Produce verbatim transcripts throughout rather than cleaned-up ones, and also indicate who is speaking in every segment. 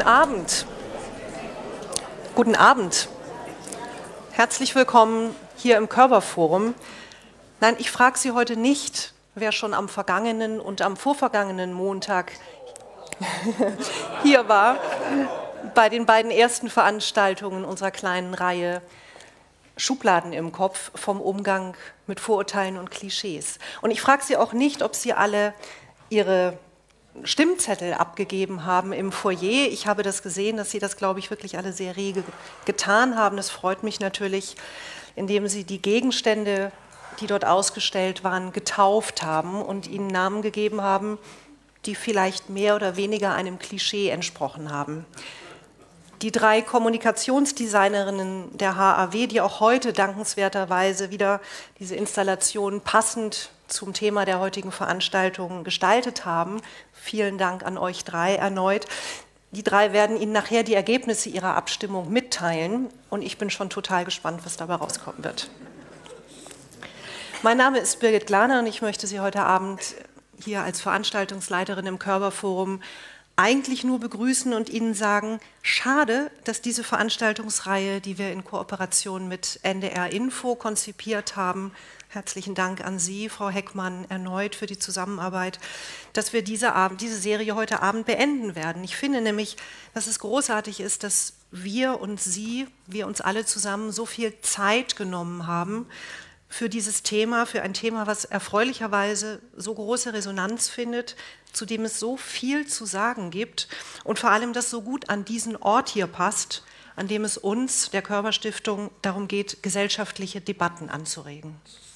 Speaker 1: Abend. Guten Abend. Herzlich willkommen hier im Körperforum. Nein, ich frage Sie heute nicht, wer schon am vergangenen und am vorvergangenen Montag hier war, bei den beiden ersten Veranstaltungen unserer kleinen Reihe Schubladen im Kopf vom Umgang mit Vorurteilen und Klischees. Und ich frage Sie auch nicht, ob Sie alle Ihre Stimmzettel abgegeben haben im Foyer. Ich habe das gesehen, dass Sie das, glaube ich, wirklich alle sehr rege getan haben. Das freut mich natürlich, indem Sie die Gegenstände, die dort ausgestellt waren, getauft haben und ihnen Namen gegeben haben, die vielleicht mehr oder weniger einem Klischee entsprochen haben. Die drei Kommunikationsdesignerinnen der H A W, die auch heute dankenswerterweise wieder diese Installation passend zum Thema der heutigen Veranstaltung gestaltet haben. Vielen Dank an euch drei erneut. Die drei werden Ihnen nachher die Ergebnisse ihrer Abstimmung mitteilen und ich bin schon total gespannt, was dabei rauskommen wird. Mein Name ist Birgit Glaner und ich möchte Sie heute Abend hier als Veranstaltungsleiterin im Körperforum eigentlich nur begrüßen und Ihnen sagen, schade, dass diese Veranstaltungsreihe, die wir in Kooperation mit N D R Info konzipiert haben, herzlichen Dank an Sie, Frau Heckmann, erneut für die Zusammenarbeit, dass wir diese, Abend, diese Serie heute Abend beenden werden. Ich finde nämlich, dass es großartig ist, dass wir und Sie, wir uns alle zusammen so viel Zeit genommen haben für dieses Thema, für ein Thema, was erfreulicherweise so große Resonanz findet, zu dem es so viel zu sagen gibt und vor allem, das so gut an diesen Ort hier passt, an dem es uns, der Körperstiftung, darum geht, gesellschaftliche Debatten anzuregen.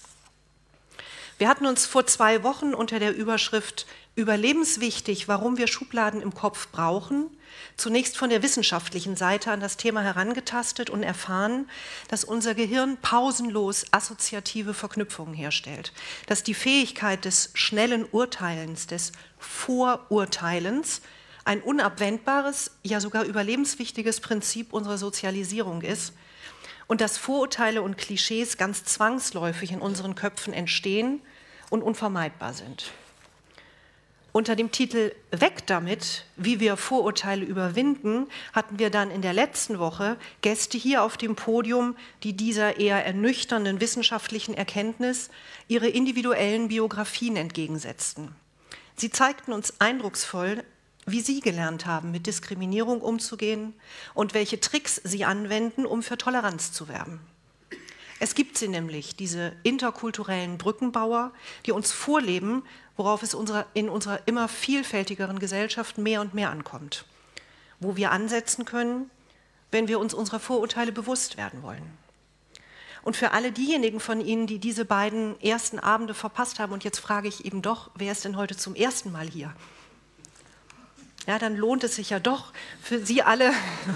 Speaker 1: Wir hatten uns vor zwei Wochen unter der Überschrift "Überlebenswichtig, warum wir Schubladen im Kopf brauchen" zunächst von der wissenschaftlichen Seite an das Thema herangetastet und erfahren, dass unser Gehirn pausenlos assoziative Verknüpfungen herstellt, dass die Fähigkeit des schnellen Urteilens, des Vorurteilens ein unabwendbares, ja sogar überlebenswichtiges Prinzip unserer Sozialisierung ist und dass Vorurteile und Klischees ganz zwangsläufig in unseren Köpfen entstehen und unvermeidbar sind. Unter dem Titel "Weg damit, wie wir Vorurteile überwinden" hatten wir dann in der letzten Woche Gäste hier auf dem Podium, die dieser eher ernüchternden wissenschaftlichen Erkenntnis ihre individuellen Biografien entgegensetzten. Sie zeigten uns eindrucksvoll, wie sie gelernt haben, mit Diskriminierung umzugehen und welche Tricks sie anwenden, um für Toleranz zu werben. Es gibt sie nämlich, diese interkulturellen Brückenbauer, die uns vorleben, worauf es in unserer immer vielfältigeren Gesellschaft mehr und mehr ankommt, wo wir ansetzen können, wenn wir uns unserer Vorurteile bewusst werden wollen. Und für alle diejenigen von Ihnen, die diese beiden ersten Abende verpasst haben, und jetzt frage ich eben doch, wer ist denn heute zum ersten Mal hier? Ja, dann lohnt es sich ja doch für Sie alle.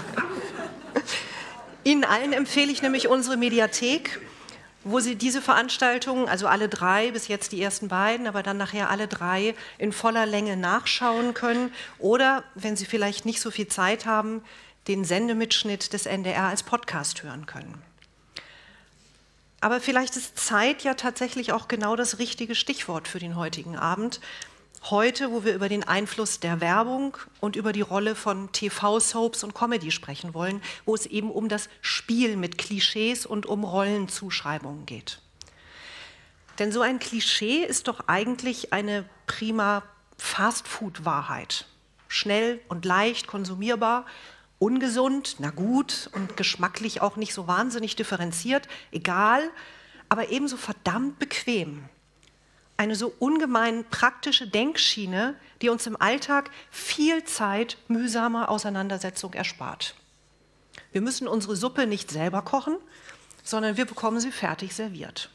Speaker 1: Ihnen allen empfehle ich nämlich unsere Mediathek, wo Sie diese Veranstaltungen, also alle drei, bis jetzt die ersten beiden, aber dann nachher alle drei in voller Länge nachschauen können oder, wenn Sie vielleicht nicht so viel Zeit haben, den Sendemitschnitt des N D R als Podcast hören können. Aber vielleicht ist Zeit ja tatsächlich auch genau das richtige Stichwort für den heutigen Abend. Heute, wo wir über den Einfluss der Werbung und über die Rolle von T V-Soaps und Comedy sprechen wollen, wo es eben um das Spiel mit Klischees und um Rollenzuschreibungen geht. Denn so ein Klischee ist doch eigentlich eine prima Fastfood-Wahrheit. Schnell und leicht konsumierbar, ungesund, na gut und geschmacklich auch nicht so wahnsinnig differenziert, egal, aber ebenso verdammt bequem. Eine so ungemein praktische Denkschiene, die uns im Alltag viel Zeit mühsamer Auseinandersetzung erspart. Wir müssen unsere Suppe nicht selber kochen, sondern wir bekommen sie fertig serviert.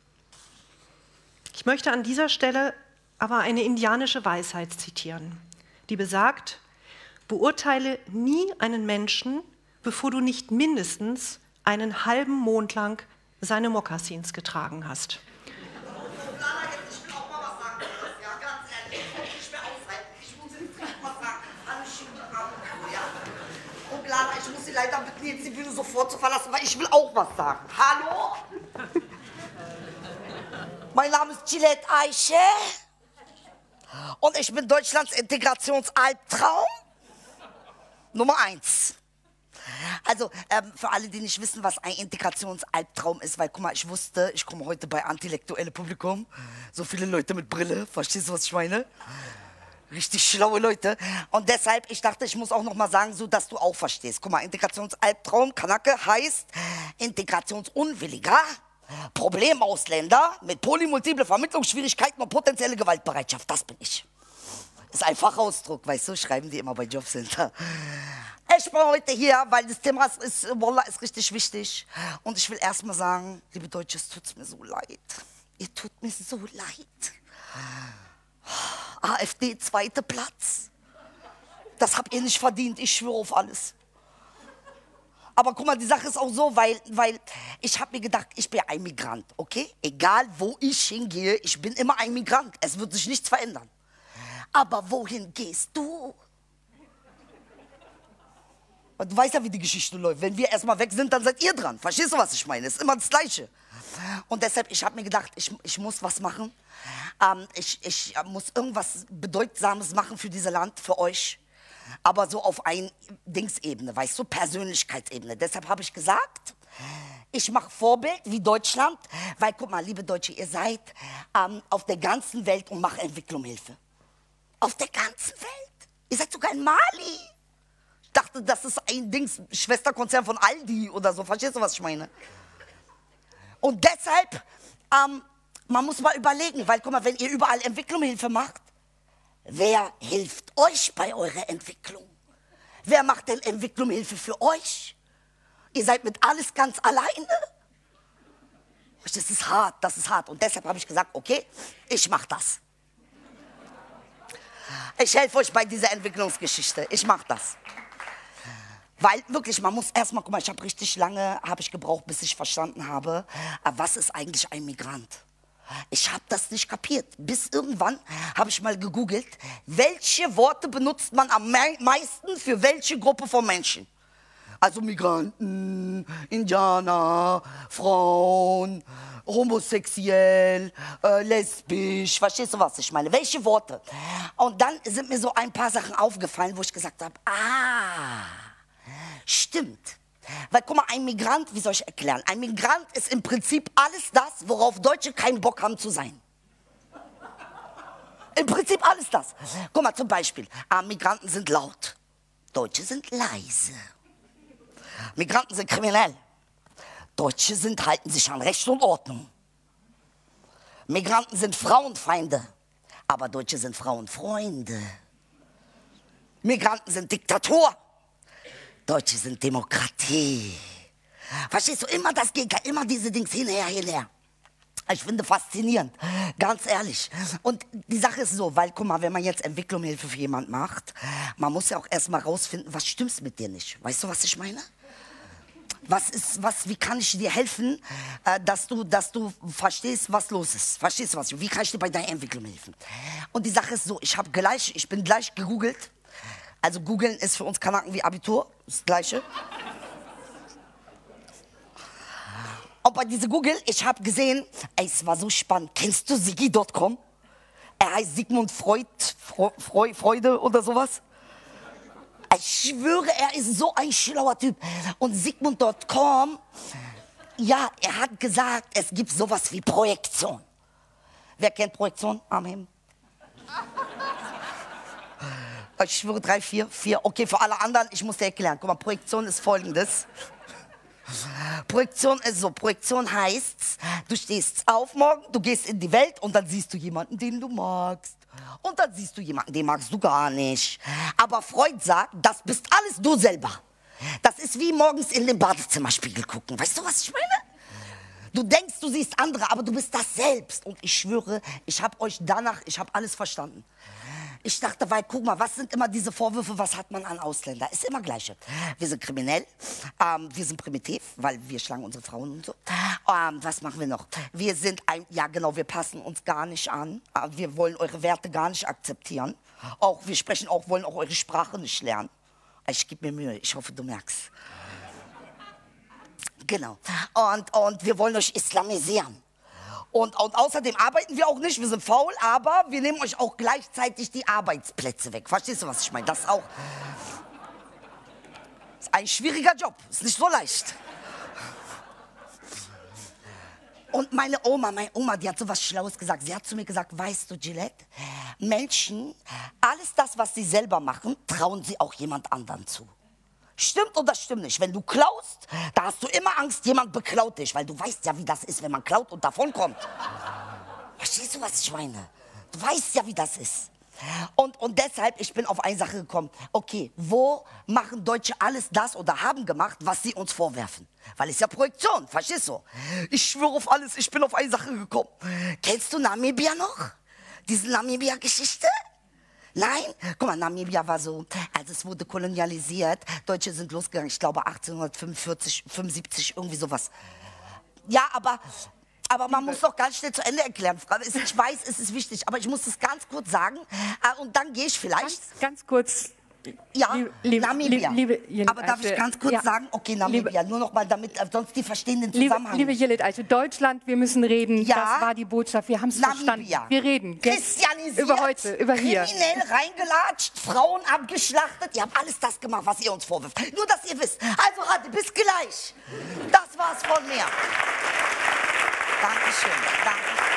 Speaker 1: Ich möchte an dieser Stelle aber eine indianische Weisheit zitieren, die besagt: Beurteile nie einen Menschen, bevor du nicht mindestens einen halben Mond lang seine Mokassins getragen hast.
Speaker 2: Ich muss Sie leider bitten, jetzt die Bühne sofort zu verlassen, weil ich will auch was sagen. Hallo? Mein Name ist Gillette Eiche und ich bin Deutschlands Integrationsalbtraum. Nummer eins. Also, ähm, für alle, die nicht wissen, was ein Integrationsalbtraum ist, weil, guck mal, ich wusste, ich komme heute bei intellektuelle Publikum, so viele Leute mit Brille, verstehst du, was ich meine? Richtig schlaue Leute. Und deshalb, ich dachte, ich muss auch noch mal sagen, so dass du auch verstehst. Guck mal, Integrationsalbtraum, Kanake, heißt Integrationsunwilliger, Problemausländer mit polymultiple Vermittlungsschwierigkeiten und potenzielle Gewaltbereitschaft. Das bin ich. Ist ein Fachausdruck, weißt du, schreiben die immer bei Jobcenter. Ich bin heute hier, weil das Thema ist, ist, Wallah, ist richtig wichtig. Und ich will erst mal sagen, liebe Deutsche, es tut mir so leid. Ihr tut mir so leid. AfD, zweiter Platz. Das habt ihr nicht verdient, ich schwöre auf alles. Aber guck mal, die Sache ist auch so, weil, weil ich habe mir gedacht, ich bin ein Migrant, okay? Egal, wo ich hingehe, ich bin immer ein Migrant. Es wird sich nichts verändern. Aber wohin gehst du? Und du weißt ja, wie die Geschichte läuft. Wenn wir erstmal weg sind, dann seid ihr dran. Verstehst du, was ich meine? Es ist immer das Gleiche. Und deshalb, ich habe mir gedacht, ich, ich muss was machen. Ähm, ich, ich muss irgendwas Bedeutsames machen für dieses Land, für euch. Aber so auf ein Dingsebene, weißt du, Persönlichkeitsebene. Deshalb habe ich gesagt, ich mache Vorbild wie Deutschland. Weil, guck mal, liebe Deutsche, ihr seid ähm, auf der ganzen Welt und macht Entwicklungshilfe. Auf der ganzen Welt. Ihr seid sogar in Mali. Ich dachte, das ist ein Dings, Schwesterkonzern von Aldi oder so. Verstehst du, was ich meine? Und deshalb, ähm, man muss mal überlegen, weil, guck mal, wenn ihr überall Entwicklungshilfe macht, wer hilft euch bei eurer Entwicklung? Wer macht denn Entwicklungshilfe für euch? Ihr seid mit alles ganz alleine? Das ist hart, das ist hart. Und deshalb habe ich gesagt, okay, ich mache das. Ich helfe euch bei dieser Entwicklungsgeschichte. Ich mache das. Weil wirklich, man muss erstmal, guck mal, ich habe richtig lange, habe ich gebraucht, bis ich verstanden habe, was ist eigentlich ein Migrant? Ich habe das nicht kapiert. Bis irgendwann habe ich mal gegoogelt, welche Worte benutzt man am me meisten für welche Gruppe von Menschen? Also Migranten, Indianer, Frauen, homosexuell, äh, lesbisch, verstehst du, was ich meine? Welche Worte? Und dann sind mir so ein paar Sachen aufgefallen, wo ich gesagt habe, ah, stimmt. Weil, guck mal, ein Migrant, wie soll ich erklären? Ein Migrant ist im Prinzip alles das, worauf Deutsche keinen Bock haben zu sein. Im Prinzip alles das. Guck mal, zum Beispiel, äh, Migranten sind laut, Deutsche sind leise. Migranten sind kriminell. Deutsche sind, halten sich an Recht und Ordnung. Migranten sind Frauenfeinde, aber Deutsche sind Frauenfreunde. Migranten sind Diktator, Deutsche sind Demokratie. Verstehst du, immer das Gegenteil, immer diese Dings hinher, hinher. Ich finde faszinierend, ganz ehrlich. Und die Sache ist so, weil, guck mal, wenn man jetzt Entwicklungshilfe für jemanden macht, man muss ja auch erstmal rausfinden, was stimmt mit dir nicht. Weißt du, was ich meine? Was ist, was, wie kann ich dir helfen, äh, dass, du, dass du verstehst, was los ist? Verstehst du was? Wie kann ich dir bei deiner Entwicklung helfen? Und die Sache ist so, ich habe gleich, ich bin gleich gegoogelt. Also googeln ist für uns Kanaken wie Abitur, das Gleiche. Und bei diesem Google, ich habe gesehen, ey, es war so spannend. Kennst du Sigi Punkt com? Er heißt Sigmund Freud, Freud, Freude oder sowas. Ich schwöre, er ist so ein schlauer Typ. Und Sigmund Punkt com, ja, er hat gesagt, es gibt sowas wie Projektion. Wer kennt Projektion? Amen. Ich schwöre, drei, vier, vier. Okay, für alle anderen, ich muss dir erklären. Guck mal, Projektion ist Folgendes. Projektion ist so, Projektion heißt, du stehst auf morgen, du gehst in die Welt und dann siehst du jemanden, den du magst. Und dann siehst du jemanden, den magst du gar nicht. Aber Freud sagt, das bist alles du selber. Das ist wie morgens in den Badezimmerspiegel gucken. Weißt du, was ich meine? Du denkst, du siehst andere, aber du bist das selbst. Und ich schwöre, ich habe euch danach, ich habe alles verstanden. Ich dachte, weil, guck mal, was sind immer diese Vorwürfe, was hat man an Ausländer? Ist immer gleiche. Wir sind kriminell, ähm, wir sind primitiv, weil wir schlagen unsere Frauen und so. Ähm, was machen wir noch? Wir sind ein, ja genau, wir passen uns gar nicht an. Äh, wir wollen eure Werte gar nicht akzeptieren. Auch, wir sprechen auch, wollen auch eure Sprache nicht lernen. Ich gebe mir Mühe, ich hoffe, du merkst. Genau. Und, und wir wollen euch islamisieren. Und, und außerdem arbeiten wir auch nicht, wir sind faul, aber wir nehmen euch auch gleichzeitig die Arbeitsplätze weg. Verstehst du, was ich meine? Das auch. Ist ein schwieriger Job, ist nicht so leicht. Und meine Oma, meine Oma, die hat so was Schlaues gesagt. Sie hat zu mir gesagt, weißt du, Gillette, Menschen, alles das, was sie selber machen, trauen sie auch jemand anderen zu. Stimmt oder stimmt nicht? Wenn du klaust, da hast du immer Angst, jemand beklaut dich, weil du weißt ja, wie das ist, wenn man klaut und davonkommt. Verstehst du, was ich meine? Du weißt ja, wie das ist. Und, und deshalb, ich bin auf eine Sache gekommen. Okay, wo machen Deutsche alles das oder haben gemacht, was sie uns vorwerfen? Weil es ja Projektion, verstehst du? Ich schwöre auf alles, ich bin auf eine Sache gekommen. Kennst du Namibia noch? Diese Namibia-Geschichte? Nein? Guck mal, Namibia war so, als es wurde kolonialisiert, Deutsche sind losgegangen, ich glaube achtzehnhundertfünfundvierzig, fünfundsiebzig, irgendwie sowas. Ja, aber... Aber man muss doch ganz schnell zu Ende erklären. Ich weiß, es ist wichtig, aber ich muss es ganz kurz sagen. Und dann gehe ich vielleicht...
Speaker 3: Ganz, ganz kurz.
Speaker 2: Ja,
Speaker 3: liebe,
Speaker 2: Namibia.
Speaker 3: Liebe, liebe
Speaker 2: aber darf ich ganz kurz
Speaker 3: ja.
Speaker 2: sagen, okay, Namibia, liebe, nur noch mal, damit sonst die verstehen den Zusammenhang.
Speaker 3: Liebe, liebe Jillet, also Deutschland, wir müssen reden,
Speaker 2: ja,
Speaker 3: das war die Botschaft, wir haben es verstanden. Wir reden
Speaker 2: Christianisiert,
Speaker 3: über heute, über hier.
Speaker 2: Kriminell reingelatscht, Frauen abgeschlachtet, ihr habt alles das gemacht, was ihr uns vorwirft. Nur, dass ihr wisst. Also, Rate, bis gleich. Das war's von mir. Dankeschön, danke.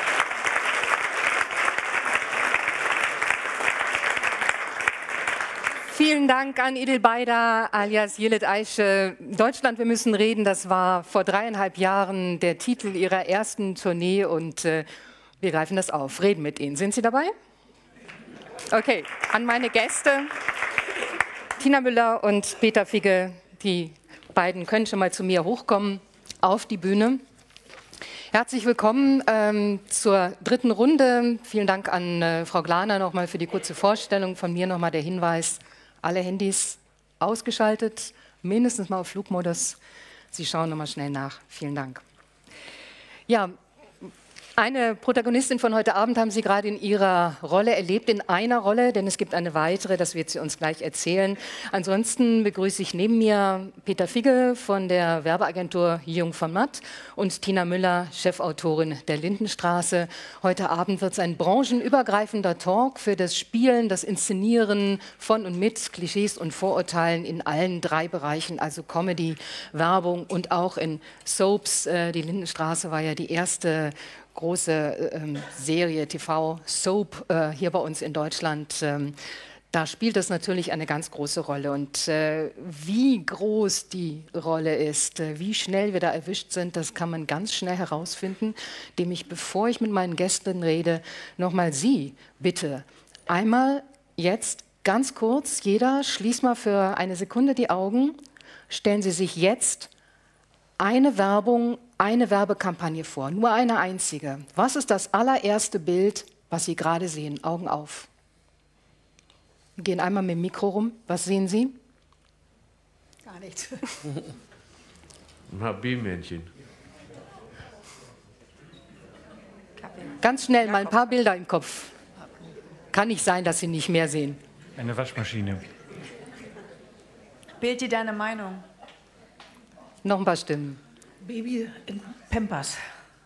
Speaker 3: Vielen Dank an Idil Beider alias Jillet Aische. Deutschland, wir müssen reden, das war vor dreieinhalb Jahren der Titel ihrer ersten Tournee und äh, wir greifen das auf. Reden mit Ihnen. Sind Sie dabei? Okay, an meine Gäste, Tina Müller und Peter Figge, die beiden können schon mal zu mir hochkommen auf die Bühne. Herzlich willkommen ähm, zur dritten Runde. Vielen Dank an äh, Frau Glaner nochmal für die kurze Vorstellung. Von mir nochmal der Hinweis, alle Handys ausgeschaltet, mindestens mal auf Flugmodus. Sie schauen nochmal schnell nach. Vielen Dank. Ja, eine Protagonistin von heute Abend haben Sie gerade in ihrer Rolle erlebt, in einer Rolle, denn es gibt eine weitere, das wird sie uns gleich erzählen. Ansonsten begrüße ich neben mir Peter Figge von der Werbeagentur Jung von Matt und Tina Müller, Chefautorin der Lindenstraße. Heute Abend wird es ein branchenübergreifender Talk für das Spielen, das Inszenieren von und mit Klischees und Vorurteilen in allen drei Bereichen, also Comedy, Werbung und auch in Soaps. Die Lindenstraße war ja die erste große ähm, Serie, T V-Soap äh, hier bei uns in Deutschland. Ähm, da spielt das natürlich eine ganz große Rolle. Und äh, wie groß die Rolle ist, äh, wie schnell wir da erwischt sind, das kann man ganz schnell herausfinden, indem ich, bevor ich mit meinen Gästen rede, nochmal Sie bitte einmal jetzt ganz kurz, jeder schließt mal für eine Sekunde die Augen, stellen Sie sich jetzt eine Werbung, eine Werbekampagne vor, nur eine einzige. Was ist das allererste Bild, was Sie gerade sehen? Augen auf. Wir gehen einmal mit dem Mikro rum. Was sehen Sie?
Speaker 1: Gar nichts.
Speaker 4: Ein H B-Männchen.
Speaker 3: Ganz schnell mal ein paar Bilder im Kopf. Kann nicht sein, dass Sie nicht mehr sehen.
Speaker 5: Eine Waschmaschine.
Speaker 6: Bild dir deine Meinung.
Speaker 3: Noch ein paar Stimmen.
Speaker 6: Baby in Pampers.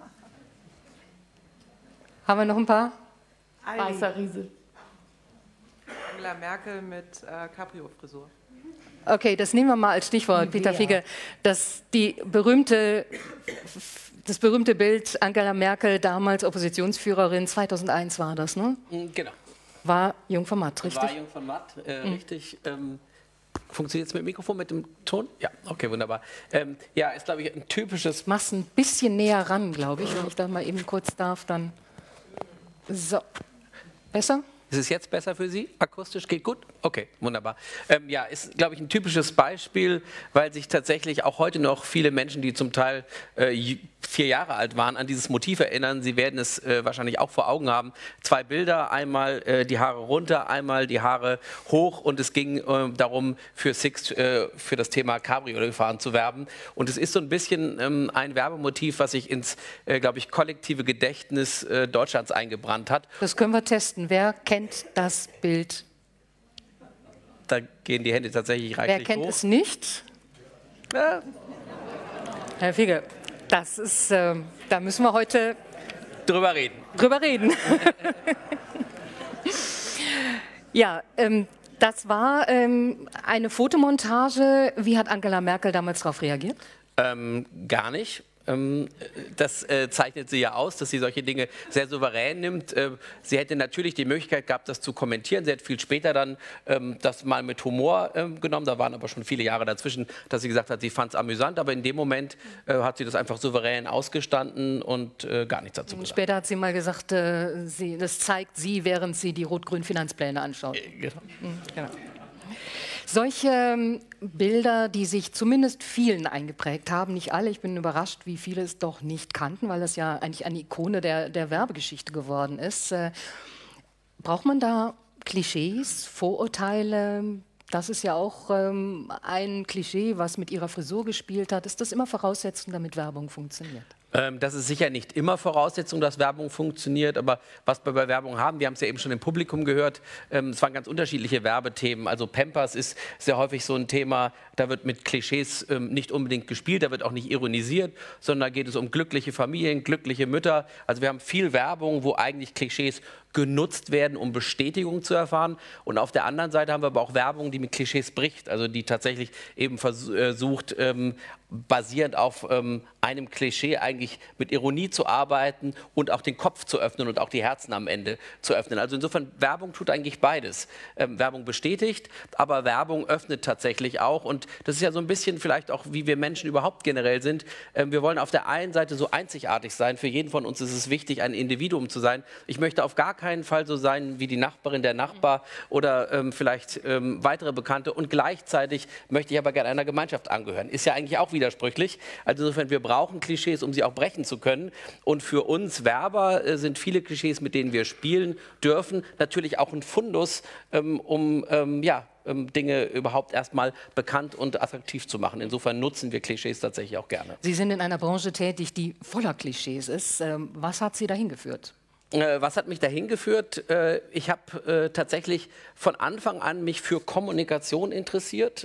Speaker 3: Haben wir noch ein paar?
Speaker 6: Weißer Riese.
Speaker 7: Angela Merkel mit äh, Cabrio-Frisur.
Speaker 3: Okay, das nehmen wir mal als Stichwort, Peter Figge. Das, die berühmte, das berühmte Bild Angela Merkel, damals Oppositionsführerin, zweitausendeins war das, ne?
Speaker 8: Genau.
Speaker 3: War Jung von Matt, richtig?
Speaker 8: War Jung von Matt, äh, mhm. richtig. Ähm, Funktioniert es mit dem Mikrofon, mit dem Ton? Ja, okay, wunderbar. Ähm, ja, ist, glaube ich, ein typisches...
Speaker 3: Mach's ein bisschen näher ran, glaube ich, wenn ich da mal eben kurz darf, dann... So. Besser?
Speaker 8: Ist es jetzt besser für Sie? Akustisch geht gut? Okay, wunderbar. Ähm, ja, ist, glaube ich, ein typisches Beispiel, weil sich tatsächlich auch heute noch viele Menschen, die zum Teil äh, vier Jahre alt waren, an dieses Motiv erinnern. Sie werden es äh, wahrscheinlich auch vor Augen haben. Zwei Bilder, einmal äh, die Haare runter, einmal die Haare hoch und es ging äh, darum, für Sixt, äh, für das Thema Cabriolet-Fahren zu werben. Und es ist so ein bisschen ähm, ein Werbemotiv, was sich ins, äh, glaube ich, kollektive Gedächtnis äh, Deutschlands eingebrannt hat.
Speaker 3: Das können wir testen. Wer kennt das Bild?
Speaker 8: Da gehen die Hände tatsächlich reichlich hoch.
Speaker 3: Wer kennt es nicht?
Speaker 8: Ja.
Speaker 3: Herr Figge, das ist, äh, da müssen wir heute
Speaker 8: drüber reden.
Speaker 3: Drüber reden. Ja, ähm, Das war ähm, eine Fotomontage. Wie hat Angela Merkel damals darauf reagiert?
Speaker 8: Ähm, gar nicht. Ähm, das äh, zeichnet sie ja aus, dass sie solche Dinge sehr souverän nimmt. Äh, sie hätte natürlich die Möglichkeit gehabt, das zu kommentieren. Sie hat viel später dann ähm, das mal mit Humor ähm, genommen. Da waren aber schon viele Jahre dazwischen, dass sie gesagt hat, sie fand es amüsant. Aber in dem Moment äh, hat sie das einfach souverän ausgestanden und äh, gar nichts dazu gesagt.
Speaker 3: Später hat sie mal gesagt, äh, sie, das zeigt sie, während sie die rot-grünen Finanzpläne anschaut.
Speaker 8: Äh, genau.
Speaker 3: Mhm, genau. Solche ähm, Bilder, die sich zumindest vielen eingeprägt haben, nicht alle, ich bin überrascht, wie viele es doch nicht kannten, weil das ja eigentlich eine Ikone der, der Werbegeschichte geworden ist. Äh, braucht man da Klischees, Vorurteile? Das ist ja auch ähm, ein Klischee, was mit ihrer Frisur gespielt hat. Ist das immer Voraussetzung, damit Werbung funktioniert?
Speaker 8: Ähm, das ist sicher nicht immer Voraussetzung, dass Werbung funktioniert, aber was wir bei Werbung haben, wir haben es ja eben schon im Publikum gehört, ähm, es waren ganz unterschiedliche Werbethemen. Also Pampers ist sehr häufig so ein Thema, da wird mit Klischees ähm, nicht unbedingt gespielt, da wird auch nicht ironisiert, sondern da geht es um glückliche Familien, glückliche Mütter. Also wir haben viel Werbung, wo eigentlich Klischees genutzt werden, um Bestätigung zu erfahren. Und auf der anderen Seite haben wir aber auch Werbung, die mit Klischees bricht, also die tatsächlich eben versucht, ähm, basierend auf ähm, einem Klischee eigentlich mit Ironie zu arbeiten und auch den Kopf zu öffnen und auch die Herzen am Ende zu öffnen. Also insofern, Werbung tut eigentlich beides. Ähm, Werbung bestätigt, aber Werbung öffnet tatsächlich auch. Und das ist ja so ein bisschen vielleicht auch, wie wir Menschen überhaupt generell sind. Ähm, wir wollen auf der einen Seite so einzigartig sein. Für jeden von uns ist es wichtig, ein Individuum zu sein. Ich möchte auf gar keinen Fall so sein wie die Nachbarin, der Nachbar oder ähm, vielleicht ähm, weitere Bekannte. Und gleichzeitig möchte ich aber gerne einer Gemeinschaft angehören. Ist ja eigentlich auch widersprüchlich. Also insofern, wir brauchen Klischees, um sie auch brechen zu können. Und für uns Werber äh, sind viele Klischees, mit denen wir spielen dürfen, natürlich auch ein Fundus, ähm, um ähm, ja, ähm, Dinge überhaupt erstmal bekannt und attraktiv zu machen. Insofern nutzen wir Klischees tatsächlich auch gerne.
Speaker 3: Sie sind in einer Branche tätig, die voller Klischees ist. Ähm, was hat Sie dahin geführt?
Speaker 8: Was hat mich dahin geführt? Ich habe tatsächlich von Anfang an mich für Kommunikation interessiert,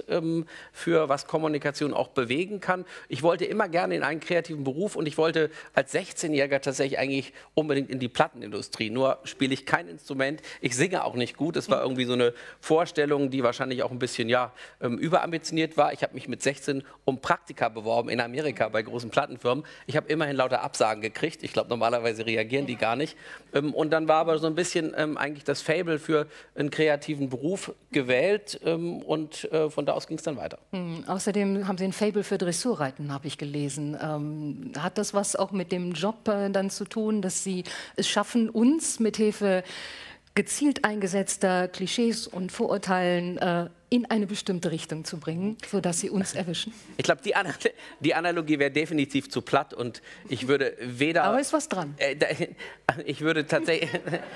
Speaker 8: für was Kommunikation auch bewegen kann. Ich wollte immer gerne in einen kreativen Beruf und ich wollte als sechzehnjähriger tatsächlich eigentlich unbedingt in die Plattenindustrie. Nur spiele ich kein Instrument, ich singe auch nicht gut. Es war irgendwie so eine Vorstellung, die wahrscheinlich auch ein bisschen ja, überambitioniert war. Ich habe mich mit sechzehn um Praktika beworben in Amerika bei großen Plattenfirmen. Ich habe immerhin lauter Absagen gekriegt. Ich glaube, normalerweise reagieren die gar nicht. Und dann war aber so ein bisschen ähm, eigentlich das Faible für einen kreativen Beruf gewählt ähm, und äh, von da aus ging es dann weiter.
Speaker 3: Mhm. Außerdem haben Sie ein Faible für Dressurreiten, habe ich gelesen. Ähm, hat das was auch mit dem Job äh, dann zu tun, dass Sie es schaffen, uns mithilfe gezielt eingesetzter Klischees und Vorurteilen äh, in eine bestimmte Richtung zu bringen, sodass sie uns erwischen?
Speaker 8: Ich glaube, die, Ana die Analogie wäre definitiv zu platt und ich würde weder...
Speaker 3: Aber ist was dran.
Speaker 8: Äh, da, ich würde tatsächlich...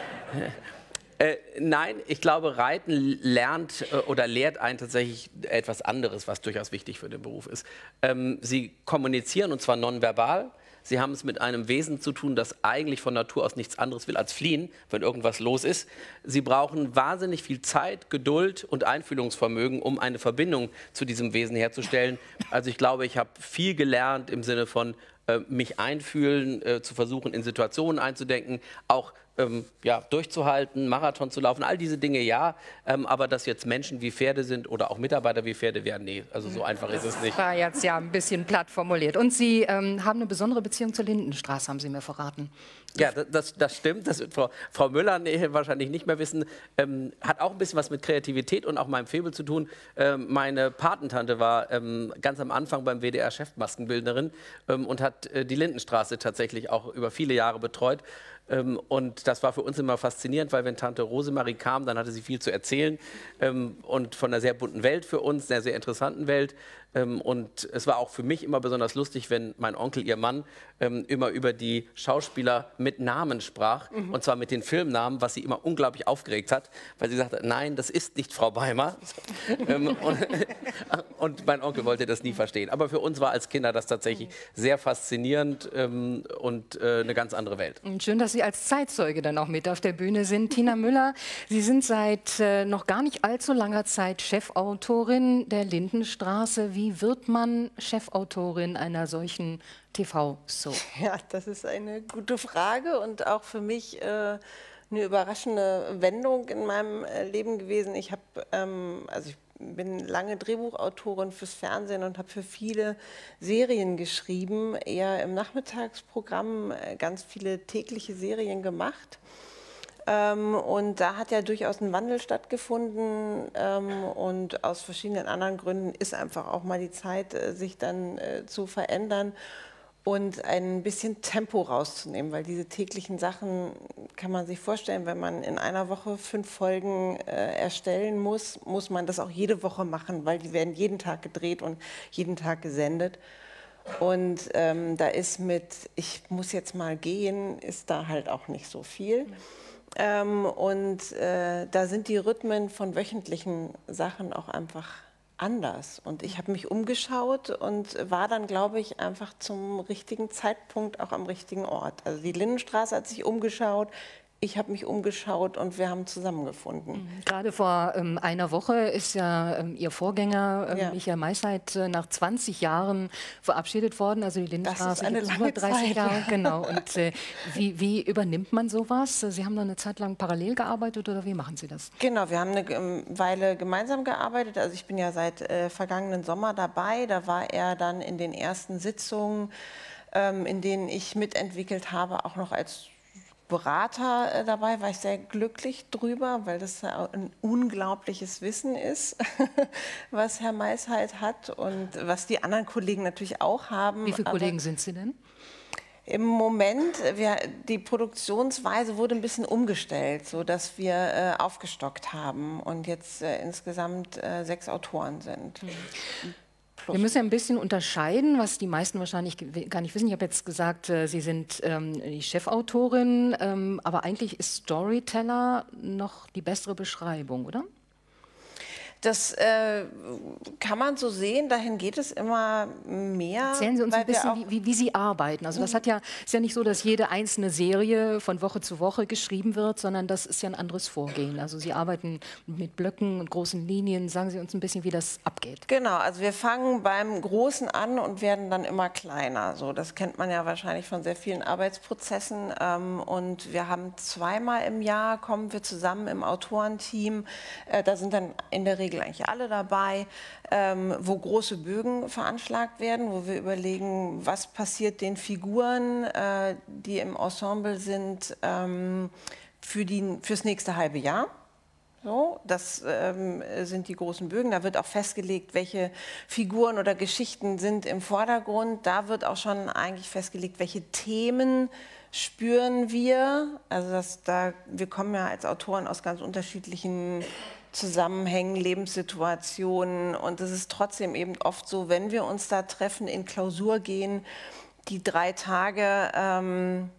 Speaker 8: Äh, nein, ich glaube, Reiten lernt äh, oder lehrt einen tatsächlich etwas anderes, was durchaus wichtig für den Beruf ist. Ähm, sie kommunizieren, und zwar nonverbal. Sie haben es mit einem Wesen zu tun, das eigentlich von Natur aus nichts anderes will als fliehen, wenn irgendwas los ist. Sie brauchen wahnsinnig viel Zeit, Geduld und Einfühlungsvermögen, um eine Verbindung zu diesem Wesen herzustellen. Also ich glaube, ich habe viel gelernt im Sinne von äh, mich einfühlen, äh, zu versuchen, in Situationen einzudenken, auch ähm, ja, durchzuhalten, Marathon zu laufen, all diese Dinge ja, ähm, aber dass jetzt Menschen wie Pferde sind oder auch Mitarbeiter wie Pferde wären, nee, also so einfach ist es nicht.
Speaker 3: Das war jetzt ja ein bisschen platt formuliert. Und Sie ähm, haben eine besondere Beziehung zur Lindenstraße, haben Sie mir verraten.
Speaker 8: Ja, das, das stimmt, das wird Frau, Frau Müller nee, wahrscheinlich nicht mehr wissen. Ähm, hat auch ein bisschen was mit Kreativität und auch meinem Faible zu tun. Ähm, meine Patentante war ähm, ganz am Anfang beim W D R Chefmaskenbildnerin ähm, und hat äh, die Lindenstraße tatsächlich auch über viele Jahre betreut. Ähm, und das war für uns immer faszinierend, weil wenn Tante Rosemarie kam, dann hatte sie viel zu erzählen ähm, und von einer sehr bunten Welt für uns, einer sehr interessanten Welt. Ähm, und es war auch für mich immer besonders lustig, wenn mein Onkel, ihr Mann, ähm, immer über die Schauspieler mit Namen sprach, mhm. und zwar mit den Filmnamen, was sie immer unglaublich aufgeregt hat, weil sie sagte, nein, das ist nicht Frau Beimer. ähm, und, und mein Onkel wollte das nie verstehen. Aber für uns war als Kinder das tatsächlich sehr faszinierend ähm, und äh, eine ganz andere Welt.
Speaker 3: Und schön, dass Sie als Zeitzeuge dann auch mit auf der Bühne sind. Tina Müller, Sie sind seit äh, noch gar nicht allzu langer Zeit Chefautorin der Lindenstraße. Wie wird man Chefautorin einer solchen T V-Soap?
Speaker 7: Ja, das ist eine gute Frage und auch für mich äh,
Speaker 5: eine überraschende Wendung in meinem äh, Leben gewesen. Ich habe, ähm, also ich bin lange Drehbuchautorin fürs Fernsehen und habe für viele Serien geschrieben, eher im Nachmittagsprogramm äh, ganz viele tägliche Serien gemacht. Ähm, und da hat ja durchaus ein Wandel stattgefunden ähm, und aus verschiedenen anderen Gründen ist einfach auch mal die Zeit, äh, sich dann äh, zu verändern und ein bisschen Tempo rauszunehmen, weil diese täglichen Sachen kann man sich vorstellen, wenn man in einer Woche fünf Folgen äh, erstellen muss, muss man das auch jede Woche machen, weil die werden jeden Tag gedreht und jeden Tag gesendet. Und ähm, da ist mit, ich muss jetzt mal gehen, ist da halt auch nicht so viel. Ähm, und äh, da sind die Rhythmen von wöchentlichen Sachen auch einfach anders. Und ich habe mich umgeschaut und war dann, glaube ich, einfach zum richtigen Zeitpunkt auch am richtigen Ort. Also die Lindenstraße hat sich umgeschaut, ich habe mich umgeschaut und wir haben zusammengefunden.
Speaker 3: Gerade vor ähm, einer Woche ist ja ähm, Ihr Vorgänger ähm,
Speaker 5: Ja.
Speaker 3: Michael Maysheit äh, nach zwanzig Jahren verabschiedet worden. Also die Lindenstraße
Speaker 5: ist eine
Speaker 3: gibt's
Speaker 5: lange
Speaker 3: über dreißig
Speaker 5: Zeit,
Speaker 3: Jahre.
Speaker 5: ja.
Speaker 3: Genau. Und äh, wie, wie übernimmt man sowas? Sie haben da eine Zeit lang parallel gearbeitet oder wie machen Sie das?
Speaker 5: Genau, wir haben eine ähm, Weile gemeinsam gearbeitet. Also ich bin ja seit äh, vergangenen Sommer dabei. Da war er dann in den ersten Sitzungen, ähm, in denen ich mitentwickelt habe, auch noch als Berater äh, dabei. War ich sehr glücklich drüber, weil das ja auch ein unglaubliches Wissen ist, was Herr Maysheit hat und was die anderen Kollegen natürlich auch haben.
Speaker 3: Wie viele
Speaker 5: Aber
Speaker 3: Kollegen sind Sie denn?
Speaker 5: im Moment, wir, die Produktionsweise wurde ein bisschen umgestellt, sodass wir äh, aufgestockt haben und jetzt äh, insgesamt äh, sechs Autoren sind.
Speaker 3: Mhm.
Speaker 5: Plus.
Speaker 3: Wir müssen ja ein bisschen unterscheiden, was die meisten wahrscheinlich ge- gar nicht wissen. Ich habe jetzt gesagt, äh, Sie sind ähm, die Chefautorin, ähm, aber eigentlich ist Storyteller noch die bessere Beschreibung, oder?
Speaker 5: Das äh, kann man so sehen, dahin geht es immer mehr.
Speaker 3: Erzählen Sie uns
Speaker 5: weil
Speaker 3: ein
Speaker 5: wir
Speaker 3: bisschen,
Speaker 5: auch-
Speaker 3: wie, wie, wie Sie arbeiten. Also das hat ja, ist ja nicht so, dass jede einzelne Serie von Woche zu Woche geschrieben wird, sondern das ist ja ein anderes Vorgehen. Also Sie arbeiten mit Blöcken und großen Linien. Sagen Sie uns ein bisschen, wie das abgeht.
Speaker 5: Genau, also wir fangen beim Großen an und werden dann immer kleiner. So, das kennt man ja wahrscheinlich von sehr vielen Arbeitsprozessen. Ähm, und wir haben zweimal im Jahr, kommen wir zusammen im Autorenteam. Äh, da sind dann in der Regel eigentlich alle dabei, ähm, wo große Bögen veranschlagt werden, wo wir überlegen, was passiert den Figuren, äh, die im Ensemble sind, ähm, für die, fürs nächste halbe Jahr. So, das ähm, sind die großen Bögen. Da wird auch festgelegt, welche Figuren oder Geschichten sind im Vordergrund. Da wird auch schon eigentlich festgelegt, welche Themen spüren wir. Also das, da, wir kommen ja als Autoren aus ganz unterschiedlichen Zusammenhängen, Lebenssituationen. Und es ist trotzdem eben oft so, wenn wir uns da treffen, in Klausur gehen, die drei Tage, ähm,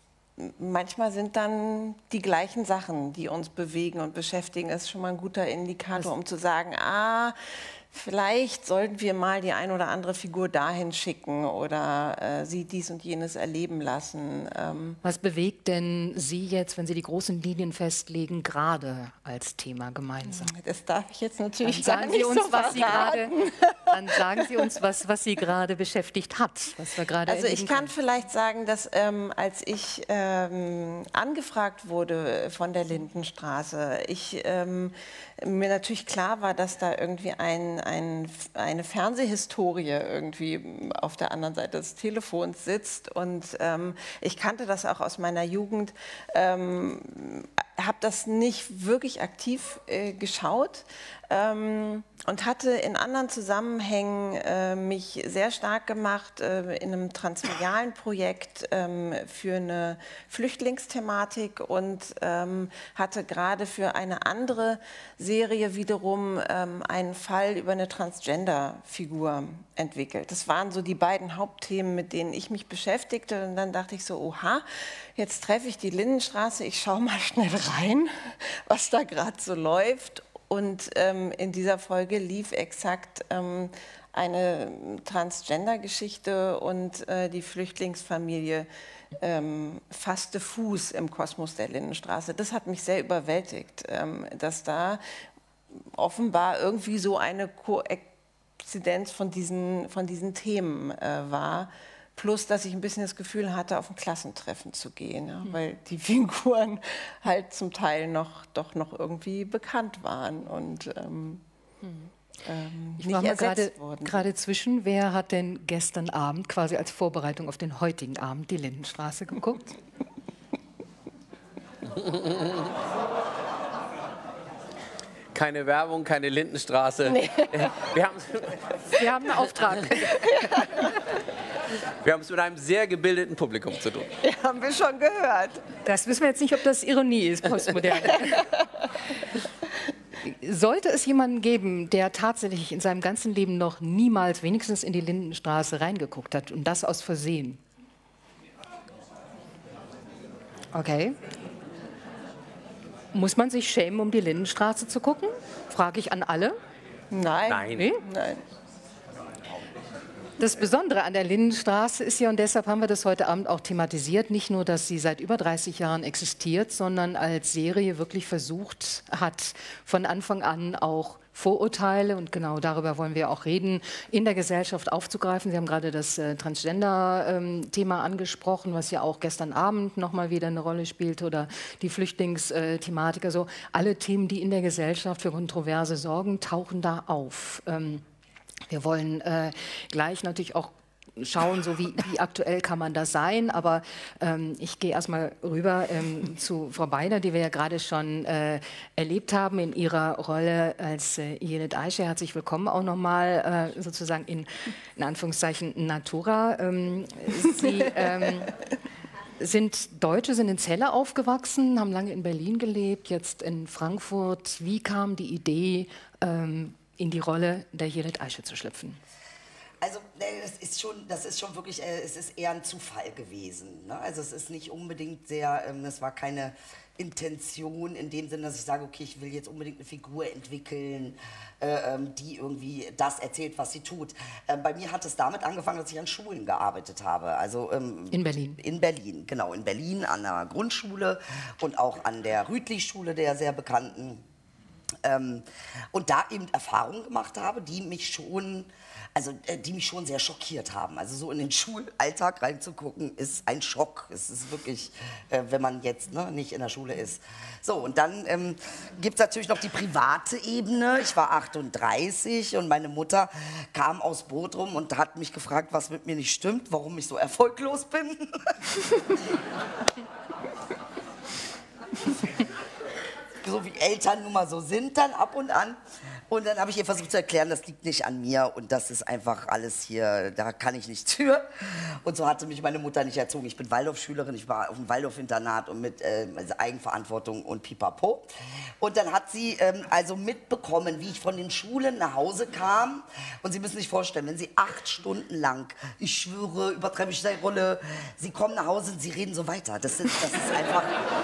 Speaker 5: manchmal sind dann die gleichen Sachen, die uns bewegen und beschäftigen. Das ist schon mal ein guter Indikator, um zu sagen, ah, vielleicht sollten wir mal die ein oder andere Figur dahin schicken oder äh, sie dies und jenes erleben lassen. Ähm,
Speaker 3: Was bewegt denn Sie jetzt, wenn Sie die großen Linien festlegen, gerade als Thema gemeinsam?
Speaker 5: das darf ich jetzt
Speaker 3: Dann
Speaker 5: natürlich gar
Speaker 3: sagen Sie
Speaker 5: nicht
Speaker 3: uns,
Speaker 5: so
Speaker 3: was Sie
Speaker 5: verraten.
Speaker 3: gerade, dann sagen Sie uns, was, was Sie gerade beschäftigt hat, was wir gerade
Speaker 5: Also ich
Speaker 3: erleben
Speaker 5: kann
Speaker 3: können.
Speaker 5: vielleicht sagen, dass ähm, als ich ähm, angefragt wurde von der Lindenstraße, ich ähm, mir natürlich klar war, dass da irgendwie ein, ein, eine Fernsehhistorie irgendwie auf der anderen Seite des Telefons sitzt. Und ähm, ich kannte das auch aus meiner Jugend, ähm, habe das nicht wirklich aktiv äh, geschaut. Ähm, und hatte in anderen Zusammenhängen äh, mich sehr stark gemacht äh, in einem transmedialen Projekt ähm, für eine Flüchtlingsthematik und ähm, hatte gerade für eine andere Serie wiederum ähm, einen Fall über eine Transgender-Figur entwickelt. Das waren so die beiden Hauptthemen, mit denen ich mich beschäftigte. Und dann dachte ich so, oha, jetzt treffe ich die Lindenstraße, ich schaue mal schnell rein, was da gerade so läuft. Und ähm, in dieser Folge lief exakt ähm, eine Transgender-Geschichte und äh, die Flüchtlingsfamilie ähm, fasste Fuß im Kosmos der Lindenstraße. Das hat mich sehr überwältigt, ähm, dass da offenbar irgendwie so eine Koexistenz von diesen, von diesen Themen äh, war, Plus, dass ich ein bisschen das Gefühl hatte, auf ein Klassentreffen zu gehen, ja, weil die Figuren halt zum Teil noch, doch noch irgendwie bekannt waren und ähm, hm. ähm,
Speaker 3: ich
Speaker 5: nicht
Speaker 3: war mal
Speaker 5: ersetzt
Speaker 3: gerade,
Speaker 5: wurden.
Speaker 3: gerade zwischen, wer hat denn gestern Abend quasi als Vorbereitung auf den heutigen Abend die Lindenstraße geguckt?
Speaker 8: Keine Werbung, keine Lindenstraße. Nee. Wir haben
Speaker 3: Wir haben einen Auftrag.
Speaker 8: Wir haben es mit einem sehr gebildeten Publikum zu tun.
Speaker 5: Ja, haben wir schon gehört.
Speaker 3: Das wissen wir jetzt nicht, ob das Ironie ist, postmodern. Sollte es jemanden geben, der tatsächlich in seinem ganzen Leben noch niemals wenigstens in die Lindenstraße reingeguckt hat und das aus Versehen? Okay. Muss man sich schämen, um die Lindenstraße zu gucken? Frage ich an alle.
Speaker 5: Nein.
Speaker 8: Nein.
Speaker 3: Nee?
Speaker 5: Nein.
Speaker 3: Das Besondere an der Lindenstraße ist ja, und deshalb haben wir das heute Abend auch thematisiert, nicht nur, dass sie seit über dreißig Jahren existiert, sondern als Serie wirklich versucht hat, von Anfang an auch Vorurteile, und genau darüber wollen wir auch reden, in der Gesellschaft aufzugreifen. Sie haben gerade das äh, Transgender-Thema ähm, angesprochen, was ja auch gestern Abend nochmal wieder eine Rolle spielt, oder die Flüchtlingsthematik. Also alle Themen, die in der Gesellschaft für Kontroverse sorgen, tauchen da auf. Ähm, Wir wollen äh, gleich natürlich auch schauen, so wie, wie aktuell kann man das sein. Aber ähm, ich gehe erstmal rüber ähm, zu Frau Beider, die wir ja gerade schon äh, erlebt haben in ihrer Rolle als äh, Yildiz Ayşe. Herzlich willkommen auch nochmal äh, sozusagen in, in Anführungszeichen Natura. Ähm, Sie ähm, sind Deutsche, sind in Celle aufgewachsen, haben lange in Berlin gelebt, jetzt in Frankfurt. Wie kam die Idee, ähm, in die Rolle der Yildiz Ayşe zu schlüpfen?
Speaker 2: Also das ist schon, das ist schon wirklich, äh, es ist eher ein Zufall gewesen. Ne? Also es ist nicht unbedingt sehr, ähm, es war keine Intention in dem Sinne, dass ich sage, okay, ich will jetzt unbedingt eine Figur entwickeln, äh, ähm, die irgendwie das erzählt, was sie tut. Äh, bei mir hat es damit angefangen, dass ich an Schulen gearbeitet habe. Also ähm,
Speaker 3: in Berlin.
Speaker 2: In Berlin, genau, in Berlin an der Grundschule und auch an der Rütli-Schule, der sehr bekannten. Ähm, und da eben Erfahrungen gemacht habe, die mich schon, also äh, die mich schon sehr schockiert haben. Also so in den Schulalltag reinzugucken, ist ein Schock. Es ist wirklich, äh, wenn man jetzt ne, nicht in der Schule ist. So, und dann ähm, gibt es natürlich noch die private Ebene. Ich war achtunddreißig und meine Mutter kam aus Bodrum und hat mich gefragt, was mit mir nicht stimmt, warum ich so erfolglos bin. So wie Eltern nun mal so sind dann ab und an. Und dann habe ich ihr versucht zu erklären, das liegt nicht an mir und das ist einfach alles hier, da kann ich nichts für. Und so hatte mich meine Mutter nicht erzogen. Ich bin Waldorfschülerin, ich war auf dem Waldorf-Internat und mit äh, Eigenverantwortung und Pipapo. Und dann hat sie ähm, also mitbekommen, wie ich von den Schulen nach Hause kam. Und Sie müssen sich vorstellen, wenn Sie acht Stunden lang, ich schwöre, übertreibe ich die Rolle, Sie kommen nach Hause und Sie reden so weiter. Das ist, das ist einfach...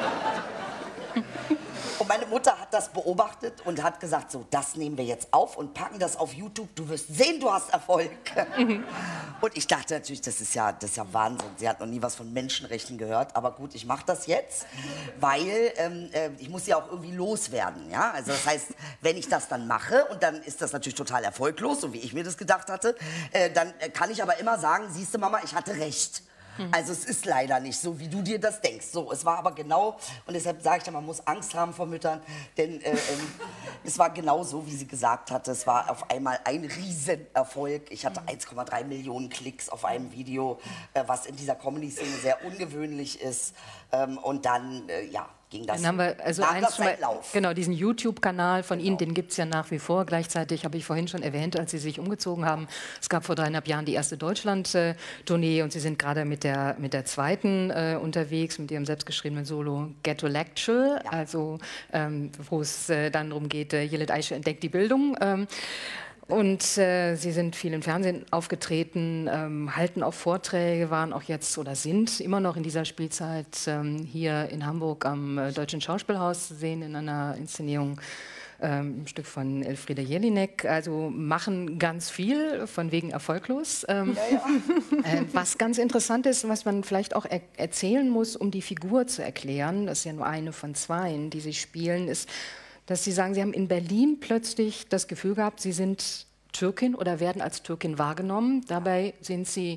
Speaker 2: Und meine Mutter hat das beobachtet und hat gesagt, so, das nehmen wir jetzt auf und packen das auf YouTube. Du wirst sehen, du hast Erfolg. Mhm. Und ich dachte natürlich, das ist, ja, das ist ja Wahnsinn. Sie hat noch nie was von Menschenrechten gehört. Aber gut, ich mache das jetzt, weil ähm, äh, ich muss ja auch irgendwie loswerden. Ja? Also das heißt, wenn ich das dann mache und dann ist das natürlich total erfolglos, so wie ich mir das gedacht hatte, äh, dann kann ich aber immer sagen, siehst du Mama, ich hatte recht. Also es ist leider nicht so, wie du dir das denkst. So, es war aber genau, und deshalb sage ich ja, man muss Angst haben vor Müttern, denn äh, ähm, es war genau so, wie sie gesagt hatte. Es war auf einmal ein Riesenerfolg. Ich hatte eins Komma drei Millionen Klicks auf einem Video, äh, was in dieser Comedy-Szene sehr ungewöhnlich ist. Ähm, und dann, äh, ja, ging das.
Speaker 3: Dann haben wir also
Speaker 2: nahm
Speaker 3: eins
Speaker 2: das
Speaker 3: schon mal,
Speaker 2: seinen Lauf.
Speaker 3: genau, diesen YouTube-Kanal von
Speaker 2: Genau.
Speaker 3: Ihnen, den gibt es ja nach wie vor. Gleichzeitig habe ich vorhin schon erwähnt, als Sie sich umgezogen haben, es gab vor dreieinhalb Jahren die erste Deutschland-Tournee und Sie sind gerade mit der, mit der zweiten äh, unterwegs, mit Ihrem selbstgeschriebenen Solo Ghetto Lecture, ja. also ähm, wo es äh, dann darum geht, äh, Yildiz Ayşe entdeckt die Bildung. Ähm, Und äh, Sie sind viel im Fernsehen aufgetreten, ähm, halten auch Vorträge, waren auch jetzt oder sind immer noch in dieser Spielzeit ähm, hier in Hamburg am äh, Deutschen Schauspielhaus zu sehen in einer Inszenierung, ähm, ein Stück von Elfriede Jelinek. Also machen ganz viel, von wegen erfolglos. Ähm, ja, ja. äh, was ganz interessant ist, was man vielleicht auch er erzählen muss, um die Figur zu erklären, das ist ja nur eine von zweien, die Sie spielen, ist, dass Sie sagen, Sie haben in Berlin plötzlich das Gefühl gehabt, Sie sind Türkin oder werden als Türkin wahrgenommen. Dabei sind Sie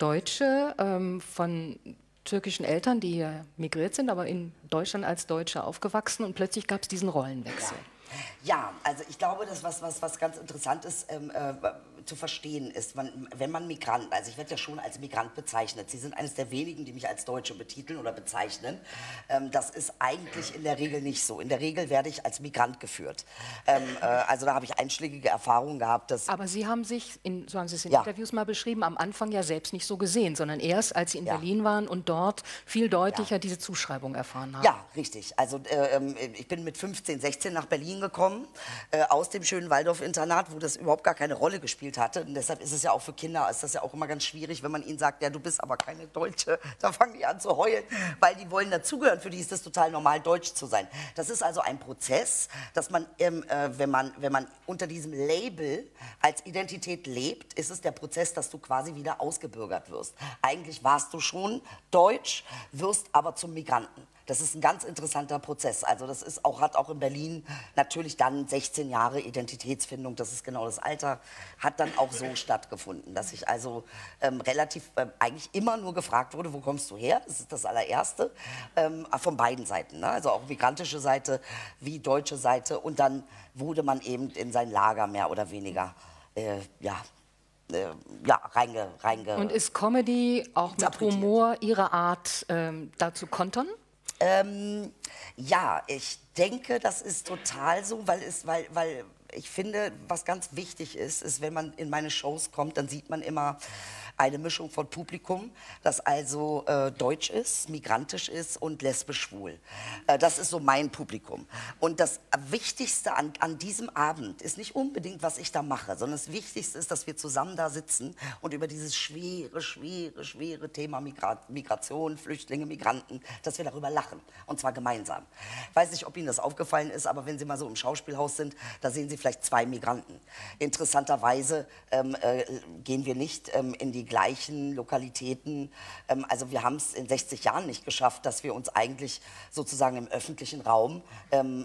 Speaker 3: Deutsche ähm, von türkischen Eltern, die hier migriert sind, aber in Deutschland als Deutsche aufgewachsen und plötzlich gab es diesen Rollenwechsel.
Speaker 2: Ja. Ja, also ich glaube, das was, was, was ganz interessant ist, ähm, äh, zu verstehen ist, man, wenn man Migrant, also ich werde ja schon als Migrant bezeichnet, Sie sind eines der wenigen, die mich als Deutsche betiteln oder bezeichnen, ähm, das ist eigentlich in der Regel nicht so. In der Regel werde ich als Migrant geführt. Ähm, äh, also da habe ich einschlägige Erfahrungen gehabt. Dass
Speaker 3: Aber Sie haben sich, in, so haben Sie es in
Speaker 2: ja.
Speaker 3: Interviews mal beschrieben, am Anfang ja selbst nicht so gesehen, sondern erst, als Sie in
Speaker 2: Ja.
Speaker 3: Berlin waren und dort viel deutlicher
Speaker 2: Ja.
Speaker 3: diese Zuschreibung erfahren haben.
Speaker 2: Ja, richtig. Also äh, ich bin mit fünfzehn, sechzehn nach Berlin gekommen, äh, aus dem schönen Waldorf-Internat, wo das überhaupt gar keine Rolle gespielt hatte. Und deshalb ist es ja auch für Kinder, ist das ja auch immer ganz schwierig, wenn man ihnen sagt, ja, du bist aber keine Deutsche. Da fangen die an zu heulen, weil die wollen dazugehören. Für die ist es total normal, deutsch zu sein. Das ist also ein Prozess, dass man, ähm, äh, wenn man, wenn man unter diesem Label als Identität lebt, ist es der Prozess, dass du quasi wieder ausgebürgert wirst. Eigentlich warst du schon deutsch, wirst aber zum Migranten. Das ist ein ganz interessanter Prozess. Also das ist auch, hat auch in Berlin natürlich dann sechzehn Jahre Identitätsfindung, das ist genau das Alter, hat dann auch so stattgefunden, dass ich also ähm, relativ ähm, eigentlich immer nur gefragt wurde, wo kommst du her? Das ist das allererste, ähm, von beiden Seiten, ne? Also auch migrantische Seite wie deutsche Seite, und dann wurde man eben in sein Lager mehr oder weniger, äh, ja, äh, ja, reinge, reinge...
Speaker 3: Und ist Comedy auch mit Humor Ihre Art, ähm, da zu kontern?
Speaker 2: Ähm, ja, ich denke, das ist total so, weil, es, weil, weil ich finde, was ganz wichtig ist, ist, wenn man in meine Shows kommt, dann sieht man immer eine Mischung von Publikum, das also äh, deutsch ist, migrantisch ist und lesbisch-schwul. Äh, das ist so mein Publikum. Und das Wichtigste an, an diesem Abend ist nicht unbedingt, was ich da mache, sondern das Wichtigste ist, dass wir zusammen da sitzen und über dieses schwere, schwere, schwere Thema Migra Migration, Flüchtlinge, Migranten, dass wir darüber lachen. Und zwar gemeinsam. Ich weiß nicht, ob Ihnen das aufgefallen ist, aber wenn Sie mal so im Schauspielhaus sind, da sehen Sie vielleicht zwei Migranten. Interessanterweise ähm, äh, gehen wir nicht ähm, in die gleichen Lokalitäten. Ähm, also wir haben es in sechzig Jahren nicht geschafft, dass wir uns eigentlich sozusagen im öffentlichen Raum ähm,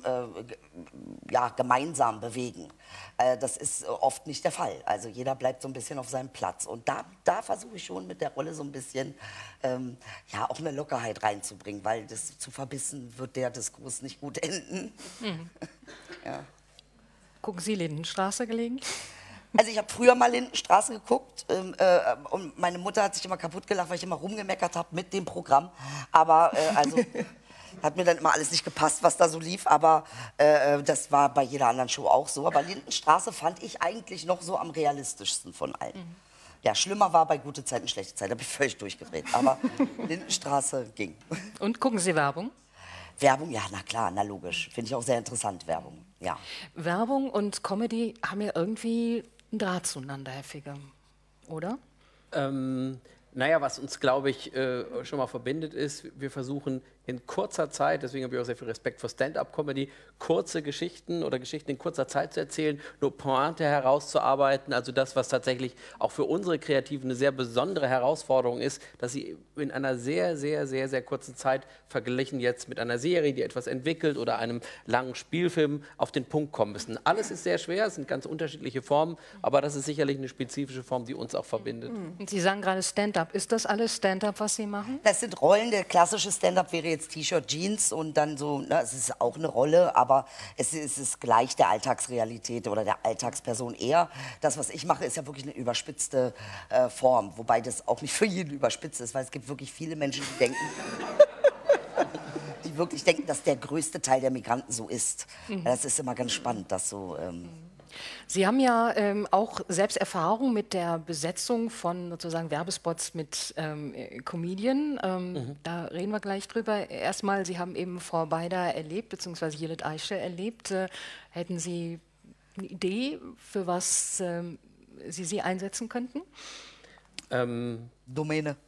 Speaker 2: äh, ja, gemeinsam bewegen. Äh, das ist oft nicht der Fall. Also jeder bleibt so ein bisschen auf seinem Platz. Und da, da versuche ich schon mit der Rolle so ein bisschen ähm, ja, auch eine Lockerheit reinzubringen, weil das zu verbissen wird der Diskurs nicht gut enden. Mhm. Ja.
Speaker 3: Gucken Sie Lindenstraße gelegentlich?
Speaker 2: Also ich habe früher mal Lindenstraße geguckt ähm, äh, und meine Mutter hat sich immer kaputt gelacht, weil ich immer rumgemeckert habe mit dem Programm. Aber äh, also hat mir dann immer alles nicht gepasst, was da so lief. Aber äh, das war bei jeder anderen Show auch so. Aber Lindenstraße fand ich eigentlich noch so am realistischsten von allen. Mhm. Ja, schlimmer war bei Gute Zeiten, Schlechte Zeiten. Da bin ich völlig durchgedreht. Aber Lindenstraße ging. Und
Speaker 3: gucken Sie Werbung?
Speaker 2: Werbung, ja, na klar, na logisch. Finde ich auch sehr interessant, Werbung, ja.
Speaker 3: Werbung und Comedy haben ja irgendwie einen Draht zueinander, Herr Figge, oder?
Speaker 8: Ähm, naja, was uns, glaube ich, äh, schon mal verbindet ist, wir versuchen in kurzer Zeit, deswegen habe ich auch sehr viel Respekt vor Stand-up-Comedy, kurze Geschichten oder Geschichten in kurzer Zeit zu erzählen, nur Pointe herauszuarbeiten, also das, was tatsächlich auch für unsere Kreativen eine sehr besondere Herausforderung ist, dass sie in einer sehr, sehr, sehr, sehr kurzen Zeit verglichen jetzt mit einer Serie, die etwas entwickelt oder einem langen Spielfilm auf den Punkt kommen müssen. Alles ist sehr schwer, es sind ganz unterschiedliche Formen, aber das ist sicherlich eine spezifische Form, die uns auch verbindet.
Speaker 3: Und Sie sagen gerade Stand-up. Ist das alles Stand-up, was Sie machen?
Speaker 2: Das sind Rollen. Der klassische Stand-up wäre jetzt T-Shirt, Jeans und dann so, na, es ist auch eine Rolle, aber es ist, es ist gleich der Alltagsrealität oder der Alltagsperson eher. Das, was ich mache, ist ja wirklich eine überspitzte äh, Form, wobei das auch nicht für jeden überspitzt ist, weil es gibt wirklich viele Menschen, die denken, die wirklich denken, dass der größte Teil der Migranten so ist. Mhm. Das ist immer ganz spannend, dass so... Ähm,
Speaker 3: Sie haben ja ähm, auch selbst Erfahrung mit der Besetzung von sozusagen Werbespots mit ähm, Comedian. Ähm, mhm. Da reden wir gleich drüber. Erstmal, Sie haben eben Frau Beider erlebt, beziehungsweise Yildiz Ayşe erlebt. Äh, hätten Sie eine Idee, für was ähm, Sie sie einsetzen könnten?
Speaker 2: Ähm. Domäne.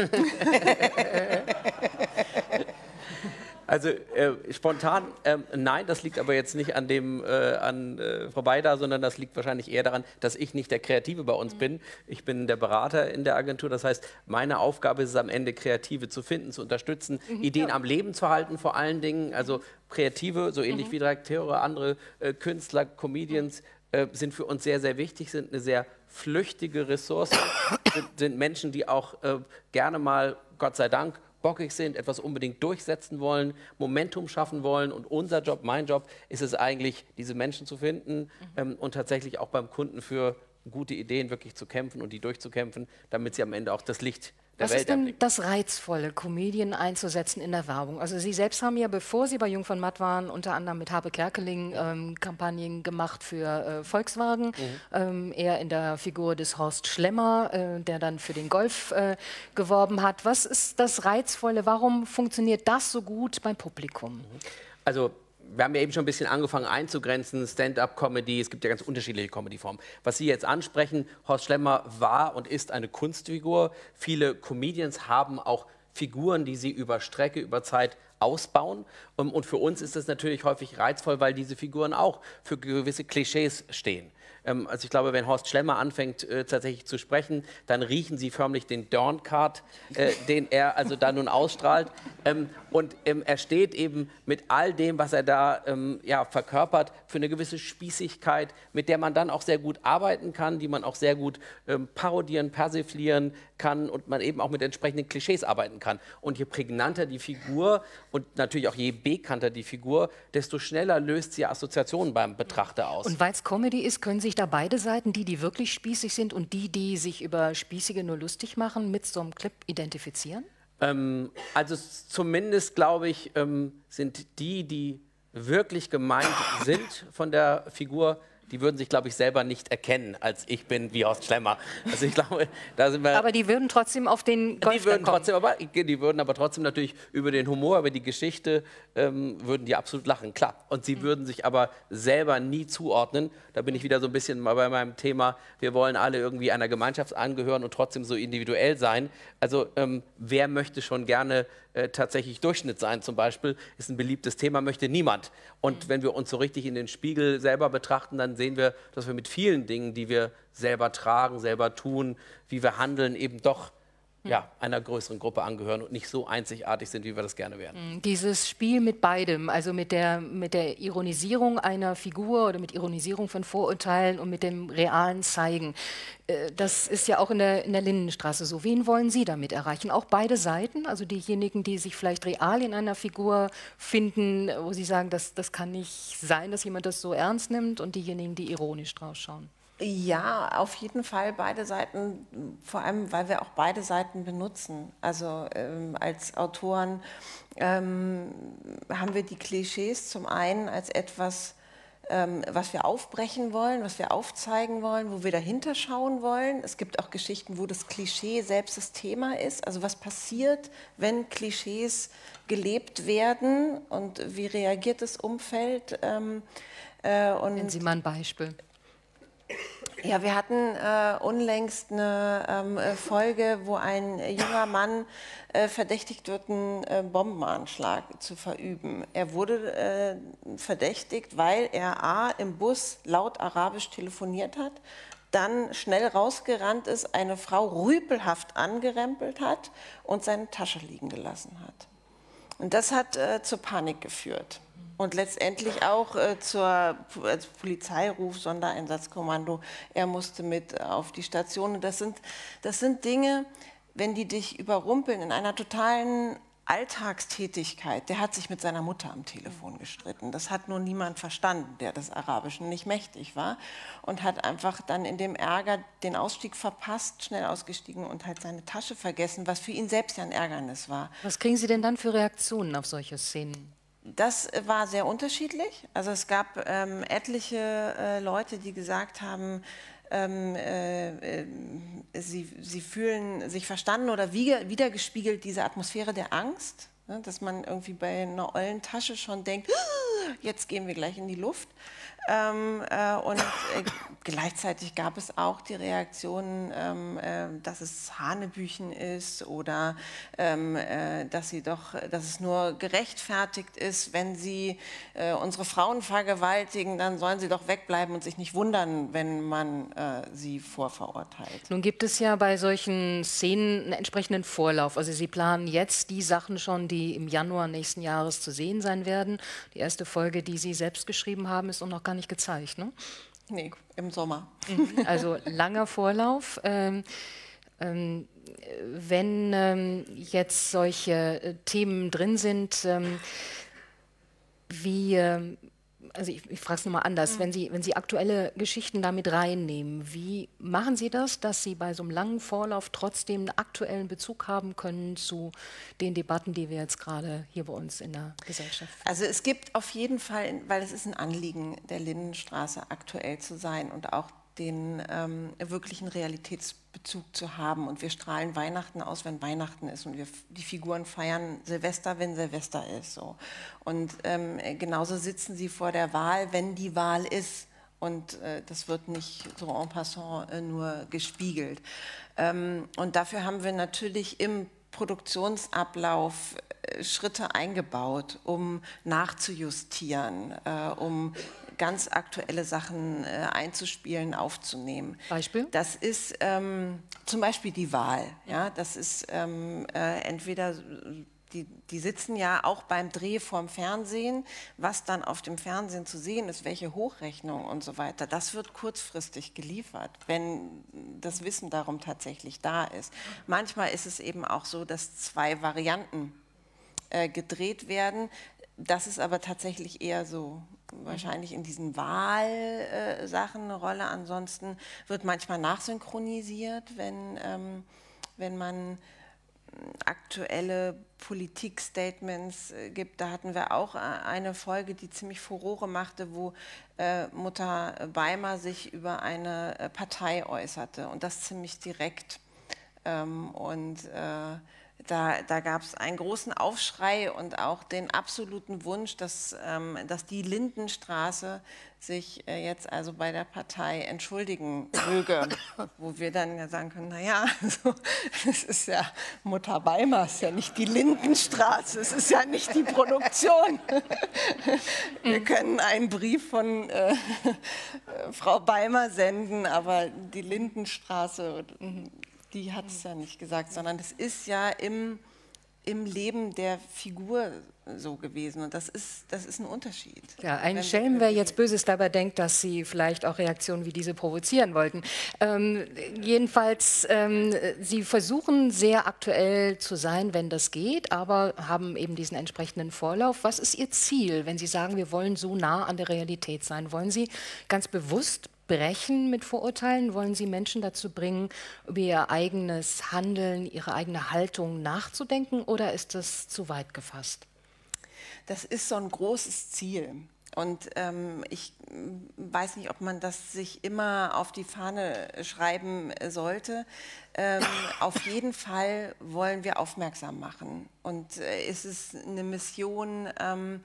Speaker 8: Also äh, spontan, ähm, nein, das liegt aber jetzt nicht an dem äh, an äh, Frau Beider, sondern das liegt wahrscheinlich eher daran, dass ich nicht der Kreative bei uns mhm. bin. Ich bin der Berater in der Agentur. Das heißt, meine Aufgabe ist es am Ende, Kreative zu finden, zu unterstützen, mhm. Ideen ja. am Leben zu halten, vor allen Dingen. Also Kreative, so ähnlich mhm. wie Redakteure, andere äh, Künstler, Comedians, äh, sind für uns sehr, sehr wichtig, sind eine sehr flüchtige Ressource, sind, sind Menschen, die auch äh, gerne mal, Gott sei Dank, bockig sind, etwas unbedingt durchsetzen wollen, Momentum schaffen wollen. Und unser Job, mein Job, ist es eigentlich, diese Menschen zu finden mhm. ähm, und tatsächlich auch beim Kunden für gute Ideen wirklich zu kämpfen und die durchzukämpfen, damit sie am Ende auch das Licht der
Speaker 3: Was
Speaker 8: Welt
Speaker 3: ist denn
Speaker 8: erblicken.
Speaker 3: das Reizvolle, Comedien einzusetzen in der Werbung? Also Sie selbst haben ja, bevor Sie bei Jung von Matt waren, unter anderem mit Habe Kerkeling ähm, Kampagnen gemacht für äh, Volkswagen, mhm. ähm, eher in der Figur des Horst Schlemmer, äh, der dann für den Golf äh, geworben hat. Was ist das Reizvolle? Warum funktioniert das so gut beim Publikum?
Speaker 8: Also wir haben ja eben schon ein bisschen angefangen einzugrenzen, Stand-up-Comedy, es gibt ja ganz unterschiedliche Comedy-Formen. Was Sie jetzt ansprechen, Horst Schlemmer war und ist eine Kunstfigur. Viele Comedians haben auch Figuren, die sie über Strecke, über Zeit ausbauen. Und für uns ist das natürlich häufig reizvoll, weil diese Figuren auch für gewisse Klischees stehen. Also ich glaube, wenn Horst Schlemmer anfängt äh, tatsächlich zu sprechen, dann riechen Sie förmlich den Dornkart, äh, den er also da nun ausstrahlt. Ähm, und ähm, er steht eben mit all dem, was er da ähm, ja, verkörpert, für eine gewisse Spießigkeit, mit der man dann auch sehr gut arbeiten kann, die man auch sehr gut ähm, parodieren, persiflieren kann und man eben auch mit entsprechenden Klischees arbeiten kann. Und je prägnanter die Figur und natürlich auch je bekannter die Figur, desto schneller löst sie Assoziationen beim Betrachter aus.
Speaker 3: Und weil es Comedy ist, können sich da beide Seiten, die, die wirklich spießig sind und die, die sich über Spießige nur lustig machen, mit so einem Clip identifizieren?
Speaker 8: Ähm, also zumindest, glaube ich, ähm, sind die, die wirklich gemeint sind von der Figur, die würden sich, glaube ich, selber nicht erkennen, als ich bin wie Horst Schlemmer. Also ich glaube, da sind wir.
Speaker 3: Aber die würden trotzdem auf den Golf
Speaker 8: die würden
Speaker 3: kommen.
Speaker 8: trotzdem, aber die würden aber trotzdem natürlich über den Humor, über die Geschichte ähm, würden die absolut lachen, klar. Und sie mhm. würden sich aber selber nie zuordnen. Da bin ich wieder so ein bisschen mal bei meinem Thema. Wir wollen alle irgendwie einer Gemeinschaft angehören und trotzdem so individuell sein. Also ähm, wer möchte schon gerne äh, tatsächlich Durchschnitt sein? Zum Beispiel ist ein beliebtes Thema, möchte niemand. Und mhm. wenn wir uns so richtig in den Spiegel selber betrachten, dann sehen wir, dass wir mit vielen Dingen, die wir selber tragen, selber tun, wie wir handeln, eben doch ja, einer größeren Gruppe angehören und nicht so einzigartig sind, wie wir das gerne wären.
Speaker 3: Dieses Spiel mit beidem, also mit der, mit der Ironisierung einer Figur oder mit Ironisierung von Vorurteilen und mit dem realen Zeigen, äh, das ist ja auch in der, in der Lindenstraße so. Wen wollen Sie damit erreichen? Auch beide Seiten, also diejenigen, die sich vielleicht real in einer Figur finden, wo Sie sagen, das, das kann nicht sein, dass jemand das so ernst nimmt, und diejenigen, die ironisch draus schauen.
Speaker 5: Ja, auf jeden Fall beide Seiten, vor allem, weil wir auch beide Seiten benutzen. Also ähm, als Autoren ähm, haben wir die Klischees zum einen als etwas, ähm, was wir aufbrechen wollen, was wir aufzeigen wollen, wo wir dahinter schauen wollen. Es gibt auch Geschichten, wo das Klischee selbst das Thema ist. Also was passiert, wenn Klischees gelebt werden und wie reagiert das Umfeld? Ähm, äh, und
Speaker 3: Nennen Sie mal ein Beispiel.
Speaker 5: Ja, wir hatten äh, unlängst eine ähm, Folge, wo ein junger Mann äh, verdächtigt wird, einen äh, Bombenanschlag zu verüben. Er wurde äh, verdächtigt, weil er a. im Bus laut Arabisch telefoniert hat, dann schnell rausgerannt ist, eine Frau rüpelhaft angerempelt hat und seine Tasche liegen gelassen hat. Und das hat äh, zur Panik geführt. Und letztendlich auch äh, zur als Polizeiruf, Sondereinsatzkommando. Er musste mit auf die Station. Und das sind, das sind Dinge, wenn die dich überrumpeln in einer totalen Alltagstätigkeit. Der hat sich mit seiner Mutter am Telefon gestritten. Das hat nur niemand verstanden, der des Arabischen nicht mächtig war. Und hat einfach dann in dem Ärger den Ausstieg verpasst, schnell ausgestiegen und halt seine Tasche vergessen, was für ihn selbst ja ein Ärgernis war.
Speaker 3: Was kriegen Sie denn dann für Reaktionen auf solche Szenen?
Speaker 5: Das war sehr unterschiedlich. Also es gab ähm, etliche äh, Leute, die gesagt haben, ähm, äh, äh, sie, sie fühlen sich verstanden oder wieder, wiedergespiegelt diese Atmosphäre der Angst, ne, dass man irgendwie bei einer ollen Tasche schon denkt, jetzt gehen wir gleich in die Luft. Ähm, äh, und äh, gleichzeitig gab es auch die Reaktion, ähm, äh, dass es Hanebüchen ist oder ähm, äh, dass, sie doch, dass es nur gerechtfertigt ist, wenn sie äh, unsere Frauen vergewaltigen, dann sollen sie doch wegbleiben und sich nicht wundern, wenn man äh, sie vorverurteilt.
Speaker 3: Nun gibt es ja bei solchen Szenen einen entsprechenden Vorlauf. Also Sie planen jetzt die Sachen schon, die im Januar nächsten Jahres zu sehen sein werden. Die erste Folge, die Sie selbst geschrieben haben, ist auch noch gar nicht gezeigt, ne?
Speaker 5: Nee, im Sommer.
Speaker 3: Also langer Vorlauf. Ähm, ähm, wenn ähm, jetzt solche äh, Themen drin sind, ähm, wie, ähm, also ich, ich frage es nochmal anders, mhm. wenn Sie, wenn Sie aktuelle Geschichten damit reinnehmen, wie machen Sie das, dass Sie bei so einem langen Vorlauf trotzdem einen aktuellen Bezug haben können zu den Debatten, die wir jetzt gerade hier bei uns in der Gesellschaft führen?
Speaker 5: Also es gibt auf jeden Fall, weil es ist ein Anliegen der Lindenstraße, aktuell zu sein und auch den ähm, wirklichen Realitätsbezug zu haben. Und wir strahlen Weihnachten aus, wenn Weihnachten ist. Und wir, die Figuren feiern Silvester, wenn Silvester ist. So. Und ähm, genauso sitzen sie vor der Wahl, wenn die Wahl ist. Und äh, das wird nicht so en passant äh, nur gespiegelt. Ähm, und dafür haben wir natürlich im Produktionsablauf äh, Schritte eingebaut, um nachzujustieren, äh, um ganz aktuelle Sachen äh, einzuspielen, aufzunehmen.
Speaker 3: Beispiel?
Speaker 5: Das ist ähm, zum Beispiel die Wahl. Ja? Das ist ähm, äh, entweder, die, die sitzen ja auch beim Dreh vorm Fernsehen, was dann auf dem Fernsehen zu sehen ist, welche Hochrechnung und so weiter. Das wird kurzfristig geliefert, wenn das Wissen darum tatsächlich da ist. Manchmal ist es eben auch so, dass zwei Varianten äh, gedreht werden. Das ist aber tatsächlich eher so wahrscheinlich in diesen Wahlsachen eine Rolle. Ansonsten wird manchmal nachsynchronisiert, wenn, ähm, wenn man aktuelle Politikstatements äh, gibt. Da hatten wir auch eine Folge, die ziemlich Furore machte, wo äh, Mutter Beimer sich über eine äh, Partei äußerte und das ziemlich direkt. Ähm, und äh, Da, da gab es einen großen Aufschrei und auch den absoluten Wunsch, dass, ähm, dass die Lindenstraße sich äh, jetzt also bei der Partei entschuldigen möge, wo wir dann ja sagen können, naja, also, es ist ja Mutter Beimer, es ist ja nicht die Lindenstraße, es ist ja nicht die Produktion. Wir können einen Brief von äh, Frau Beimer senden, aber die Lindenstraße, die hat es ja nicht gesagt, sondern das ist ja im, im Leben der Figur so gewesen. Und das ist, das ist ein Unterschied.
Speaker 3: Ja, ein Schelm, wer jetzt Böses dabei denkt, dass Sie vielleicht auch Reaktionen wie diese provozieren wollten. Ähm, jedenfalls, ähm, Sie versuchen sehr aktuell zu sein, wenn das geht, aber haben eben diesen entsprechenden Vorlauf. Was ist Ihr Ziel, wenn Sie sagen, wir wollen so nah an der Realität sein? Wollen Sie ganz bewusst brechen mit Vorurteilen? Wollen Sie Menschen dazu bringen, über ihr eigenes Handeln, ihre eigene Haltung nachzudenken, oder ist das zu weit gefasst?
Speaker 5: Das ist so ein großes Ziel. Und ähm, ich weiß nicht, ob man das sich immer auf die Fahne schreiben sollte. Ähm, auf jeden Fall wollen wir aufmerksam machen. Und äh, es ist eine Mission, ähm,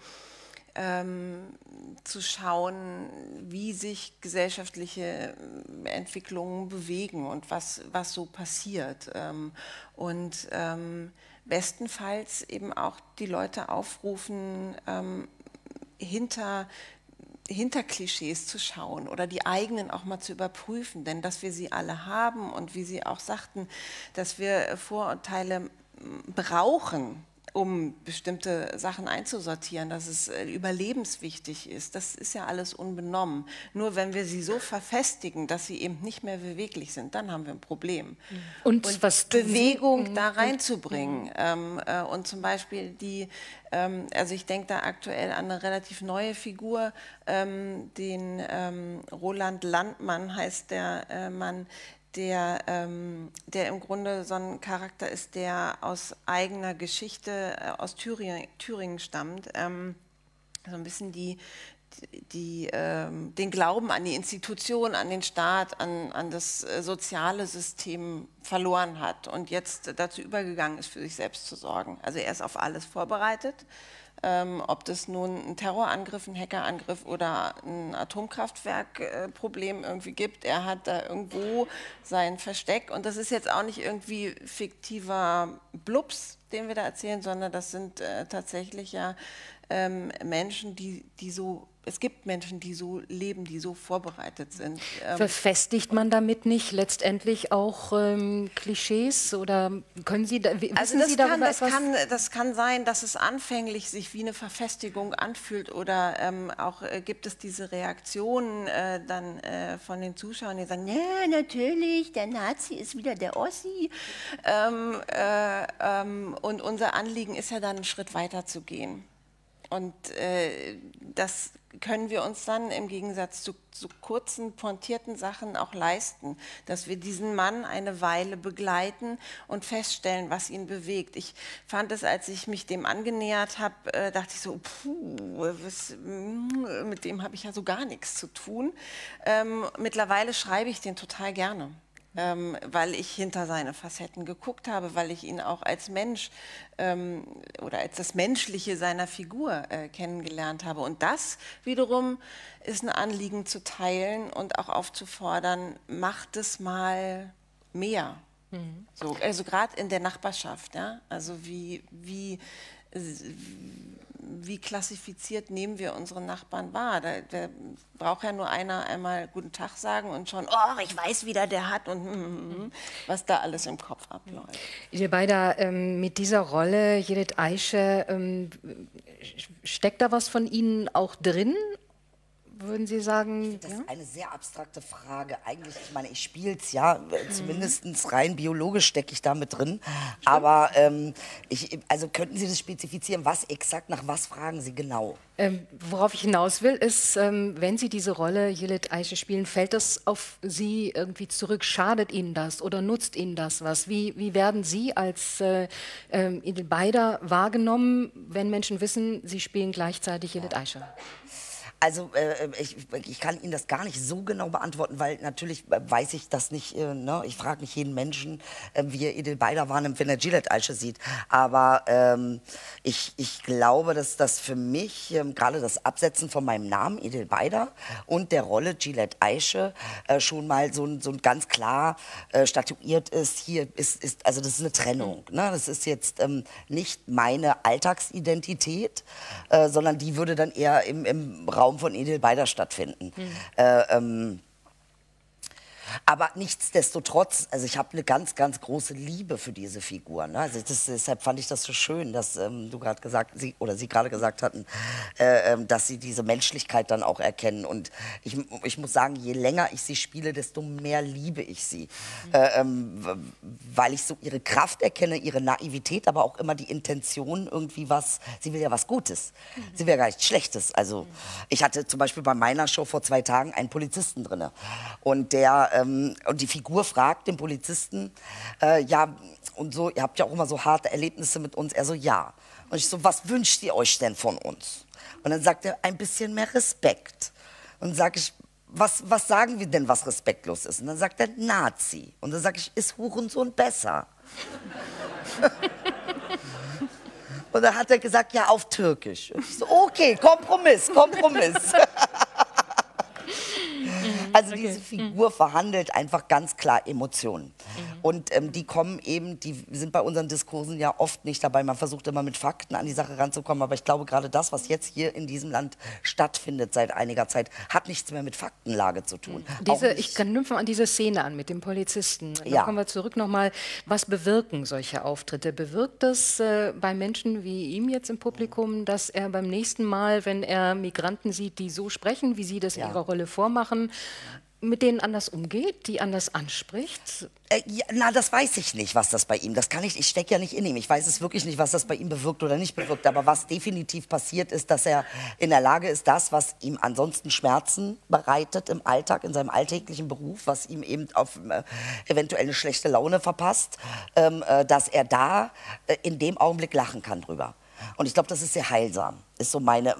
Speaker 5: Ähm, zu schauen, wie sich gesellschaftliche Entwicklungen bewegen und was, was so passiert. Ähm, und ähm, bestenfalls eben auch die Leute aufrufen, ähm, hinter hinter Klischees zu schauen oder die eigenen auch mal zu überprüfen. Denn dass wir sie alle haben und wie Sie auch sagten, dass wir Vorurteile brauchen, um bestimmte Sachen einzusortieren, dass es überlebenswichtig ist. Das ist ja alles unbenommen. Nur wenn wir sie so verfestigen, dass sie eben nicht mehr beweglich sind, dann haben wir ein Problem.
Speaker 3: Und,
Speaker 5: und
Speaker 3: was
Speaker 5: Bewegung da reinzubringen. Ähm, äh, und zum Beispiel die, ähm, also ich denke da aktuell an eine relativ neue Figur, ähm, den ähm, Roland Landmann heißt der äh, Mann, Der, ähm, der im Grunde so ein Charakter ist, der aus eigener Geschichte äh, aus Thüringen, Thüringen stammt, ähm, so ein bisschen die, die, die ähm, den Glauben an die Institution, an den Staat, an, an das äh, soziale System verloren hat und jetzt dazu übergegangen ist, für sich selbst zu sorgen. Also er ist auf alles vorbereitet. Ähm, ob das nun ein Terrorangriff, ein Hackerangriff oder ein Atomkraftwerkproblem äh, irgendwie gibt. Er hat da irgendwo sein Versteck und das ist jetzt auch nicht irgendwie fiktiver Blups, den wir da erzählen, sondern das sind äh, tatsächlich ja ähm, Menschen, die, die so, es gibt Menschen, die so leben, die so vorbereitet sind. Ähm,
Speaker 3: Verfestigt man damit nicht letztendlich auch ähm, Klischees oder können Sie, da, wissen
Speaker 5: also das
Speaker 3: Sie darüber
Speaker 5: kann, das
Speaker 3: etwas?
Speaker 5: kann, das kann sein, dass es anfänglich sich sich wie eine Verfestigung anfühlt oder ähm, auch äh, gibt es diese Reaktionen äh, dann äh, von den Zuschauern, die sagen, ja, natürlich, der Nazi ist wieder der Ossi. Ähm, äh, ähm, und unser Anliegen ist ja dann, einen Schritt weiter zu gehen. Und äh, das können wir uns dann im Gegensatz zu, zu kurzen, pointierten Sachen auch leisten, dass wir diesen Mann eine Weile begleiten und feststellen, was ihn bewegt. Ich fand es, als ich mich dem angenähert habe, äh, dachte ich so, puh, was, mit dem habe ich ja so gar nichts zu tun. Ähm, mittlerweile schreibe ich den total gerne. Ähm, weil ich hinter seine Facetten geguckt habe, weil ich ihn auch als Mensch ähm, oder als das Menschliche seiner Figur äh, kennengelernt habe. Und das wiederum ist ein Anliegen zu teilen und auch aufzufordern, macht es mal mehr. Mhm. So, also gerade in der Nachbarschaft, ja? Also wie, wie wie klassifiziert nehmen wir unsere Nachbarn wahr? Da, da braucht ja nur einer einmal guten Tag sagen und schon, oh, ich weiß, wie der der hat und mm, mm, was da alles im Kopf abläuft.
Speaker 3: Ihr beide ähm, mit dieser Rolle, Yildiz Ayşe, ähm, steckt da was von Ihnen auch drin? Würden Sie sagen?
Speaker 2: Das
Speaker 3: ja?
Speaker 2: ist eine sehr abstrakte Frage. Eigentlich, ich meine, ich spiele es ja, mhm. zumindest rein biologisch stecke ich da mit drin. Stimmt. Aber ähm, ich, also könnten Sie das spezifizieren, was exakt, nach was fragen Sie genau?
Speaker 3: Ähm, worauf ich hinaus will, ist, ähm, wenn Sie diese Rolle Yildiz Ayşe spielen, fällt das auf Sie irgendwie zurück? Schadet Ihnen das oder nutzt Ihnen das was? Wie, wie werden Sie als äh, ähm, Idil Beider wahrgenommen, wenn Menschen wissen, Sie spielen gleichzeitig Yildiz Ayşe?
Speaker 2: Also äh, ich, ich kann Ihnen das gar nicht so genau beantworten, weil natürlich weiß ich das nicht, äh, ne? Ich frage nicht jeden Menschen, äh, wie er Idil Beider wahrnimmt, wenn er Yildiz Ayşe sieht. Aber ähm, ich, ich glaube, dass das für mich, ähm, gerade das Absetzen von meinem Namen Idil Beider und der Rolle Yildiz Ayşe äh, schon mal so, so ganz klar äh, statuiert ist, hier ist, ist, also das ist eine Trennung. Ne? Das ist jetzt ähm, nicht meine Alltagsidentität, äh, sondern die würde dann eher im, im Raum von Idil Beider stattfinden. Mhm. Äh, ähm, aber nichtsdestotrotz, also ich habe eine ganz, ganz große Liebe für diese Figur. Ne? Also das, deshalb fand ich das so schön, dass ähm, du gerade gesagt, sie, oder Sie gerade gesagt hatten, äh, äh, dass sie diese Menschlichkeit dann auch erkennen. Und ich, ich muss sagen, je länger ich sie spiele, desto mehr liebe ich sie. Mhm. Äh, ähm, weil ich so ihre Kraft erkenne, ihre Naivität, aber auch immer die Intention, irgendwie was, sie will ja was Gutes. Mhm. Sie will ja gar nichts Schlechtes. Also ich hatte zum Beispiel bei meiner Show vor zwei Tagen einen Polizisten drin. Und der und die Figur fragt den Polizisten, äh, ja, und so, ihr habt ja auch immer so harte Erlebnisse mit uns. Er so, ja. Und ich so, was wünscht ihr euch denn von uns? Und dann sagt er, ein bisschen mehr Respekt. Und dann sage ich, was, was sagen wir denn, was respektlos ist? Und dann sagt er, Nazi. Und dann sage ich, ist Hurensohn besser? Und dann hat er gesagt, ja, auf Türkisch. Und ich so, okay, Kompromiss, Kompromiss. Also okay. Diese Figur mhm. verhandelt einfach ganz klar Emotionen. Mhm. Und ähm, die kommen eben, die sind bei unseren Diskursen ja oft nicht dabei. Man versucht immer mit Fakten an die Sache ranzukommen. Aber ich glaube, gerade das, was jetzt hier in diesem Land stattfindet seit einiger Zeit, hat nichts mehr mit Faktenlage zu tun.
Speaker 3: Diese, ich knüpfe an diese Szene an mit dem Polizisten. Dann ja. kommen wir zurück nochmal. Was bewirken solche Auftritte? Bewirkt das äh, bei Menschen wie ihm jetzt im Publikum, dass er beim nächsten Mal, wenn er Migranten sieht, die so sprechen, wie Sie das in ja. Ihrer Rolle vormachen, mit denen anders umgeht, die anders anspricht?
Speaker 2: Äh, ja, na, das weiß ich nicht, was das bei ihm, das kann ich, ich stecke ja nicht in ihm, ich weiß es wirklich nicht, was das bei ihm bewirkt oder nicht bewirkt, aber was definitiv passiert ist, dass er in der Lage ist, das, was ihm ansonsten Schmerzen bereitet im Alltag, in seinem alltäglichen Beruf, was ihm eben auf äh, eventuell eine schlechte Laune verpasst, ähm, äh, dass er da äh, in dem Augenblick lachen kann drüber. Und ich glaube, das ist sehr heilsam. Ist so meine,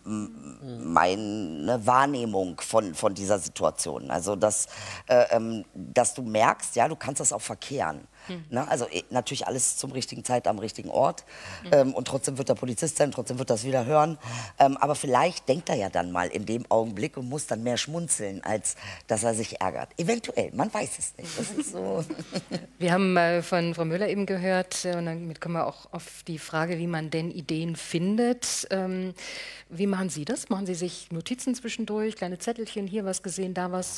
Speaker 2: meine Wahrnehmung von, von dieser Situation. Also, dass, äh, ähm, dass du merkst, ja, du kannst das auch verkehren. Hm. Ne? Also eh, natürlich alles zum richtigen Zeit am richtigen Ort. Hm. Ähm, und trotzdem wird der Polizist sein, trotzdem wird das wieder hören. Ähm, aber vielleicht denkt er ja dann mal in dem Augenblick und muss dann mehr schmunzeln, als dass er sich ärgert. Eventuell, man weiß es nicht. Das ist so.
Speaker 3: Wir haben äh, von Frau Müller eben gehört, äh, und damit kommen wir auch auf die Frage, wie man denn Ideen findet. Ähm, Wie machen Sie das? Machen Sie sich Notizen zwischendurch, kleine Zettelchen, hier was gesehen, da was? Und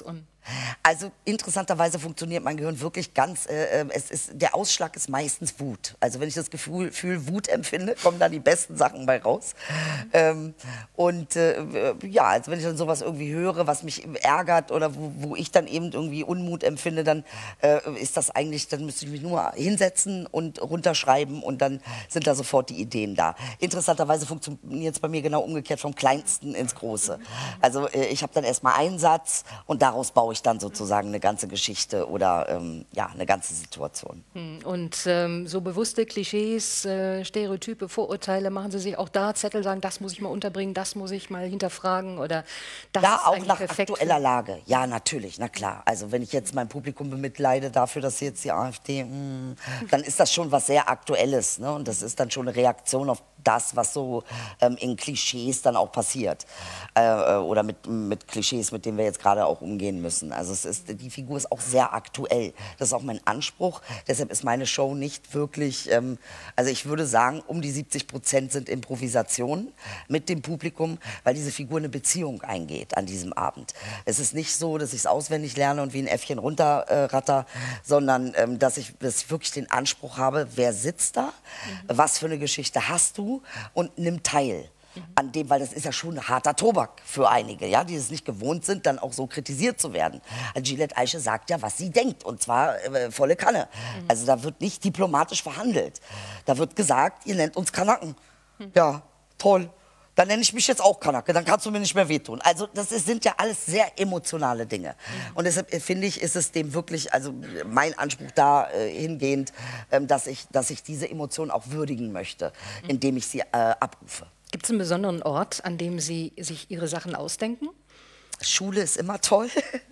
Speaker 2: Also interessanterweise funktioniert mein Gehirn wirklich ganz, äh, es ist, der Ausschlag ist meistens Wut. Also wenn ich das Gefühl, Gefühl Wut empfinde, kommen da die besten Sachen bei raus. Ähm, und äh, ja, also wenn ich dann sowas irgendwie höre, was mich ärgert oder wo, wo ich dann eben irgendwie Unmut empfinde, dann äh, ist das eigentlich, dann müsste ich mich nur hinsetzen und runterschreiben und dann sind da sofort die Ideen da. Interessanterweise funktioniert es bei mir genau umgekehrt, vom Kleinsten ins Große. Also äh, ich habe dann erstmal einen Satz und daraus baue ich dann sozusagen eine ganze Geschichte oder ähm, ja, eine ganze Situation.
Speaker 3: Und ähm, so bewusste Klischees, äh, Stereotype, Vorurteile, machen Sie sich auch da Zettel, sagen, das muss ich mal unterbringen, das muss ich mal hinterfragen oder das
Speaker 2: Ja,
Speaker 3: ist
Speaker 2: auch
Speaker 3: eigentlich
Speaker 2: nach
Speaker 3: perfekt
Speaker 2: aktueller
Speaker 3: für-
Speaker 2: Lage. Ja, natürlich, na klar. Also wenn ich jetzt mein Publikum bemitleide dafür, dass jetzt die AfD, mh, dann ist das schon was sehr Aktuelles. Ne? Und das ist dann schon eine Reaktion auf das, was so ähm, in Klischees dann auch passiert. Äh, oder mit, mit Klischees, mit denen wir jetzt gerade auch umgehen müssen. Also es ist, die Figur ist auch sehr aktuell. Das ist auch mein Anspruch. Deshalb ist meine Show nicht wirklich, ähm, also ich würde sagen, um die siebzig Prozent sind Improvisationen mit dem Publikum, weil diese Figur eine Beziehung eingeht an diesem Abend. Es ist nicht so, dass ich es auswendig lerne und wie ein Äffchen runterratter, äh, sondern ähm, dass, ich, dass ich wirklich den Anspruch habe, wer sitzt da, mhm. was für eine Geschichte hast du und nimm teil. An dem, weil das ist ja schon harter Tobak für einige, ja, die es nicht gewohnt sind, dann auch so kritisiert zu werden. Also Gillette Eiche sagt ja, was sie denkt, und zwar äh, volle Kanne. Mhm. Also da wird nicht diplomatisch verhandelt. Da wird gesagt, ihr nennt uns Kanaken. Mhm. Ja, toll. Dann nenne ich mich jetzt auch Kanake, dann kannst du mir nicht mehr wehtun. Also das ist, sind ja alles sehr emotionale Dinge. Mhm. Und deshalb äh, finde ich, ist es dem wirklich, also mein Anspruch da äh, hingehend, ähm, dass, ich, dass ich diese Emotionen auch würdigen möchte, indem ich sie äh, abrufe.
Speaker 3: Gibt es einen besonderen Ort, an dem Sie sich Ihre Sachen ausdenken?
Speaker 2: Schule ist immer toll.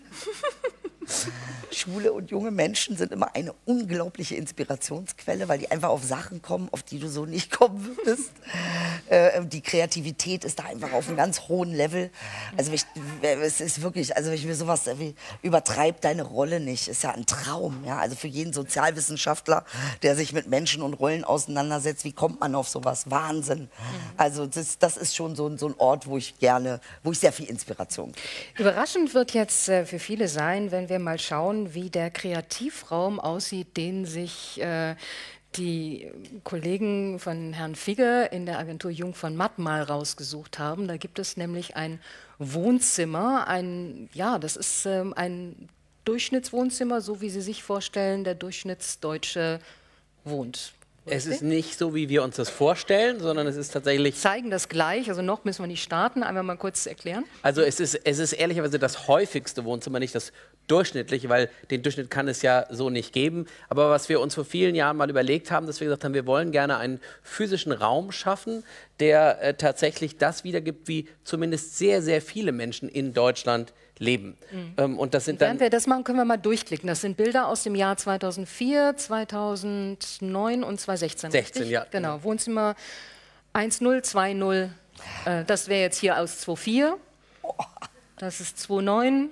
Speaker 2: Schule und junge Menschen sind immer eine unglaubliche Inspirationsquelle, weil die einfach auf Sachen kommen, auf die du so nicht kommen würdest. Äh, die Kreativität ist da einfach auf einem ganz hohen Level. Also ich, es ist wirklich, also ich will sowas wie übertreib deine Rolle nicht, ist ja ein Traum. Ja? Also für jeden Sozialwissenschaftler, der sich mit Menschen und Rollen auseinandersetzt, wie kommt man auf sowas? Wahnsinn. Also das, das ist schon so, so ein Ort, wo ich gerne, wo ich sehr viel Inspiration kriege.
Speaker 3: Überraschend wird jetzt äh, für viele sein, wenn wir mal schauen, wie der Kreativraum aussieht, den sich äh, die Kollegen von Herrn Figge in der Agentur Jung von Matt mal rausgesucht haben. Da gibt es nämlich ein Wohnzimmer, ein, ja, das ist ähm, ein Durchschnittswohnzimmer, so wie Sie sich vorstellen, der Durchschnittsdeutsche wohnt.
Speaker 8: Es ist nicht so, wie wir uns das vorstellen, sondern es ist tatsächlich...
Speaker 3: Zeigen das gleich, also noch müssen wir nicht starten, einmal mal kurz erklären.
Speaker 8: Also es ist, es ist ehrlicherweise das häufigste Wohnzimmer, nicht das durchschnittliche, weil den Durchschnitt kann es ja so nicht geben. Aber was wir uns vor vielen Jahren mal überlegt haben, dass wir gesagt haben, wir wollen gerne einen physischen Raum schaffen, der äh, tatsächlich das wiedergibt, wie zumindest sehr, sehr viele Menschen in Deutschland leben. Mhm. Ähm, und das sind dann
Speaker 3: Während wir das machen, können wir mal durchklicken. Das sind Bilder aus dem Jahr zweitausendvier, zweitausendneun und zweitausendsechzehn.
Speaker 8: sechzehn,
Speaker 3: richtig?
Speaker 8: ja.
Speaker 3: Genau, Wohnzimmer eins null zwei null. Äh, das wäre jetzt hier aus zweitausendvier. Das ist zweitausendneun.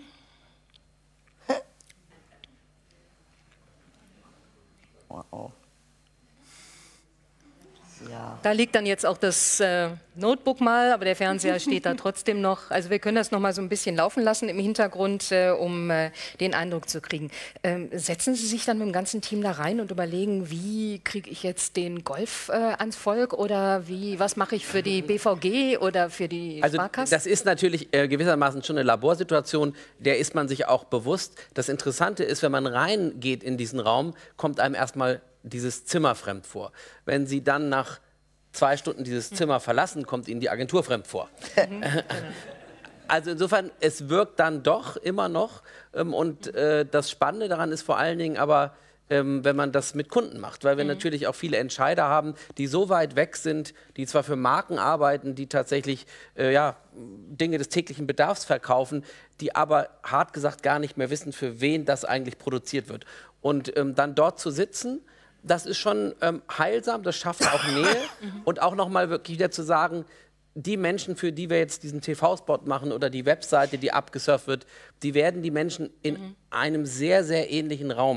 Speaker 2: Oh. Ja.
Speaker 3: Da liegt dann jetzt auch das äh, Notebook mal, aber der Fernseher steht da trotzdem noch. Also wir können das noch mal so ein bisschen laufen lassen im Hintergrund, äh, um äh, den Eindruck zu kriegen. Ähm, setzen Sie sich dann mit dem ganzen Team da rein und überlegen, wie kriege ich jetzt den Golf äh, ans Volk oder wie, was mache ich für die B V G oder für die
Speaker 8: Also
Speaker 3: Sparkasse?
Speaker 8: das ist natürlich äh, gewissermaßen schon eine Laborsituation, der ist man sich auch bewusst. Das Interessante ist, wenn man reingeht in diesen Raum, kommt einem erstmal dieses Zimmer fremd vor. Wenn Sie dann nach zwei Stunden dieses Zimmer verlassen, kommt Ihnen die Agentur fremd vor. Mhm, genau. Also insofern, es wirkt dann doch immer noch. Ähm, und äh, das Spannende daran ist vor allen Dingen aber, ähm, wenn man das mit Kunden macht. Weil wir mhm. natürlich auch viele Entscheider haben, die so weit weg sind, die zwar für Marken arbeiten, die tatsächlich äh, ja, Dinge des täglichen Bedarfs verkaufen, die aber hart gesagt gar nicht mehr wissen, für wen das eigentlich produziert wird. Und ähm, dann dort zu sitzen, das ist schon ähm, heilsam, das schafft auch Nähe und auch nochmal wirklich wieder zu sagen, die Menschen, für die wir jetzt diesen T V-Spot machen oder die Webseite, die abgesurft wird, die werden die Menschen in mhm. einem sehr, sehr ähnlichen Raum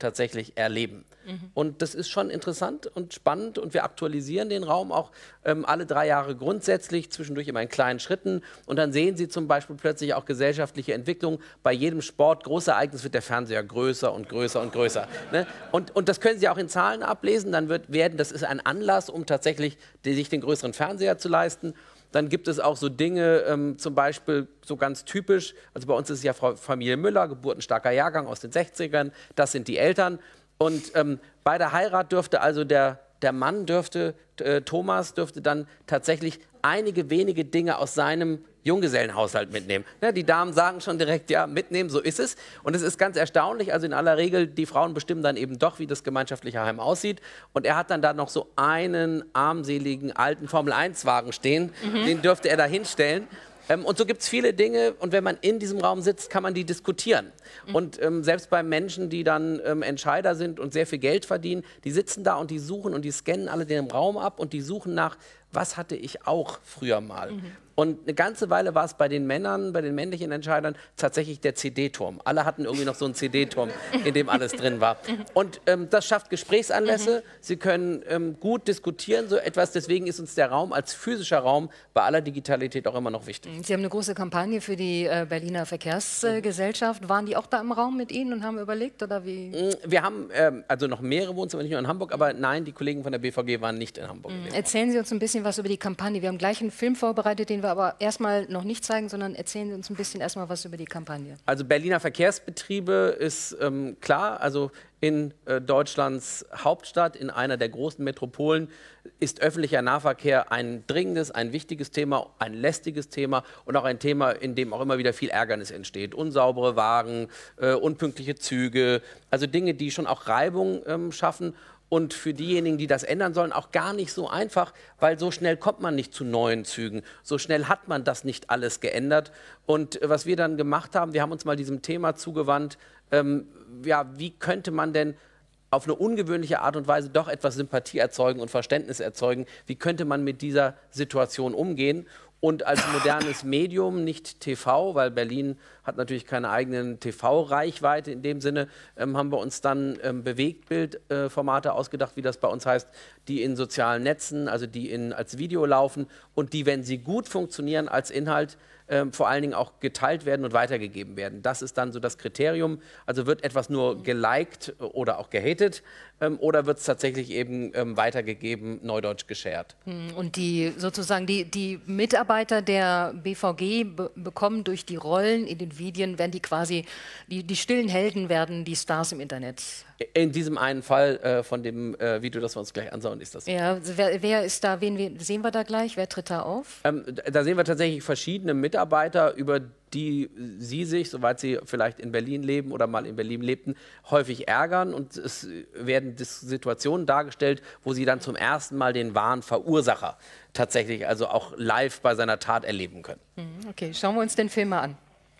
Speaker 8: tatsächlich erleben. Mhm. Und das ist schon interessant und spannend und wir aktualisieren den Raum auch ähm, alle drei Jahre grundsätzlich, zwischendurch immer in kleinen Schritten und dann sehen Sie zum Beispiel plötzlich auch gesellschaftliche Entwicklung. Bei jedem Sport, Großereignis wird der Fernseher größer und größer und größer. Ne? Und, und das können Sie auch in Zahlen ablesen, dann wird werden, das ist ein Anlass, um tatsächlich die, sich den größeren Fernseher zu leisten. Dann gibt es auch so Dinge, ähm, zum Beispiel so ganz typisch, also bei uns ist es ja Familie Müller, geburtenstarker Jahrgang aus den sechzigern, das sind die Eltern. Und ähm, bei der Heirat dürfte also der, der Mann, dürfte, äh, Thomas, dürfte dann tatsächlich einige wenige Dinge aus seinem Junggesellenhaushalt mitnehmen. Ja, die Damen sagen schon direkt, ja, mitnehmen, so ist es. Und es ist ganz erstaunlich, also in aller Regel, die Frauen bestimmen dann eben doch, wie das gemeinschaftliche Heim aussieht. Und er hat dann da noch so einen armseligen alten Formel eins Wagen stehen, mhm. den dürfte er da hinstellen. Ähm, und so gibt es viele Dinge und wenn man in diesem Raum sitzt, kann man die diskutieren. Mhm. Und ähm, selbst bei Menschen, die dann ähm, Entscheider sind und sehr viel Geld verdienen, die sitzen da und die suchen und die scannen alle den Raum ab und die suchen nach, was hatte ich auch früher mal. Mhm. Und eine ganze Weile war es bei den Männern, bei den männlichen Entscheidern tatsächlich der C D-Turm. Alle hatten irgendwie noch so einen C D-Turm, in dem alles drin war. Und ähm, das schafft Gesprächsanlässe. Sie können ähm, gut diskutieren, so etwas. Deswegen ist uns der Raum als physischer Raum bei aller Digitalität auch immer noch wichtig.
Speaker 3: Sie haben eine große Kampagne für die äh, Berliner Verkehrsgesellschaft. Äh, Waren die auch da im Raum mit Ihnen und haben überlegt, oder wie?
Speaker 8: Wir haben ähm, also noch mehrere Wohnzimmer, nicht nur in Hamburg, aber nein, die Kollegen von der B V G waren nicht in Hamburg.
Speaker 3: Mhm. Erzählen Sie uns ein bisschen was über die Kampagne. Wir haben gleich einen Film vorbereitet, den wir aber erstmal noch nicht zeigen, sondern erzählen Sie uns ein bisschen erstmal was über die Kampagne.
Speaker 8: Also Berliner Verkehrsbetriebe ist ähm, klar, also in äh, Deutschlands Hauptstadt, in einer der großen Metropolen, ist öffentlicher Nahverkehr ein dringendes, ein wichtiges Thema, ein lästiges Thema und auch ein Thema, in dem auch immer wieder viel Ärgernis entsteht. Unsaubere Wagen, äh, unpünktliche Züge, also Dinge, die schon auch Reibung ähm, schaffen. Und für diejenigen, die das ändern sollen, auch gar nicht so einfach, weil so schnell kommt man nicht zu neuen Zügen. So schnell hat man das nicht alles geändert. Und was wir dann gemacht haben, wir haben uns mal diesem Thema zugewandt, ähm, ja, wie könnte man denn auf eine ungewöhnliche Art und Weise doch etwas Sympathie erzeugen und Verständnis erzeugen? Wie könnte man mit dieser Situation umgehen? Und als modernes Medium, nicht T V, weil Berlin hat natürlich keine eigenen T V-Reichweite in dem Sinne, ähm, haben wir uns dann ähm, Bewegtbildformate äh, ausgedacht, wie das bei uns heißt, die in sozialen Netzen, also die in, als Video laufen und die, wenn sie gut funktionieren, als Inhalt ähm, vor allen Dingen auch geteilt werden und weitergegeben werden. Das ist dann so das Kriterium. Also wird etwas nur geliked oder auch gehatet ähm, oder wird es tatsächlich eben ähm, weitergegeben, neudeutsch geshared.
Speaker 3: Und die sozusagen die, die Mitarbeiter der B V G be bekommen durch die Rollen in den Videos, werden die quasi, die, die stillen Helden werden die Stars im Internet.
Speaker 8: In diesem einen Fall äh, von dem äh, Video, das wir uns gleich anschauen, ist das so.
Speaker 3: Ja, wer, wer ist da, wen wir, sehen wir da gleich? Wer tritt da auf?
Speaker 8: Ähm, da sehen wir tatsächlich verschiedene Mitarbeiter, über die Sie sich, soweit Sie vielleicht in Berlin leben oder mal in Berlin lebten, häufig ärgern. Und es werden Situationen dargestellt, wo Sie dann zum ersten Mal den wahren Verursacher tatsächlich, also auch live bei seiner Tat erleben können.
Speaker 3: Okay, schauen wir uns den Film mal an.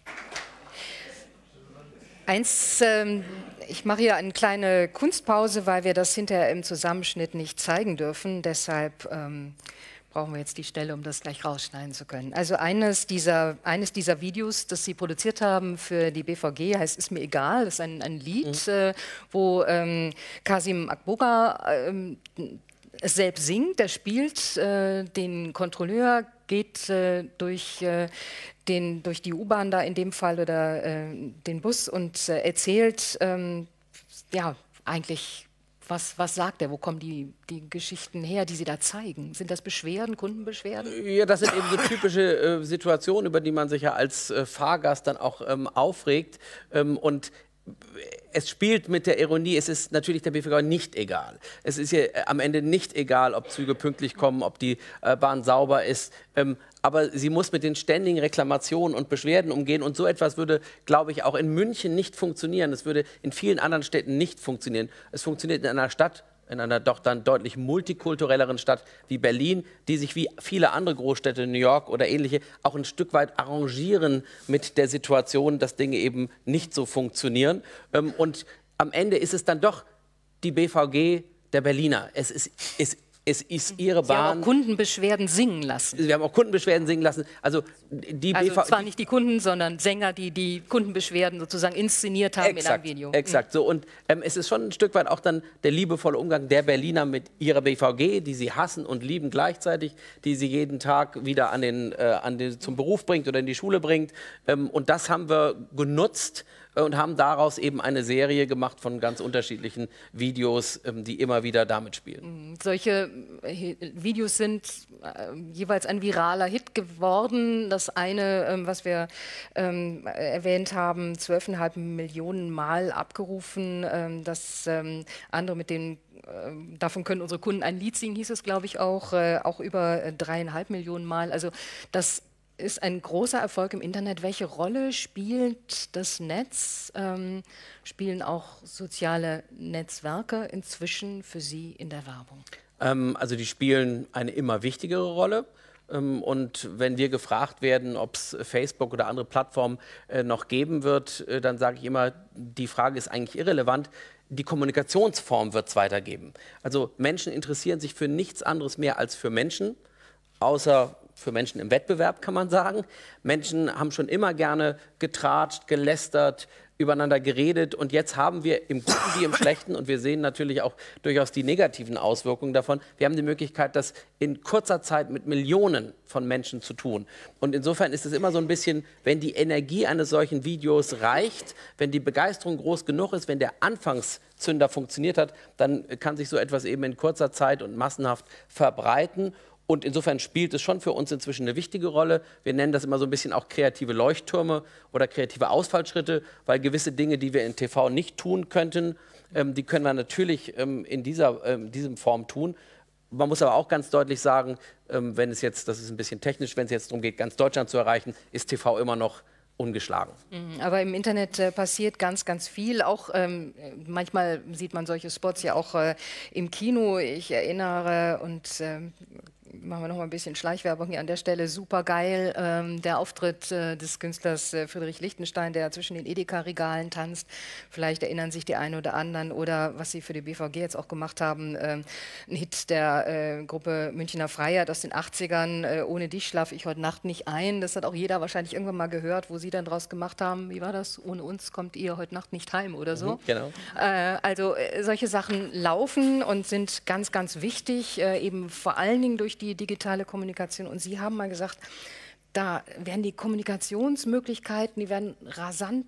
Speaker 3: Eins, ähm, ich mache hier eine kleine Kunstpause, weil wir das hinterher im Zusammenschnitt nicht zeigen dürfen. Deshalb ähm, brauchen wir jetzt die Stelle, um das gleich rausschneiden zu können. Also eines dieser, eines dieser Videos, das Sie produziert haben für die B V G, heißt Ist mir egal. Das ist ein, ein Lied, mhm. äh, wo ähm, Kasim Akboga ähm, es selbst singt. Der spielt äh, den Kontrolleur, geht äh, durch, äh, den, durch die U-Bahn da in dem Fall oder äh, den Bus und äh, erzählt, ähm, ja, eigentlich, was, was sagt er? Wo kommen die, die Geschichten her, die Sie da zeigen? Sind das Beschwerden, Kundenbeschwerden?
Speaker 8: Ja, das sind eben so typische äh, Situationen, über die man sich ja als äh, Fahrgast dann auch ähm, aufregt. Ähm, und es spielt mit der Ironie, es ist natürlich der B V G nicht egal. Es ist ja am Ende nicht egal, ob Züge pünktlich kommen, ob die äh, Bahn sauber ist. Ähm, aber sie muss mit den ständigen Reklamationen und Beschwerden umgehen. Und so etwas würde, glaube ich, auch in München nicht funktionieren. Es würde in vielen anderen Städten nicht funktionieren. Es funktioniert in einer Stadt, in einer doch dann deutlich multikulturelleren Stadt wie Berlin, die sich wie viele andere Großstädte, New York oder ähnliche, auch ein Stück weit arrangieren mit der Situation, dass Dinge eben nicht so funktionieren. Und am Ende ist es dann doch die B V G der Berliner. Es ist, ist es ist ihre
Speaker 3: Sie
Speaker 8: Bahn.
Speaker 3: haben auch Kundenbeschwerden singen lassen.
Speaker 8: Wir haben auch Kundenbeschwerden singen lassen. Also, die
Speaker 3: Also
Speaker 8: B V
Speaker 3: zwar nicht die Kunden, sondern Sänger, die die Kundenbeschwerden sozusagen inszeniert haben
Speaker 8: exakt,
Speaker 3: in einem Video.
Speaker 8: Exakt, so. Und ähm, es ist schon ein Stück weit auch dann der liebevolle Umgang der Berliner mit ihrer B V G, die sie hassen und lieben gleichzeitig, die sie jeden Tag wieder an den, äh, an den, zum Beruf bringt oder in die Schule bringt. Ähm, und das haben wir genutzt und haben daraus eben eine Serie gemacht von ganz unterschiedlichen Videos, ähm, die immer wieder damit spielen.
Speaker 3: Solche äh, Videos sind äh, jeweils ein viraler Hit geworden. Das eine, ähm, was wir ähm, erwähnt haben, zwölf Komma fünf Millionen Mal abgerufen. Ähm, das ähm, andere mit den äh, davon können unsere Kunden ein Lied singen, hieß es, glaube ich, auch, äh, auch über äh, dreieinhalb Millionen Mal. Also das ist ein großer Erfolg im Internet. Welche Rolle spielt das Netz? Ähm, spielen auch soziale Netzwerke inzwischen für Sie in der Werbung?
Speaker 8: Ähm, also die spielen eine immer wichtigere Rolle. Ähm, und wenn wir gefragt werden, ob es Facebook oder andere Plattformen äh, noch geben wird, äh, dann sage ich immer, die Frage ist eigentlich irrelevant. Die Kommunikationsform wird es weitergeben. Also Menschen interessieren sich für nichts anderes mehr als für Menschen, außer für Menschen im Wettbewerb, kann man sagen. Menschen haben schon immer gerne getratscht, gelästert, übereinander geredet und jetzt haben wir im Guten wie im Schlechten, und wir sehen natürlich auch durchaus die negativen Auswirkungen davon, wir haben die Möglichkeit, das in kurzer Zeit mit Millionen von Menschen zu tun. Und insofern ist es immer so ein bisschen, wenn die Energie eines solchen Videos reicht, wenn die Begeisterung groß genug ist, wenn der Anfangszünder funktioniert hat, dann kann sich so etwas eben in kurzer Zeit und massenhaft verbreiten. Und insofern spielt es schon für uns inzwischen eine wichtige Rolle. Wir nennen das immer so ein bisschen auch kreative Leuchttürme oder kreative Ausfallschritte, weil gewisse Dinge, die wir in T V nicht tun könnten, ähm, die können wir natürlich ähm, in dieser ähm, diesem Form tun. Man muss aber auch ganz deutlich sagen, ähm, wenn es jetzt, das ist ein bisschen technisch, wenn es jetzt darum geht, ganz Deutschland zu erreichen, ist T V immer noch ungeschlagen.
Speaker 3: Aber im Internet äh, passiert ganz, ganz viel. Auch ähm, manchmal sieht man solche Spots ja auch äh, im Kino. Ich erinnere und äh, machen wir noch mal ein bisschen Schleichwerbung hier an der Stelle. Super geil, ähm, der Auftritt äh, des Künstlers äh, Friedrich Lichtenstein, der zwischen den Edeka-Regalen tanzt. Vielleicht erinnern sich die einen oder anderen. Oder was Sie für die B V G jetzt auch gemacht haben, äh, ein Hit der äh, Gruppe Münchner Freiheit aus den achtzigern. Äh, Ohne dich schlafe ich heute Nacht nicht ein. Das hat auch jeder wahrscheinlich irgendwann mal gehört, wo Sie dann draus gemacht haben. Wie war das? Ohne uns kommt ihr heute Nacht nicht heim oder so.
Speaker 8: Mhm, genau.
Speaker 3: Äh, also äh, solche Sachen laufen und sind ganz, ganz wichtig, äh, eben vor allen Dingen durch die digitale Kommunikation. Und Sie haben mal gesagt, da werden die Kommunikationsmöglichkeiten, die werden rasant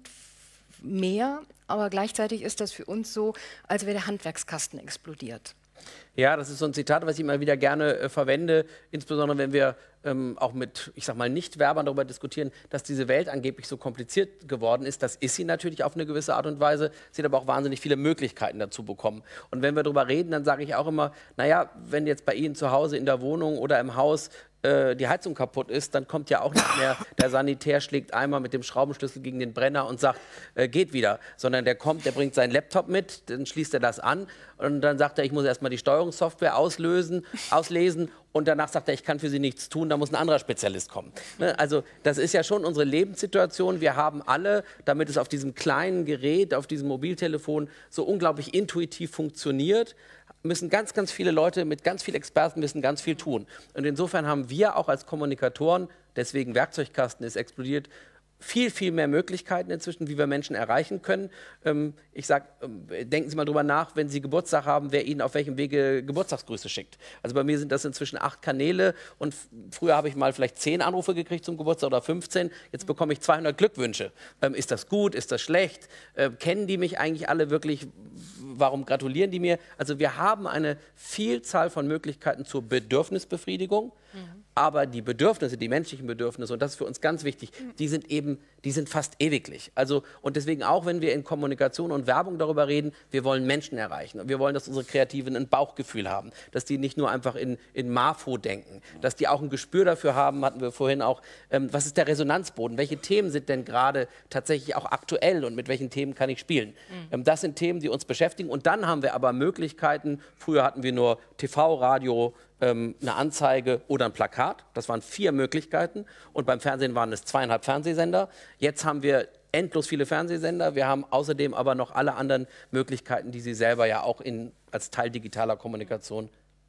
Speaker 3: mehr, aber gleichzeitig ist das für uns so, als wäre der Handwerkskasten explodiert.
Speaker 8: Ja, das ist so ein Zitat, was ich immer wieder gerne äh, verwende, insbesondere wenn wir ähm, auch mit, ich sag mal, Nicht-Werbern darüber diskutieren, dass diese Welt angeblich so kompliziert geworden ist. Das ist sie natürlich auf eine gewisse Art und Weise. Sie hat aber auch wahnsinnig viele Möglichkeiten dazu bekommen. Und wenn wir darüber reden, dann sage ich auch immer, naja, wenn jetzt bei Ihnen zu Hause in der Wohnung oder im Haus äh, die Heizung kaputt ist, dann kommt ja auch nicht mehr der Sanitär, schlägt einmal mit dem Schraubenschlüssel gegen den Brenner und sagt, äh, geht wieder. Sondern der kommt, der bringt seinen Laptop mit, dann schließt er das an und dann sagt er, ich muss erstmal die Steuerungssoftware auslösen, auslesen und danach sagt er, ich kann für Sie nichts tun, da muss ein anderer Spezialist kommen. Ne? Also das ist ja schon unsere Lebenssituation. Wir haben alle, damit es auf diesem kleinen Gerät, auf diesem Mobiltelefon so unglaublich intuitiv funktioniert, müssen ganz, ganz viele Leute mit ganz vielen Experten müssen ganz viel tun. Und insofern haben wir auch als Kommunikatoren, deswegen Werkzeugkasten ist explodiert, viel, viel mehr Möglichkeiten inzwischen, wie wir Menschen erreichen können. Ähm, ich sage, ähm, denken Sie mal drüber nach, wenn Sie Geburtstag haben, wer Ihnen auf welchem Wege Geburtstagsgrüße schickt. Also bei mir sind das inzwischen acht Kanäle und früher habe ich mal vielleicht zehn Anrufe gekriegt zum Geburtstag oder fünfzehn. Jetzt bekomme ich zweihundert Glückwünsche. Ähm, ist das gut? Ist das schlecht? Ähm, kennen die mich eigentlich alle wirklich? Warum gratulieren die mir? Also wir haben eine Vielzahl von Möglichkeiten zur Bedürfnisbefriedigung. Mhm. Aber die Bedürfnisse, die menschlichen Bedürfnisse, und das ist für uns ganz wichtig, die sind eben, die sind fast ewiglich. Also, und deswegen auch, wenn wir in Kommunikation und Werbung darüber reden, wir wollen Menschen erreichen. Und wir wollen, dass unsere Kreativen ein Bauchgefühl haben, dass die nicht nur einfach in, in Marfo denken, dass die auch ein Gespür dafür haben, hatten wir vorhin auch, ähm, was ist der Resonanzboden, welche Themen sind denn gerade tatsächlich auch aktuell und mit welchen Themen kann ich spielen. Mhm. Ähm, das sind Themen, die uns beschäftigen. Und dann haben wir aber Möglichkeiten, früher hatten wir nur T V, Radio, eine Anzeige oder ein Plakat. Das waren vier Möglichkeiten. Und beim Fernsehen waren es zweieinhalb Fernsehsender. Jetzt haben wir endlos viele Fernsehsender. Wir haben außerdem aber noch alle anderen Möglichkeiten, die Sie selber ja auch in, als Teil digitaler Kommunikation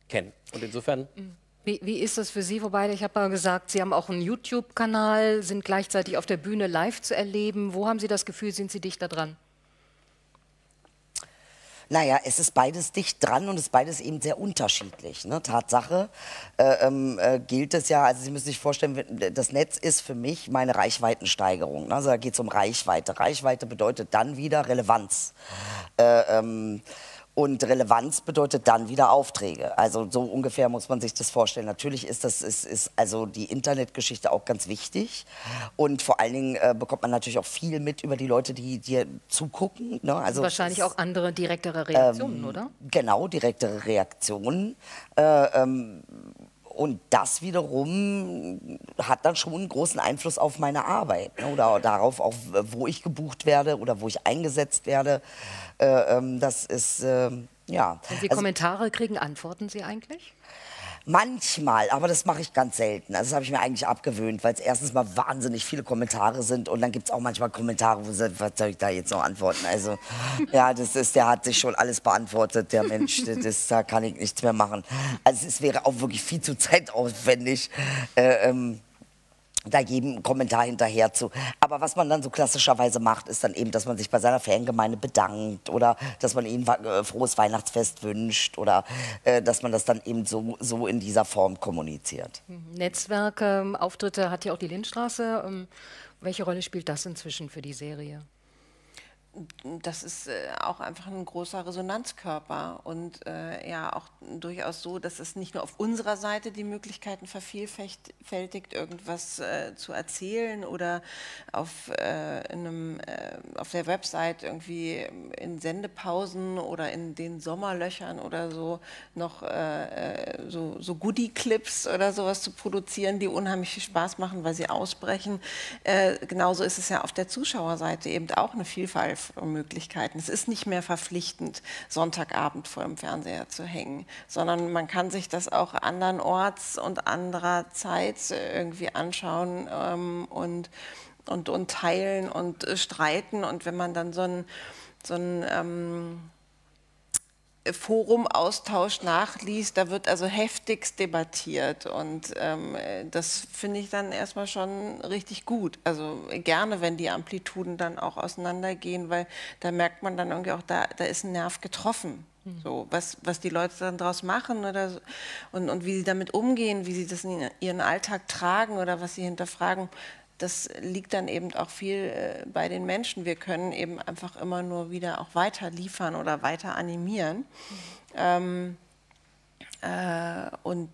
Speaker 8: kennen. Und insofern...
Speaker 3: Wie, wie ist das für Sie, wobei ich habe mal gesagt, Sie haben auch einen YouTube-Kanal, sind gleichzeitig auf der Bühne live zu erleben. Wo haben Sie das Gefühl, sind Sie dichter dran?
Speaker 2: Naja, es ist beides dicht dran und es ist beides eben sehr unterschiedlich. Ne? Tatsache äh, ähm, äh, gilt es ja, also Sie müssen sich vorstellen, das Netz ist für mich meine Reichweitensteigerung. Ne? Also da geht es um Reichweite. Reichweite bedeutet dann wieder Relevanz. Äh, ähm, Und Relevanz bedeutet dann wieder Aufträge. Also so ungefähr muss man sich das vorstellen. Natürlich ist das ist, ist also die Internetgeschichte auch ganz wichtig. Und vor allen Dingen äh, bekommt man natürlich auch viel mit über die Leute, die dir zugucken. Ne? Also
Speaker 3: wahrscheinlich auch andere direktere Reaktionen,
Speaker 2: ähm,
Speaker 3: oder?
Speaker 2: Genau, direktere Reaktionen. Äh, ähm, Und das wiederum hat dann schon einen großen Einfluss auf meine Arbeit, ne? Oder darauf, auch, wo ich gebucht werde oder wo ich eingesetzt werde. Äh, ähm, das ist, äh, ja.
Speaker 3: Wenn Sie
Speaker 2: also,
Speaker 3: Kommentare kriegen, antworten Sie eigentlich?
Speaker 2: manchmal, aber das mache ich ganz selten. Also das habe ich mir eigentlich abgewöhnt, weil es erstens mal wahnsinnig viele Kommentare sind und dann gibt es auch manchmal Kommentare, wo sie, was soll ich da jetzt noch antworten? Also ja, das ist, der hat sich schon alles beantwortet, der Mensch, das, da kann ich nichts mehr machen. Also es wäre auch wirklich viel zu zeitaufwendig, äh, ähm, da jedem Kommentar hinterher zu. Aber was man dann so klassischerweise macht, ist dann eben, dass man sich bei seiner Fangemeinde bedankt oder dass man ihnen äh, frohes Weihnachtsfest wünscht oder äh, dass man das dann eben so, so in dieser Form kommuniziert.
Speaker 3: Netzwerke, ähm, Auftritte hat ja auch die Lindstraße. Ähm, welche Rolle spielt das inzwischen für die Serie?
Speaker 5: Das ist äh, auch einfach ein großer Resonanzkörper und äh, ja auch durchaus so, dass es nicht nur auf unserer Seite die Möglichkeiten vervielfältigt, irgendwas äh, zu erzählen oder auf, äh, in einem, äh, auf der Website irgendwie in Sendepausen oder in den Sommerlöchern oder so noch äh, so, so Goodie-Clips oder sowas zu produzieren, die unheimlich viel Spaß machen, weil sie ausbrechen. Äh, genauso ist es ja auf der Zuschauerseite eben auch eine Vielfalt Möglichkeiten. Es ist nicht mehr verpflichtend, Sonntagabend vor dem Fernseher zu hängen, sondern man kann sich das auch andernorts und anderer Zeit irgendwie anschauen ähm, und, und, und teilen und äh, streiten. Und wenn man dann so ein, so ein ähm, Forum-Austausch nachliest, da wird also heftigst debattiert und ähm, das finde ich dann erstmal schon richtig gut. Also gerne, wenn die Amplituden dann auch auseinandergehen, weil da merkt man dann irgendwie auch, da, da ist ein Nerv getroffen. Mhm. So, was, was die Leute dann draus machen oder so, und, und wie sie damit umgehen, wie sie das in ihren Alltag tragen oder was sie hinterfragen. Das liegt dann eben auch viel äh, bei den Menschen. Wir können eben einfach immer nur wieder auch weiter liefern oder weiter animieren. Mhm. Ähm, äh, und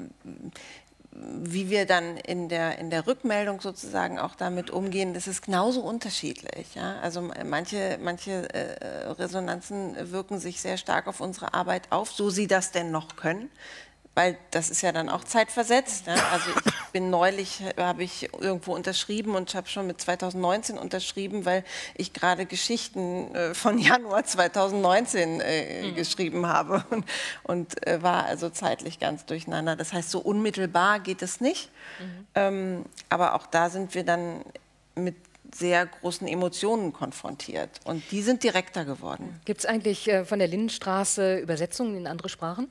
Speaker 5: wie wir dann in der, in der Rückmeldung sozusagen auch damit umgehen, das ist genauso unterschiedlich. Ja? Also manche, manche äh, Resonanzen wirken sich sehr stark auf unsere Arbeit auf, so sie das denn noch können. Weil das ist ja dann auch zeitversetzt. Ja? Also ich bin neulich, habe ich irgendwo unterschrieben und habe schon mit zweitausendneunzehn unterschrieben, weil ich gerade Geschichten äh, von Januar zweitausendneunzehn äh, mhm. geschrieben habe und, und äh, war also zeitlich ganz durcheinander. Das heißt, so unmittelbar geht es nicht. Mhm. Ähm, aber auch da sind wir dann mit sehr großen Emotionen konfrontiert. Und die sind direkter geworden.
Speaker 3: Gibt es eigentlich äh, von der Lindenstraße Übersetzungen in andere Sprachen?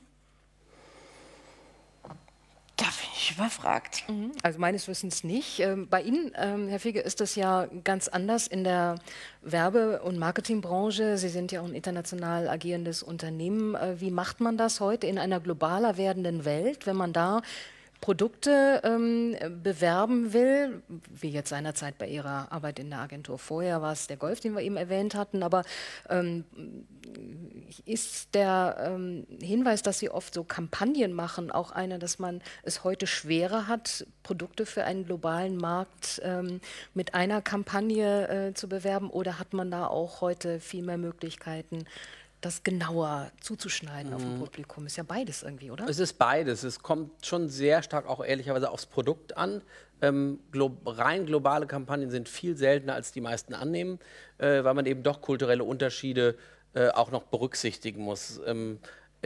Speaker 5: Da bin ich überfragt.
Speaker 3: Also meines Wissens nicht. Ähm, bei Ihnen, ähm, Herr Figge, ist das ja ganz anders in der Werbe- und Marketingbranche. Sie sind ja auch ein international agierendes Unternehmen. Äh, wie macht man das heute in einer globaler werdenden Welt, wenn man da Produkte ähm, bewerben will, wie jetzt seinerzeit bei Ihrer Arbeit in der Agentur vorher war es der Golf, den wir eben erwähnt hatten, aber ähm, ist der ähm, Hinweis, dass Sie oft so Kampagnen machen, auch einer, dass man es heute schwerer hat, Produkte für einen globalen Markt ähm, mit einer Kampagne äh, zu bewerben, oder hat man da auch heute viel mehr Möglichkeiten, das genauer zuzuschneiden mhm. auf ein Publikum? Ist ja beides irgendwie, oder?
Speaker 8: Es ist beides. Es kommt schon sehr stark auch ehrlicherweise aufs Produkt an. Ähm, glo rein globale Kampagnen sind viel seltener, als die meisten annehmen, äh, weil man eben doch kulturelle Unterschiede äh, auch noch berücksichtigen muss. Ähm, ich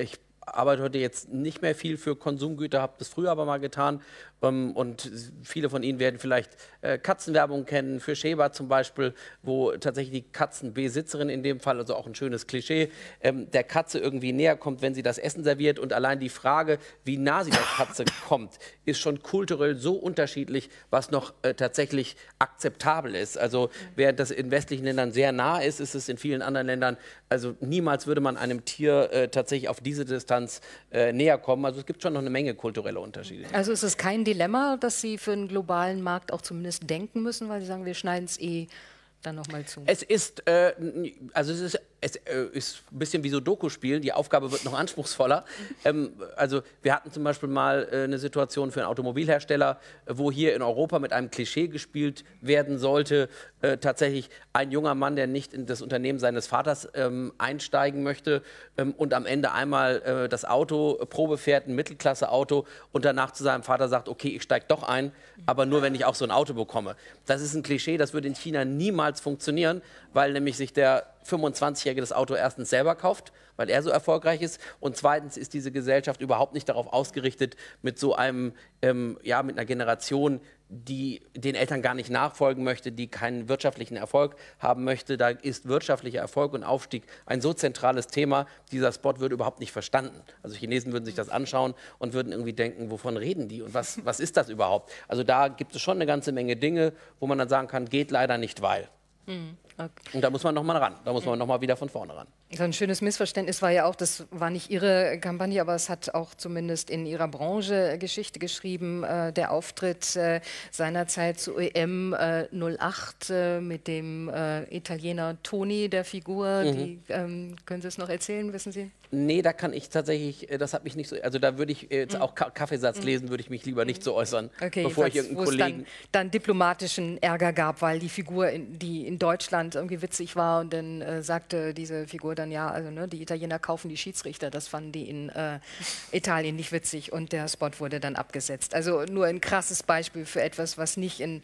Speaker 8: arbeite heute jetzt nicht mehr viel für Konsumgüter, habe das früher aber mal getan. Ähm, und viele von Ihnen werden vielleicht äh, Katzenwerbung kennen, für Sheba zum Beispiel, wo tatsächlich die Katzenbesitzerin in dem Fall, also auch ein schönes Klischee, ähm, der Katze irgendwie näher kommt, wenn sie das Essen serviert. Und allein die Frage, wie nah sie der Katze kommt, ist schon kulturell so unterschiedlich, was noch äh, tatsächlich akzeptabel ist. Also während das in westlichen Ländern sehr nah ist, ist es in vielen anderen Ländern, also niemals würde man einem Tier äh, tatsächlich auf diese Distanz äh, näher kommen. Also es gibt schon noch eine Menge kulturelle Unterschiede.
Speaker 3: Also ist es kein Dilemma, dass Sie für einen globalen Markt auch zumindest denken müssen, weil Sie sagen, wir schneiden es eh dann nochmal zu?
Speaker 8: Es ist, äh, also es ist, es äh, ist ein bisschen wie so Doku-Spielen, die Aufgabe wird noch anspruchsvoller. Ähm, also wir hatten zum Beispiel mal äh, eine Situation für einen Automobilhersteller, äh, wo hier in Europa mit einem Klischee gespielt werden sollte, äh, tatsächlich ein junger Mann, der nicht in das Unternehmen seines Vaters ähm, einsteigen möchte ähm, und am Ende einmal äh, das Auto Probe fährt, ein Mittelklasse-Auto, und danach zu seinem Vater sagt, okay, ich steige doch ein, aber nur, wenn ich auch so ein Auto bekomme. Das ist ein Klischee, das würde in China niemals funktionieren, weil nämlich sich der fünfundzwanzigjährige das Auto erstens selber kauft, weil er so erfolgreich ist, und zweitens ist diese Gesellschaft überhaupt nicht darauf ausgerichtet, mit so einem, ähm, ja, mit einer Generation, die den Eltern gar nicht nachfolgen möchte, die keinen wirtschaftlichen Erfolg haben möchte. Da ist wirtschaftlicher Erfolg und Aufstieg ein so zentrales Thema. Dieser Spot würde überhaupt nicht verstanden. Also Chinesen würden sich das anschauen und würden irgendwie denken, wovon reden die und was, was ist das überhaupt? Also da gibt es schon eine ganze Menge Dinge, wo man dann sagen kann, geht leider nicht, weil.
Speaker 3: Mhm. Okay.
Speaker 8: Und da muss man noch mal ran, da muss man noch mal wieder von vorne ran.
Speaker 3: So ein schönes Missverständnis war ja auch, das war nicht Ihre Kampagne, aber es hat auch zumindest in Ihrer Branche Geschichte geschrieben, äh, der Auftritt äh, seinerzeit zu E M äh, null acht äh, mit dem äh, Italiener Toni, der Figur.
Speaker 8: Mhm.
Speaker 3: Die, ähm, können Sie es noch erzählen, wissen Sie?
Speaker 8: Nee, da kann ich tatsächlich, das hat mich nicht so, also da würde ich jetzt mhm. auch Ka Kaffeesatz mhm. lesen, würde ich mich lieber nicht so äußern,
Speaker 3: okay,
Speaker 8: bevor ich irgendeinen Kollegen...
Speaker 3: Dann, dann diplomatischen Ärger gab, weil die Figur, in, die in Deutschland irgendwie witzig war, und dann äh, sagte diese Figur dann, ja, also ne, die Italiener kaufen die Schiedsrichter, das fanden die in äh, Italien nicht witzig, und der Spot wurde dann abgesetzt. Also nur ein krasses Beispiel für etwas, was nicht in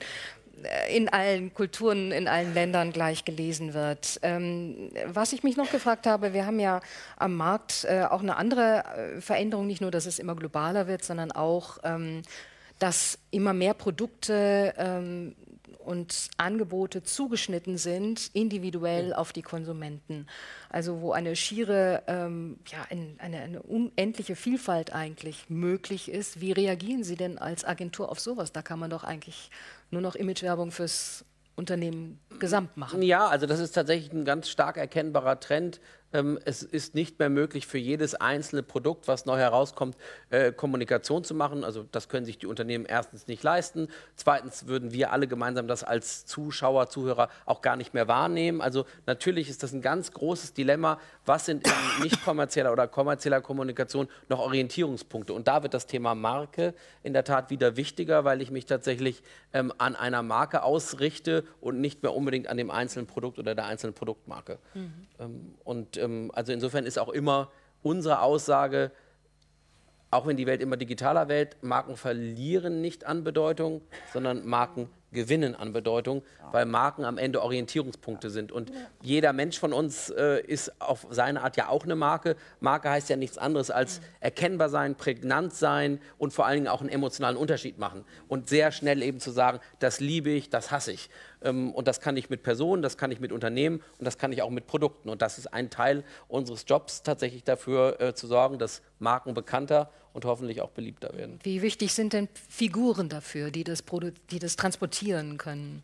Speaker 3: in allen Kulturen, in allen Ländern gleich gelesen wird. Ähm, was ich mich noch gefragt habe, wir haben ja am Markt äh, auch eine andere äh, Veränderung, nicht nur, dass es immer globaler wird, sondern auch, ähm, dass immer mehr Produkte ähm, und Angebote zugeschnitten sind, individuell auf die Konsumenten. Also wo eine schiere, ähm, ja, ein, eine, eine unendliche Vielfalt eigentlich möglich ist. Wie reagieren Sie denn als Agentur auf sowas? Da kann man doch eigentlich nur noch Imagewerbung fürs Unternehmen gesamt machen.
Speaker 8: Ja, also das ist tatsächlich ein ganz stark erkennbarer Trend. Ähm, es ist nicht mehr möglich, für jedes einzelne Produkt, was neu herauskommt, äh, Kommunikation zu machen. Also das können sich die Unternehmen erstens nicht leisten. Zweitens würden wir alle gemeinsam das als Zuschauer, Zuhörer auch gar nicht mehr wahrnehmen. Also natürlich ist das ein ganz großes Dilemma. Was sind in nicht kommerzieller oder kommerzieller Kommunikation noch Orientierungspunkte? Und da wird das Thema Marke in der Tat wieder wichtiger, weil ich mich tatsächlich ähm, an einer Marke ausrichte und nicht mehr unbedingt an dem einzelnen Produkt oder der einzelnen Produktmarke. Mhm. Ähm, und ähm, also insofern ist auch immer unsere Aussage, auch wenn die Welt immer digitaler wird, Marken verlieren nicht an Bedeutung, sondern Marken gewinnen an Bedeutung, weil Marken am Ende Orientierungspunkte sind. Und jeder Mensch von uns äh, ist auf seine Art ja auch eine Marke. Marke heißt ja nichts anderes als erkennbar sein, prägnant sein und vor allen Dingen auch einen emotionalen Unterschied machen. Und sehr schnell eben zu sagen, das liebe ich, das hasse ich. Ähm, und das kann ich mit Personen, das kann ich mit Unternehmen und das kann ich auch mit Produkten. Und das ist ein Teil unseres Jobs, tatsächlich dafür äh, zu sorgen, dass Marken bekannter und hoffentlich auch beliebter werden.
Speaker 3: Wie wichtig sind denn Figuren dafür, die das, die das transportieren können?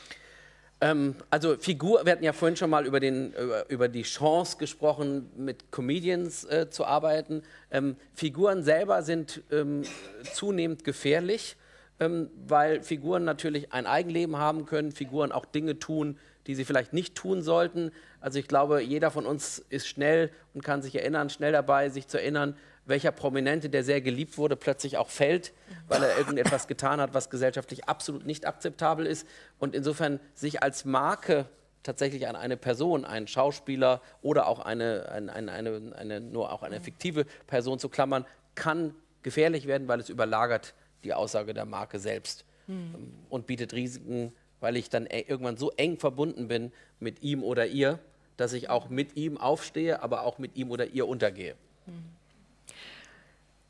Speaker 8: Ähm, also Figur, wir hatten ja vorhin schon mal über, den, über, über die Chance gesprochen, mit Comedians äh, zu arbeiten. Ähm, Figuren selber sind ähm, zunehmend gefährlich, ähm, weil Figuren natürlich ein Eigenleben haben können, Figuren auch Dinge tun, die sie vielleicht nicht tun sollten. Also ich glaube, jeder von uns ist schnell und kann sich erinnern, schnell dabei, sich zu erinnern, welcher Prominente, der sehr geliebt wurde, plötzlich auch fällt, weil er irgendetwas getan hat, was gesellschaftlich absolut nicht akzeptabel ist. Und insofern sich als Marke tatsächlich an eine Person, einen Schauspieler oder auch eine, eine, eine, eine, eine, nur auch eine fiktive Person zu klammern, kann gefährlich werden, weil es überlagert die Aussage der Marke selbst mhm. und bietet Risiken, weil ich dann irgendwann so eng verbunden bin mit ihm oder ihr, dass ich auch mit ihm aufstehe, aber auch mit ihm oder ihr untergehe.
Speaker 3: Mhm.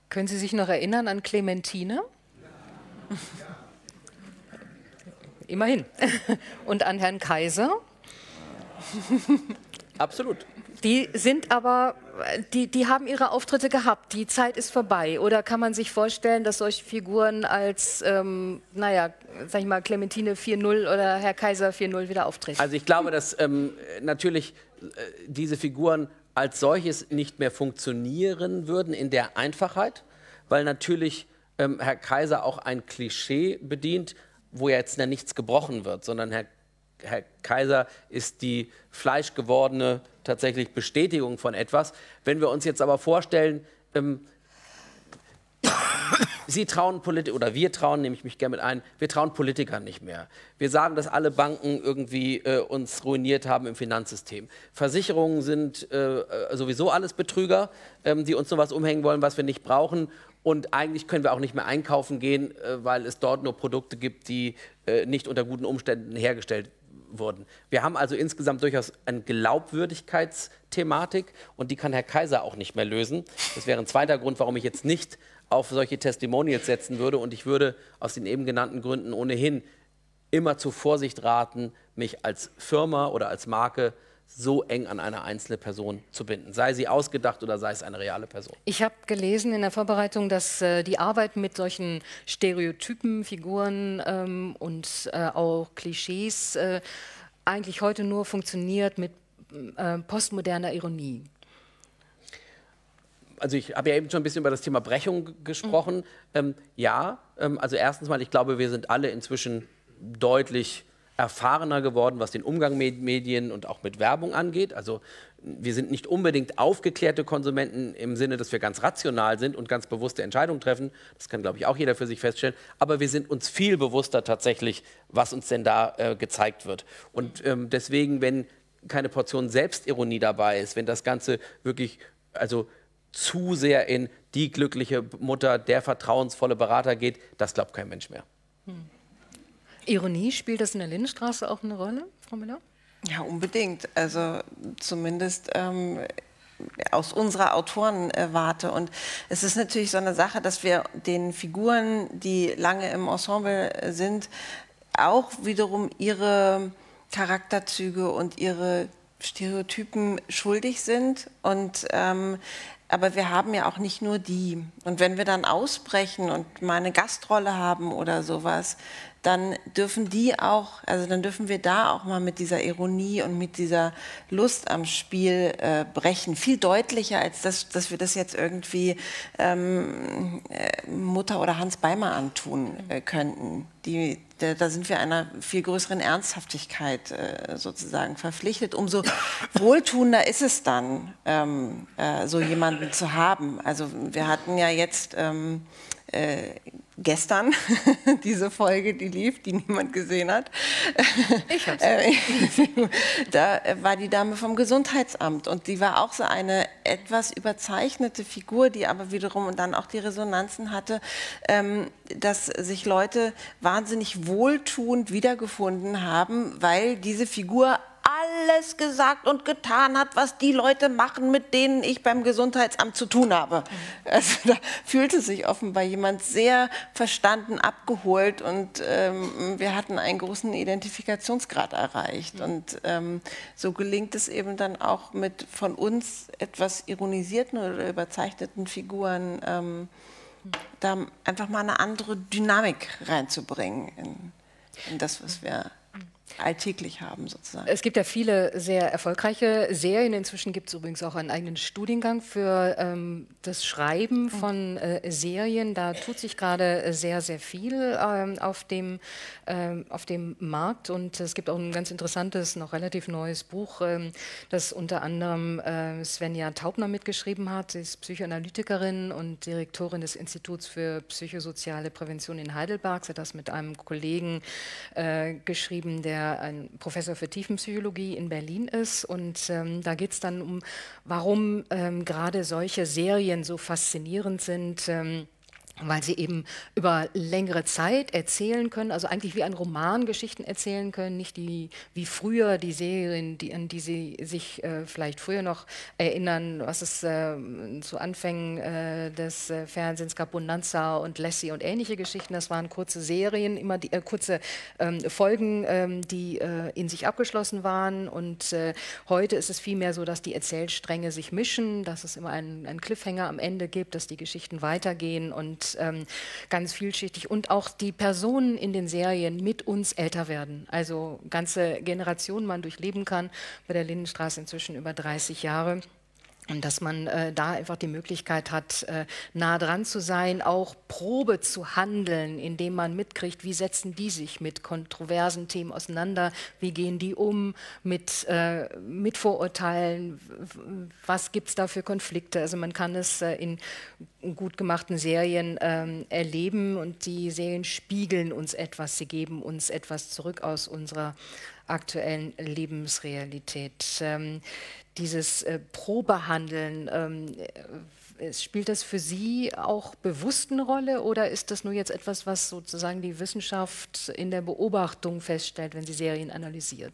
Speaker 3: Können Sie sich noch erinnern an Clementine? Ja. Immerhin. Und an Herrn Kaiser?
Speaker 8: Absolut.
Speaker 3: Die sind aber, die, die haben ihre Auftritte gehabt, die Zeit ist vorbei. Oder kann man sich vorstellen, dass solche Figuren als, ähm, naja, sag ich mal, Clementine vier null oder Herr Kaiser vier null wieder auftreten?
Speaker 8: Also ich glaube, dass ähm, natürlich äh, diese Figuren als solches nicht mehr funktionieren würden in der Einfachheit, weil natürlich ähm, Herr Kaiser auch ein Klischee bedient, wo jetzt ja nichts gebrochen wird, sondern Herr Herr Kaiser ist die fleischgewordene tatsächlich Bestätigung von etwas. Wenn wir uns jetzt aber vorstellen, ähm, Sie trauen Politiker, oder wir trauen, nehme ich mich gerne mit ein, wir trauen Politikern nicht mehr. Wir sagen, dass alle Banken irgendwie äh, uns ruiniert haben im Finanzsystem. Versicherungen sind äh, sowieso alles Betrüger, ähm, die uns nur was umhängen wollen, was wir nicht brauchen. Und eigentlich können wir auch nicht mehr einkaufen gehen, äh, weil es dort nur Produkte gibt, die äh, nicht unter guten Umständen hergestellt wurden. Wir haben also insgesamt durchaus eine Glaubwürdigkeitsthematik und die kann Herr Kaiser auch nicht mehr lösen. Das wäre ein zweiter Grund, warum ich jetzt nicht auf solche Testimonials setzen würde und ich würde aus den eben genannten Gründen ohnehin immer zu Vorsicht raten, mich als Firma oder als Marke so eng an eine einzelne Person zu binden. Sei sie ausgedacht oder sei es eine reale Person.
Speaker 3: Ich habe gelesen in der Vorbereitung, dass äh, die Arbeit mit solchen Stereotypen, Figuren ähm, und äh, auch Klischees äh, eigentlich heute nur funktioniert mit äh, postmoderner Ironie.
Speaker 8: Also ich habe ja eben schon ein bisschen über das Thema Brechung gesprochen. Mhm. Ähm, ja, ähm, also erstens mal, ich glaube, wir sind alle inzwischen deutlich erfahrener geworden, was den Umgang mit Medien und auch mit Werbung angeht. Also wir sind nicht unbedingt aufgeklärte Konsumenten im Sinne, dass wir ganz rational sind und ganz bewusste Entscheidungen treffen. Das kann, glaube ich, auch jeder für sich feststellen. Aber wir sind uns viel bewusster tatsächlich, was uns denn da äh, gezeigt wird. Und ähm, deswegen, wenn keine Portion Selbstironie dabei ist, wenn das Ganze wirklich also zu sehr in die glückliche Mutter, der vertrauensvolle Berater geht, das glaubt kein Mensch mehr.
Speaker 3: Hm. Ironie, spielt das in der Lindenstraße auch eine Rolle, Frau Müller?
Speaker 5: Ja, unbedingt. Also zumindest ähm, aus unserer Autorenwarte. Und es ist natürlich so eine Sache, dass wir den Figuren, die lange im Ensemble sind, auch wiederum ihre Charakterzüge und ihre Stereotypen schuldig sind. Und ähm, aber wir haben ja auch nicht nur die. Und wenn wir dann ausbrechen und mal eine Gastrolle haben oder sowas, dann dürfen die auch, also dann dürfen wir da auch mal mit dieser Ironie und mit dieser Lust am Spiel äh, brechen. Viel deutlicher, als das, dass wir das jetzt irgendwie ähm, äh, Mutter oder Hans Beimer antun äh, könnten. Die, da, da sind wir einer viel größeren Ernsthaftigkeit äh, sozusagen verpflichtet. Umso wohltuender ist es dann, ähm, äh, so jemanden zu haben. Also wir hatten ja jetzt ähm, äh, gestern diese Folge, die lief, die niemand gesehen hat.
Speaker 3: Ich hab's.
Speaker 5: Da war die Dame vom Gesundheitsamt und die war auch so eine etwas überzeichnete Figur, die aber wiederum dann auch die Resonanzen hatte, dass sich Leute wahnsinnig wohltuend wiedergefunden haben, weil diese Figur alles gesagt und getan hat, was die Leute machen, mit denen ich beim Gesundheitsamt zu tun habe. Also da fühlte sich offenbar jemand sehr verstanden, abgeholt und ähm, wir hatten einen großen Identifikationsgrad erreicht. Und ähm, so gelingt es eben dann auch mit von uns etwas ironisierten oder überzeichneten Figuren, ähm, da einfach mal eine andere Dynamik reinzubringen in, in das, was wir alltäglich haben sozusagen.
Speaker 3: Es gibt ja viele sehr erfolgreiche Serien. Inzwischen gibt es übrigens auch einen eigenen Studiengang für ähm, das Schreiben von äh, Serien. Da tut sich gerade sehr, sehr viel ähm, auf, dem, ähm, auf dem Markt. Und es gibt auch ein ganz interessantes, noch relativ neues Buch, ähm, das unter anderem äh, Svenja Taubner mitgeschrieben hat. Sie ist Psychoanalytikerin und Direktorin des Instituts für psychosoziale Prävention in Heidelberg. Sie hat das mit einem Kollegen äh, geschrieben, der ein Professor für Tiefenpsychologie in Berlin ist. Und ähm, da geht es dann um, warum ähm, gerade solche Serien so faszinierend sind. Ähm, weil sie eben über längere Zeit erzählen können, also eigentlich wie ein Roman Geschichten erzählen können, nicht die wie früher die Serien, die, an die Sie sich äh, vielleicht früher noch erinnern, was es äh, zu Anfängen äh, des äh, Fernsehens gab, Bonanza und Lassie und ähnliche Geschichten. Das waren kurze Serien, immer die, äh, kurze ähm, Folgen, ähm, die äh, in sich abgeschlossen waren. Und äh, heute ist es vielmehr so, dass die Erzählstränge sich mischen, dass es immer einen, einen Cliffhanger am Ende gibt, dass die Geschichten weitergehen und Ähm, ganz vielschichtig und auch die Personen in den Serien mit uns älter werden. Also ganze Generationen man durchleben kann, bei der Lindenstraße inzwischen über dreißig Jahre. Und dass man äh, da einfach die Möglichkeit hat, äh, nah dran zu sein, auch Probe zu handeln, indem man mitkriegt, wie setzen die sich mit kontroversen Themen auseinander, wie gehen die um mit, äh, mit Vorurteilen, was gibt es da für Konflikte. Also man kann es äh, in gut gemachten Serien ähm, erleben und die Serien spiegeln uns etwas, sie geben uns etwas zurück aus unserer aktuellen Lebensrealität. Ähm, dieses äh, Probehandeln, ähm, äh, spielt das für Sie auch bewusst eine Rolle oder ist das nur jetzt etwas, was sozusagen die Wissenschaft in der Beobachtung feststellt, wenn sie Serien analysiert?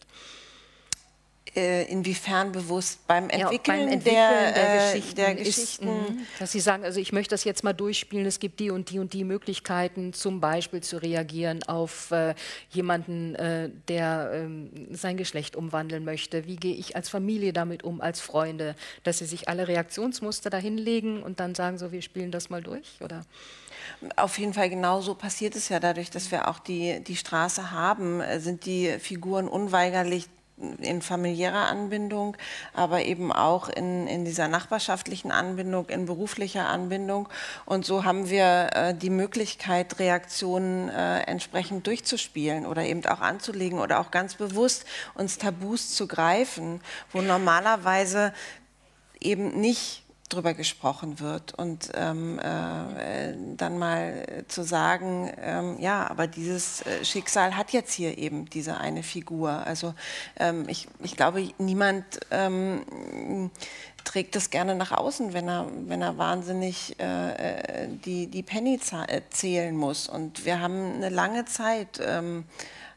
Speaker 5: Inwiefern bewusst beim Entwickeln,
Speaker 3: ja, beim Entwickeln
Speaker 5: der,
Speaker 3: der,
Speaker 5: äh,
Speaker 3: Geschichten,
Speaker 5: der Geschichten
Speaker 3: ist, mh, dass Sie sagen, also ich möchte das jetzt mal durchspielen, es gibt die und die und die Möglichkeiten, zum Beispiel zu reagieren auf äh, jemanden, äh, der äh, sein Geschlecht umwandeln möchte. Wie gehe ich als Familie damit um, als Freunde, dass Sie sich alle Reaktionsmuster dahinlegen und dann sagen, so wir spielen das mal durch, oder?
Speaker 5: Auf jeden Fall genauso passiert es ja dadurch, dass wir auch die, die Straße haben, sind die Figuren unweigerlich in familiärer Anbindung, aber eben auch in, in dieser nachbarschaftlichen Anbindung, in beruflicher Anbindung. Und so haben wir äh, die Möglichkeit, Reaktionen äh, entsprechend durchzuspielen oder eben auch anzulegen oder auch ganz bewusst uns Tabus zu greifen, wo normalerweise eben nicht drüber gesprochen wird und ähm, äh, dann mal zu sagen, ähm, ja, aber dieses äh, Schicksal hat jetzt hier eben diese eine Figur. Also ähm, ich, ich glaube, niemand ähm, trägt das gerne nach außen, wenn er, wenn er wahnsinnig äh, die, die Penny zählen muss. Und wir haben eine lange Zeit ähm,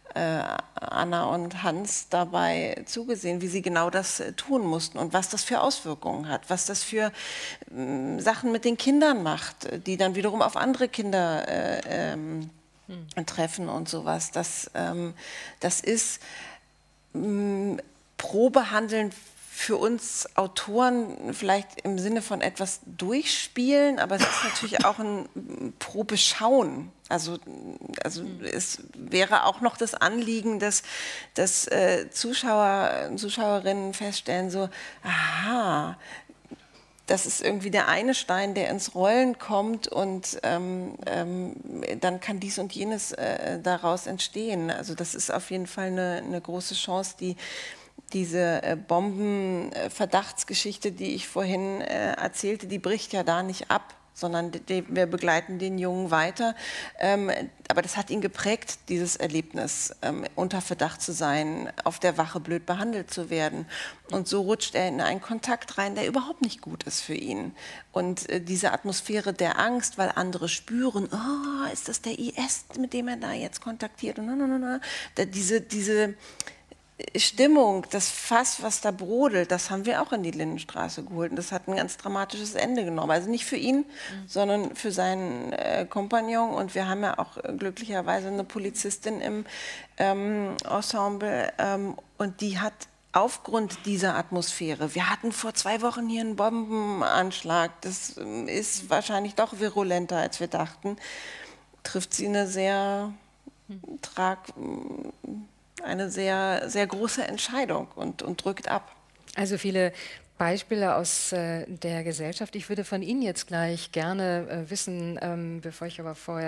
Speaker 5: Anna und Hans dabei zugesehen, wie sie genau das tun mussten und was das für Auswirkungen hat, was das für äh, Sachen mit den Kindern macht, die dann wiederum auf andere Kinder äh, ähm, hm. treffen und sowas. Das, ähm, das ist ähm, Probehandeln für uns Autoren vielleicht im Sinne von etwas durchspielen, aber es ist natürlich auch ein Probeschauen. Also, also es wäre auch noch das Anliegen, dass, dass äh, Zuschauer, Zuschauerinnen feststellen, so, aha, das ist irgendwie der eine Stein, der ins Rollen kommt und ähm, ähm, dann kann dies und jenes äh, daraus entstehen. Also das ist auf jeden Fall eine, eine große Chance, die diese äh, Bombenverdachtsgeschichte, die ich vorhin äh, erzählte, die bricht ja da nicht ab, sondern die, wir begleiten den Jungen weiter. Ähm, aber das hat ihn geprägt, dieses Erlebnis, ähm, unter Verdacht zu sein, auf der Wache blöd behandelt zu werden. Und so rutscht er in einen Kontakt rein, der überhaupt nicht gut ist für ihn. Und äh, diese Atmosphäre der Angst, weil andere spüren, oh, ist das der I S, mit dem er da jetzt kontaktiert? Und na, na, na, na. Da, diese, diese Stimmung, das Fass, was da brodelt, das haben wir auch in die Lindenstraße geholt. Und das hat ein ganz dramatisches Ende genommen. Also nicht für ihn, mhm. sondern für seinen äh, Kompagnon. Und wir haben ja auch äh, glücklicherweise eine Polizistin im ähm, Ensemble. Ähm, und die hat aufgrund dieser Atmosphäre, wir hatten vor zwei Wochen hier einen Bombenanschlag, das ähm, ist wahrscheinlich doch virulenter, als wir dachten, trifft sie eine sehr mhm. trag... eine sehr, sehr große Entscheidung und, und drückt ab.
Speaker 3: Also viele Beispiele aus äh, der Gesellschaft. Ich würde von Ihnen jetzt gleich gerne äh, wissen, ähm, bevor ich aber vorher noch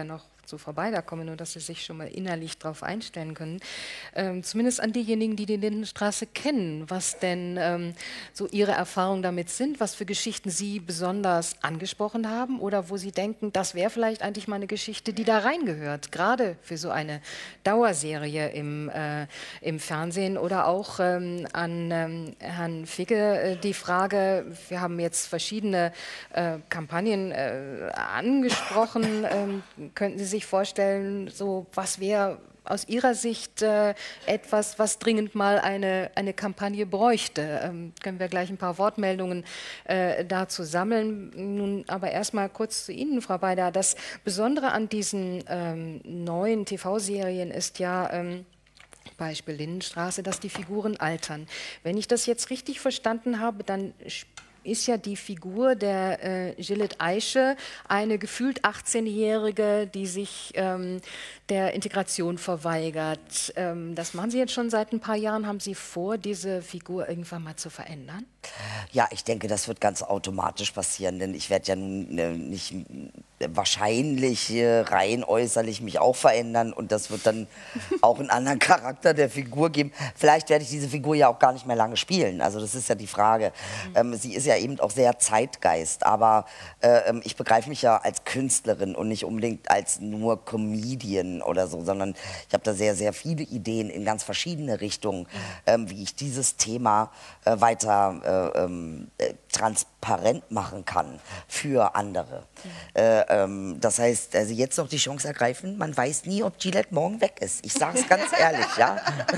Speaker 3: zu Frau Beider komme, nur dass Sie sich schon mal innerlich darauf einstellen können. Ähm, zumindest an diejenigen, die die Lindenstraße kennen, was denn ähm, so Ihre Erfahrungen damit sind, was für Geschichten Sie besonders angesprochen haben oder wo Sie denken, das wäre vielleicht eigentlich mal eine Geschichte, die da reingehört, gerade für so eine Dauerserie im, äh, im Fernsehen. Oder auch ähm, an ähm, Herrn Figge äh, die Frage, wir haben jetzt verschiedene äh, Kampagnen äh, angesprochen, ähm, könnten Sie sich vorstellen, so was wäre aus Ihrer Sicht äh, etwas, was dringend mal eine, eine Kampagne bräuchte? Ähm, können wir gleich ein paar Wortmeldungen äh, dazu sammeln. Nun aber erstmal kurz zu Ihnen, Frau Beider. Das Besondere an diesen ähm, neuen T V-Serien ist ja, ähm, Beispiel Lindenstraße, dass die Figuren altern. Wenn ich das jetzt richtig verstanden habe, dann ist ja die Figur der äh, Gillette Aische eine gefühlt achtzehnjährige, die sich ähm, der Integration verweigert. Ähm, das machen Sie jetzt schon seit ein paar Jahren. Haben Sie vor, diese Figur irgendwann mal zu verändern?
Speaker 2: Ja, ich denke, das wird ganz automatisch passieren, denn ich werde ja nun äh, nicht äh, wahrscheinlich äh, rein äußerlich mich auch verändern und das wird dann auch einen anderen Charakter der Figur geben. Vielleicht werde ich diese Figur ja auch gar nicht mehr lange spielen, also das ist ja die Frage. Ähm, sie ist ja eben auch sehr Zeitgeist, aber äh, ich begreife mich ja als Künstlerin und nicht unbedingt als nur Comedian oder so, sondern ich habe da sehr, sehr viele Ideen in ganz verschiedene Richtungen, ähm, wie ich dieses Thema äh, weiter äh, ähm, äh, transparent machen kann für andere. Mhm. Äh, ähm, das heißt, also jetzt noch die Chance ergreifen, man weiß nie, ob Gillette morgen weg ist. Ich sage es ganz ehrlich, ja.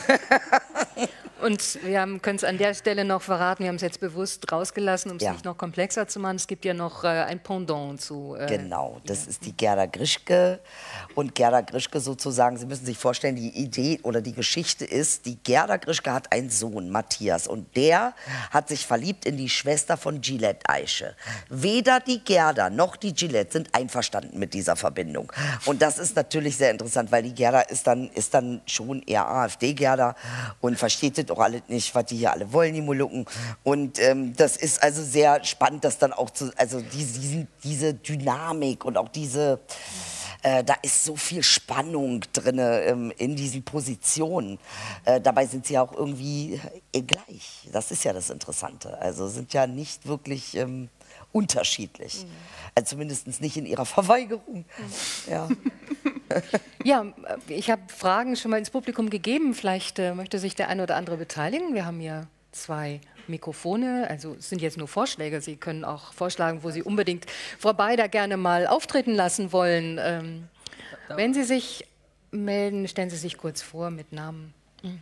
Speaker 3: Und wir können es an der Stelle noch verraten, wir haben es jetzt bewusst rausgelassen, um es
Speaker 2: ja.
Speaker 3: nicht noch komplexer zu machen. Es gibt ja noch äh, ein Pendant zu... Äh,
Speaker 2: genau, das ist die Gerda Grischke. Und Gerda Grischke sozusagen, Sie müssen sich vorstellen, die Idee oder die Geschichte ist, die Gerda Grischke hat einen Sohn, Matthias, und der hat sich verliebt in die Schwester von Gillette Aische. Weder die Gerda noch die Gillette sind einverstanden mit dieser Verbindung. Und das ist natürlich sehr interessant, weil die Gerda ist dann, ist dann schon eher AfD-Gerda und versteht das auch alle nicht, was die hier alle wollen, die Molukken. Und ähm, das ist also sehr spannend, dass dann auch zu, also diese, diesen, diese Dynamik und auch diese, äh, da ist so viel Spannung drin ähm, in diesen Positionen. Äh, dabei sind sie ja auch irgendwie äh, gleich. Das ist ja das Interessante. Also sind ja nicht wirklich ähm, unterschiedlich. Mhm. Also zumindest nicht in ihrer Verweigerung. Mhm. Ja.
Speaker 3: Ja, ich habe Fragen schon mal ins Publikum gegeben. Vielleicht äh, möchte sich der eine oder andere beteiligen. Wir haben hier zwei Mikrofone, also es sind jetzt nur Vorschläge. Sie können auch vorschlagen, wo Sie unbedingt Frau Beider gerne mal auftreten lassen wollen. Ähm, wenn Sie sich melden, stellen Sie sich kurz vor mit Namen. Mhm.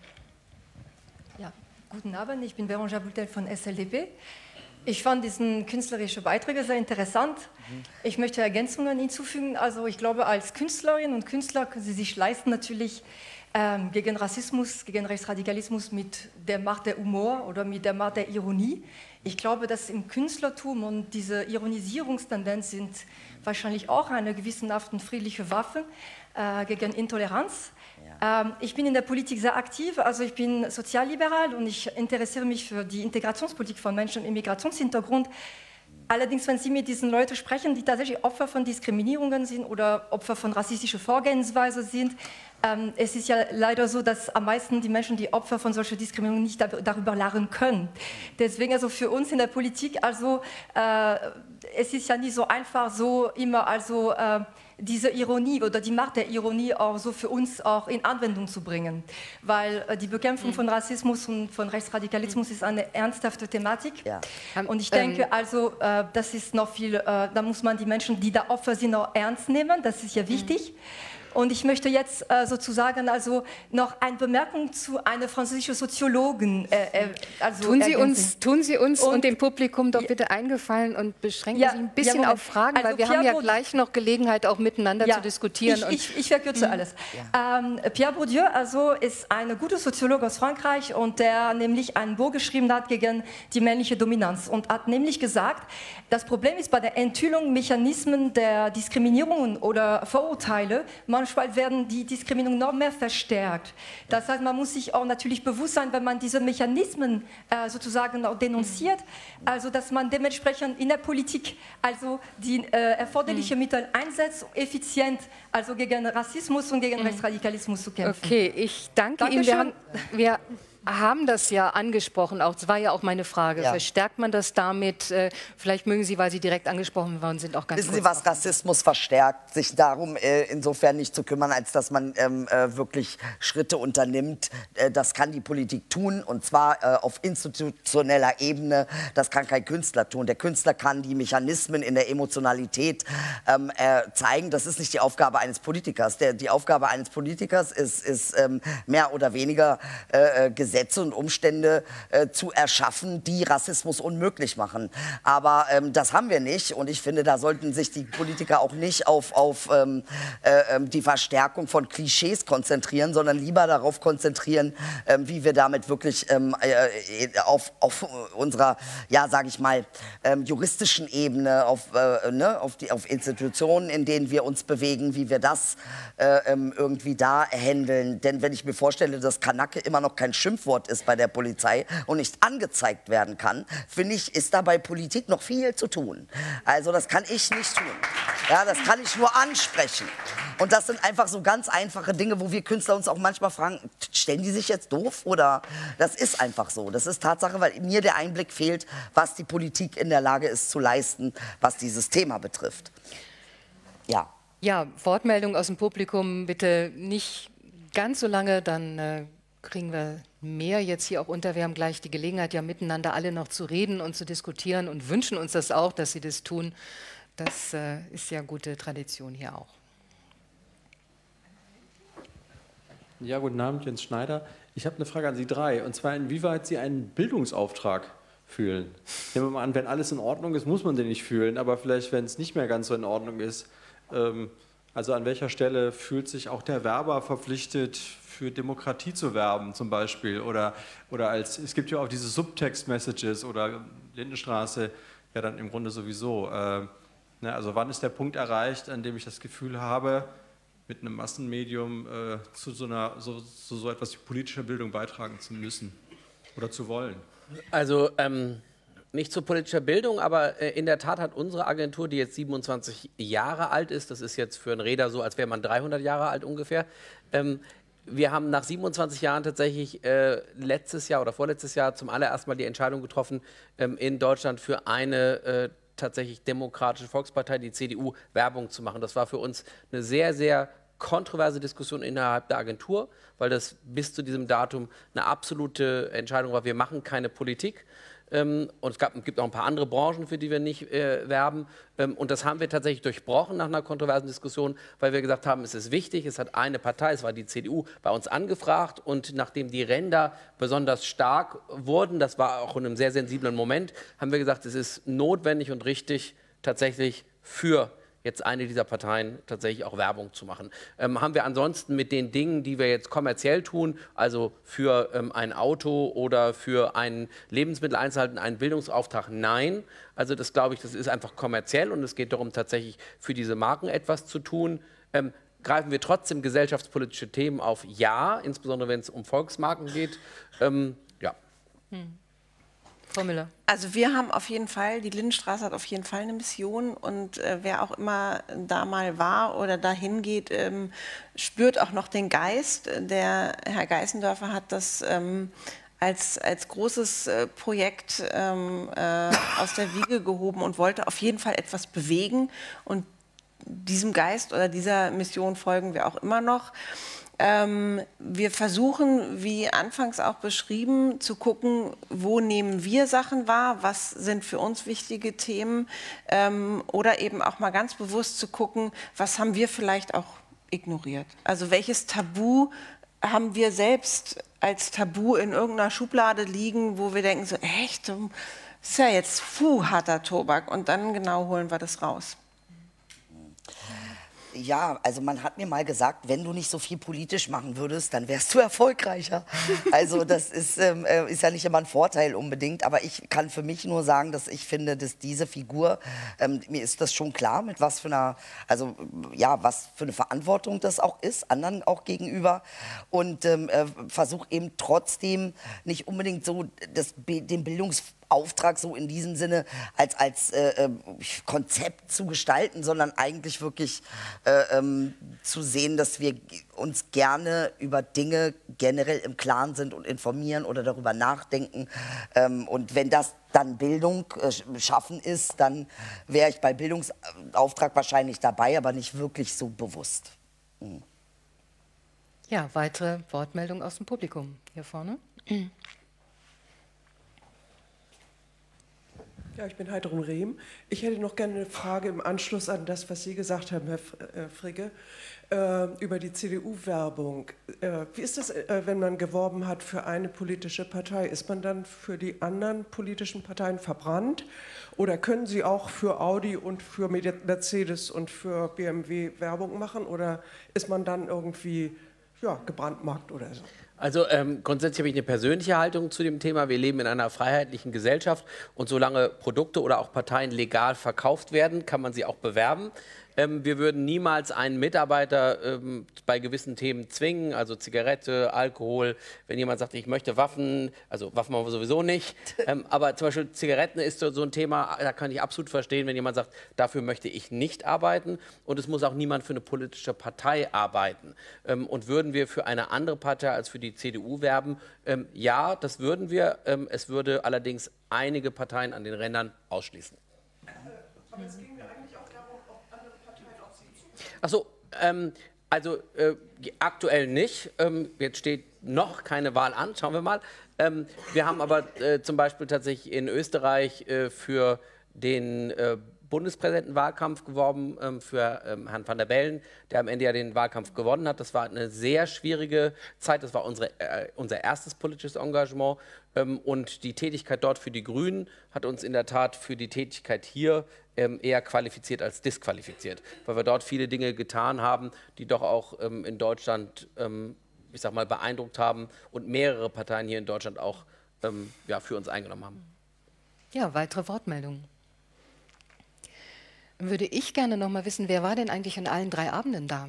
Speaker 9: Ja, guten Abend, ich bin Bérangère Boutel von S L D P. Ich fand diesen künstlerischen Beiträge sehr interessant. Mhm. Ich möchte Ergänzungen hinzufügen. Also ich glaube, als Künstlerinnen und Künstler können Sie sich leisten, natürlich ähm, gegen Rassismus, gegen Rechtsradikalismus mit der Macht der Humor oder mit der Macht der Ironie. Ich glaube, dass im Künstlertum und diese Ironisierungstendenz sind wahrscheinlich auch eine gewissenhafte friedliche Waffe äh, gegen Intoleranz. Ja. Ähm, ich bin in der Politik sehr aktiv, also ich bin sozialliberal und ich interessiere mich für die Integrationspolitik von Menschen mit Migrationshintergrund. Allerdings, wenn Sie mit diesen Leuten sprechen, die tatsächlich Opfer von Diskriminierungen sind oder Opfer von rassistischer Vorgehensweise sind, ähm, es ist ja leider so, dass am meisten die Menschen, die Opfer von solcher Diskriminierung nicht darüber lernen können. Deswegen also für uns in der Politik, also äh, es ist ja nicht so einfach, so immer also äh, diese Ironie oder die Macht der Ironie auch so für uns auch in Anwendung zu bringen. Weil äh, die Bekämpfung mhm. von Rassismus und von Rechtsradikalismus mhm. ist eine ernsthafte Thematik. Ja. Und ich denke ähm, also, äh, das ist noch viel, äh, da muss man die Menschen, die da Opfer sind, auch ernst nehmen. Das ist ja wichtig. Mhm. Und ich möchte jetzt äh, sozusagen also noch eine Bemerkung zu einer französischen Soziologin äh, äh, also
Speaker 3: tun Sie uns, tun Sie uns und, und dem Publikum doch bitte eingefallen und beschränken ja, Sie ein bisschen ja, auf Fragen, also weil wir Pierre haben ja Bourdieu, gleich noch Gelegenheit, auch miteinander ja, zu diskutieren.
Speaker 9: Ich, ich, ich verkürze mhm. alles. Ja. Ähm, Pierre Bourdieu also ist ein guter Soziologe aus Frankreich und der nämlich ein Buch geschrieben hat gegen die männliche Dominanz und hat nämlich gesagt, das Problem ist bei der Enthüllung Mechanismen der Diskriminierung oder Vorurteile, man manchmal werden die Diskriminierungen noch mehr verstärkt. Das heißt, man muss sich auch natürlich bewusst sein, wenn man diese Mechanismen äh, sozusagen auch denunziert, also dass man dementsprechend in der Politik also die äh, erforderlichen mhm. Mittel einsetzt, um effizient also gegen Rassismus und gegen mhm. Rechtsradikalismus zu kämpfen.
Speaker 3: Okay, ich danke Dankeschön. Ihnen. Wir haben, wir haben das ja angesprochen, auch, das war ja auch meine Frage. Ja. Verstärkt man das damit? Äh, vielleicht mögen Sie, weil Sie direkt angesprochen worden sind, auch ganz
Speaker 2: Wissen Sie, was Rassismus verstärkt? Sich darum äh, insofern nicht zu kümmern, als dass man ähm, äh, wirklich Schritte unternimmt. Äh, das kann die Politik tun, und zwar äh, auf institutioneller Ebene. Das kann kein Künstler tun. Der Künstler kann die Mechanismen in der Emotionalität ähm, äh, zeigen. Das ist nicht die Aufgabe eines Politikers. Der, die Aufgabe eines Politikers ist, ist ähm, mehr oder weniger äh, Gesetze und Umstände äh, zu erschaffen, die Rassismus unmöglich machen. Aber ähm, das haben wir nicht, und ich finde, da sollten sich die Politiker auch nicht auf, auf ähm, äh, die Verstärkung von Klischees konzentrieren, sondern lieber darauf konzentrieren, äh, wie wir damit wirklich ähm, äh, auf, auf unserer, ja, sage ich mal, ähm, juristischen Ebene, auf, äh, ne, auf, die, auf Institutionen, in denen wir uns bewegen, wie wir das äh, ähm, irgendwie da handeln. Denn wenn ich mir vorstelle, dass Kanacke immer noch kein Schimpfwort ist bei der Polizei und nicht angezeigt werden kann, finde ich, ist da bei Politik noch viel zu tun. Also das kann ich nicht tun. Ja, das kann ich nur ansprechen. Und das sind einfach so ganz einfache Dinge, wo wir Künstler uns auch manchmal fragen, stellen die sich jetzt doof? Oder das ist einfach so. Das ist Tatsache, weil mir der Einblick fehlt, was die Politik in der Lage ist zu leisten, was dieses Thema betrifft. Ja.
Speaker 3: Ja, Wortmeldung aus dem Publikum bitte nicht ganz so lange, dann äh, kriegen wir mehr jetzt hier auch unter. Wir haben gleich die Gelegenheit, ja miteinander alle noch zu reden und zu diskutieren und wünschen uns das auch, dass Sie das tun. Das äh, ist ja gute Tradition hier auch.
Speaker 10: Ja, guten Abend, Jens Schneider. Ich habe eine Frage an Sie drei, und zwar, inwieweit Sie einen Bildungsauftrag fühlen. Nehmen wir mal an, wenn alles in Ordnung ist, muss man den nicht fühlen, aber vielleicht, wenn es nicht mehr ganz so in Ordnung ist, ähm, also an welcher Stelle fühlt sich auch der Werber verpflichtet, für Demokratie zu werben zum Beispiel, oder, oder als, es gibt ja auch diese Subtext-Messages oder Lindenstraße ja dann im Grunde sowieso. Äh, ne, also wann ist der Punkt erreicht, an dem ich das Gefühl habe, mit einem Massenmedium äh, zu, so einer, so, so, so etwas wie politischer Bildung beitragen zu müssen oder zu wollen?
Speaker 8: Also ähm, nicht zu politischer Bildung, aber äh, in der Tat hat unsere Agentur, die jetzt siebenundzwanzig Jahre alt ist, das ist jetzt für einen Räder so, als wäre man dreihundert Jahre alt ungefähr, ähm, wir haben nach siebenundzwanzig Jahren tatsächlich äh, letztes Jahr oder vorletztes Jahr zum allerersten Mal die Entscheidung getroffen, ähm, in Deutschland für eine äh, tatsächlich demokratische Volkspartei, die C D U, Werbung zu machen. Das war für uns eine sehr, sehr kontroverse Diskussion innerhalb der Agentur, weil das bis zu diesem Datum eine absolute Entscheidung war, wir machen keine Politik. Ähm, und es gab, gibt auch ein paar andere Branchen, für die wir nicht äh, werben. Ähm, und das haben wir tatsächlich durchbrochen nach einer kontroversen Diskussion, weil wir gesagt haben, es ist wichtig, es hat eine Partei, es war die C D U, bei uns angefragt. Und nachdem die Ränder besonders stark wurden, das war auch in einem sehr sensiblen Moment, haben wir gesagt, es ist notwendig und richtig, tatsächlich für jetzt eine dieser Parteien tatsächlich auch Werbung zu machen. Ähm, haben wir ansonsten mit den Dingen, die wir jetzt kommerziell tun, also für ähm, ein Auto oder für einen Lebensmitteleinzelhandel, einen Bildungsauftrag? Nein. Also das glaube ich, das ist einfach kommerziell, und es geht darum, tatsächlich für diese Marken etwas zu tun. Ähm, greifen wir trotzdem gesellschaftspolitische Themen auf? Ja, insbesondere wenn es um Volksmarken geht. Ähm, ja.
Speaker 3: Hm. Frau Müller.
Speaker 5: Also wir haben auf jeden Fall, die Lindenstraße hat auf jeden Fall eine Mission, und äh, wer auch immer da mal war oder dahin geht, ähm, spürt auch noch den Geist. Der Herr Geißendörfer hat das ähm, als, als großes äh, Projekt ähm, äh, aus der Wiege gehoben und wollte auf jeden Fall etwas bewegen, und diesem Geist oder dieser Mission folgen wir auch immer noch. Ähm, wir versuchen, wie anfangs auch beschrieben, zu gucken, wo nehmen wir Sachen wahr, was sind für uns wichtige Themen, ähm, oder eben auch mal ganz bewusst zu gucken, was haben wir vielleicht auch ignoriert. Also welches Tabu haben wir selbst als Tabu in irgendeiner Schublade liegen, wo wir denken, so echt, das ist ja jetzt puh, harter Tobak, und dann genau holen wir das raus.
Speaker 2: Ja, also man hat mir mal gesagt, wenn du nicht so viel politisch machen würdest, dann wärst du erfolgreicher. Also das ist, ähm, ist ja nicht immer ein Vorteil unbedingt, aber ich kann für mich nur sagen, dass ich finde, dass diese Figur, ähm, mir ist das schon klar, mit was für einer, also ja, was für eine Verantwortung das auch ist, anderen auch gegenüber, und ähm, äh, versuche eben trotzdem nicht unbedingt so das, den Bildungs Auftrag so in diesem Sinne als, als äh, Konzept zu gestalten, sondern eigentlich wirklich äh, ähm, zu sehen, dass wir uns gerne über Dinge generell im Klaren sind und informieren oder darüber nachdenken. Ähm, und wenn das dann Bildung äh, schaffen ist, dann wäre ich bei Bildungsauftrag wahrscheinlich dabei, aber nicht wirklich so bewusst. Mhm.
Speaker 3: Ja, weitere Wortmeldungen aus dem Publikum. Hier vorne. Mhm.
Speaker 11: Ja, ich bin Heidrun Rehm. Ich hätte noch gerne eine Frage im Anschluss an das, was Sie gesagt haben, Herr Fricke, äh, über die C D U-Werbung. Äh, wie ist das, äh, wenn man geworben hat für eine politische Partei? Ist man dann für die anderen politischen Parteien verbrannt? Oder können Sie auch für Audi und für Mercedes und für B M W Werbung machen? Oder ist man dann irgendwie ja, gebrandmarkt oder so?
Speaker 8: Also ähm, grundsätzlich habe ich eine persönliche Haltung zu dem Thema. Wir leben in einer freiheitlichen Gesellschaft und solange Produkte oder auch Parteien legal verkauft werden, kann man sie auch bewerben. Ähm, wir würden niemals einen Mitarbeiter ähm, bei gewissen Themen zwingen, also Zigarette, Alkohol. Wenn jemand sagt, ich möchte Waffen, also Waffen machen wir sowieso nicht, ähm, aber zum Beispiel Zigaretten ist so ein Thema, da kann ich absolut verstehen, wenn jemand sagt, dafür möchte ich nicht arbeiten, und es muss auch niemand für eine politische Partei arbeiten. Ähm, und würden wir für eine andere Partei als für die C D U werben? Ähm, ja, das würden wir. Ähm, es würde allerdings einige Parteien an den Rändern ausschließen.
Speaker 11: Aber es ging mir eigentlich auch darum, ob andere Parteien auf Sie zukommen.
Speaker 8: Ach so, ähm, also äh, aktuell nicht. Ähm, jetzt steht noch keine Wahl an, schauen wir mal. Ähm, wir haben aber äh, zum Beispiel tatsächlich in Österreich äh, für den äh, Bundespräsidentenwahlkampf geworben, ähm, für ähm, Herrn van der Bellen, der am Ende ja den Wahlkampf gewonnen hat. Das war eine sehr schwierige Zeit. Das war unsere, äh, unser erstes politisches Engagement. Ähm, und die Tätigkeit dort für die Grünen hat uns in der Tat für die Tätigkeit hier ähm, eher qualifiziert als disqualifiziert, weil wir dort viele Dinge getan haben, die doch auch ähm, in Deutschland, ähm, ich sag mal, beeindruckt haben und mehrere Parteien hier in Deutschland auch ähm, ja, für uns eingenommen haben.
Speaker 3: Ja, weitere Wortmeldungen. Würde ich gerne noch mal wissen, wer war denn eigentlich an allen drei Abenden da?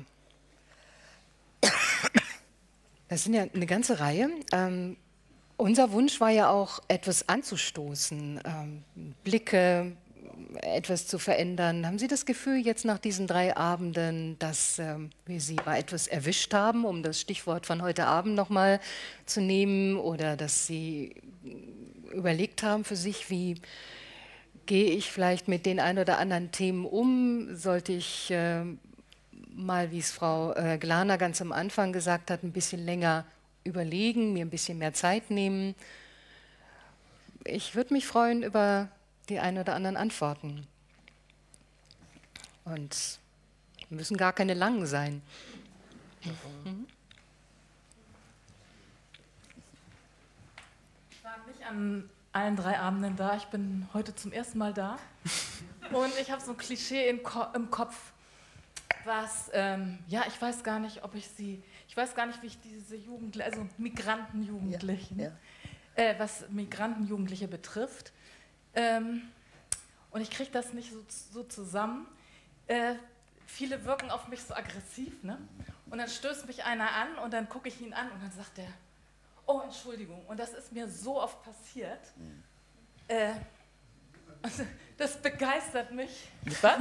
Speaker 3: Das sind ja eine ganze Reihe. Ähm, unser Wunsch war ja auch, etwas anzustoßen, ähm, Blicke, etwas zu verändern. Haben Sie das Gefühl jetzt nach diesen drei Abenden, dass ähm, wir Sie bei etwas erwischt haben, um das Stichwort von heute Abend noch mal zu nehmen, oder dass Sie überlegt haben für sich, wie gehe ich vielleicht mit den ein oder anderen Themen um? Sollte ich äh, mal, wie es Frau äh, Glarner ganz am Anfang gesagt hat, ein bisschen länger überlegen, mir ein bisschen mehr Zeit nehmen? Ich würde mich freuen über die ein oder anderen Antworten. Und müssen gar keine langen sein. Mhm.
Speaker 6: Ich war nicht an allen drei Abenden da. Ich bin heute zum ersten Mal da. Und ich habe so ein Klischee im, Ko im Kopf, was, ähm, ja, ich weiß gar nicht, ob ich sie, ich weiß gar nicht, wie ich diese Jugendlichen, also Migrantenjugendlichen, ja, ja. Äh, was Migrantenjugendliche betrifft. Ähm, und ich kriege das nicht so, so zusammen. Äh, viele wirken auf mich so aggressiv, ne? Und dann stößt mich einer an und dann gucke ich ihn an und dann sagt er, oh, Entschuldigung. Und das ist mir so oft passiert. Mhm. Äh, das begeistert mich. Was?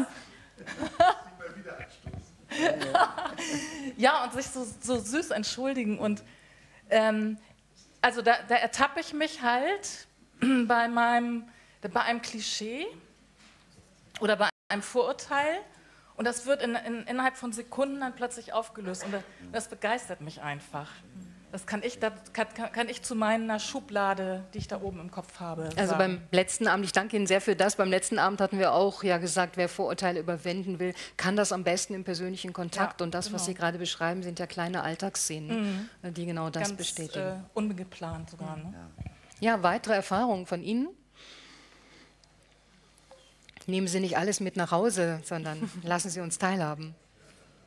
Speaker 6: Ja, und sich so, so süß entschuldigen. Und ähm, also da, da ertappe ich mich halt bei, meinem, bei einem Klischee oder bei einem Vorurteil. Und das wird in, in, innerhalb von Sekunden dann plötzlich aufgelöst. Und das, das begeistert mich einfach. Das kann ich, das kann, kann ich zu meiner Schublade, die ich da oben im Kopf habe, sagen.
Speaker 3: Also beim letzten Abend, ich danke Ihnen sehr für das, beim letzten Abend hatten wir auch ja gesagt, wer Vorurteile überwinden will, kann das am besten im persönlichen Kontakt. Ja, und das, genau. was Sie gerade beschreiben, sind ja kleine Alltagsszenen, mhm. die genau das
Speaker 6: Ganz,
Speaker 3: bestätigen.
Speaker 6: Äh, ungeplant sogar. Ne?
Speaker 3: Ja. ja, weitere Erfahrungen von Ihnen? Nehmen Sie nicht alles mit nach Hause, sondern lassen Sie uns teilhaben.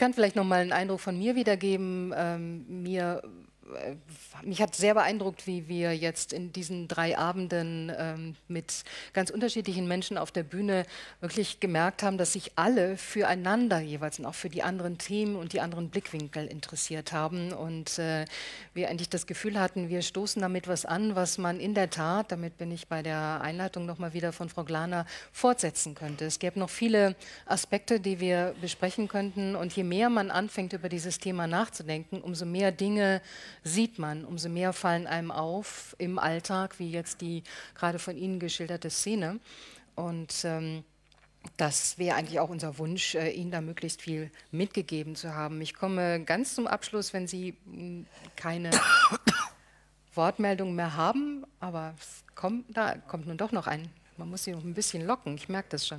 Speaker 3: kann vielleicht noch mal einen Eindruck von mir wiedergeben. Ähm, mir Mich hat sehr beeindruckt, wie wir jetzt in diesen drei Abenden ähm, mit ganz unterschiedlichen Menschen auf der Bühne wirklich gemerkt haben, dass sich alle füreinander jeweils und auch für die anderen Themen und die anderen Blickwinkel interessiert haben und äh, wir eigentlich das Gefühl hatten, wir stoßen damit was an, was man in der Tat, damit bin ich bei der Einleitung nochmal wieder von Frau Glaner, fortsetzen könnte. Es gäbe noch viele Aspekte, die wir besprechen könnten und je mehr man anfängt, über dieses Thema nachzudenken, umso mehr Dinge sieht man, umso mehr fallen einem auf im Alltag, wie jetzt die gerade von Ihnen geschilderte Szene. Und ähm, das wäre eigentlich auch unser Wunsch, äh, Ihnen da möglichst viel mitgegeben zu haben. Ich komme ganz zum Abschluss, wenn Sie mh, keine Wortmeldung mehr haben, aber es kommt, da kommt nun doch noch ein. Man muss Sie noch ein bisschen locken, ich merke das schon.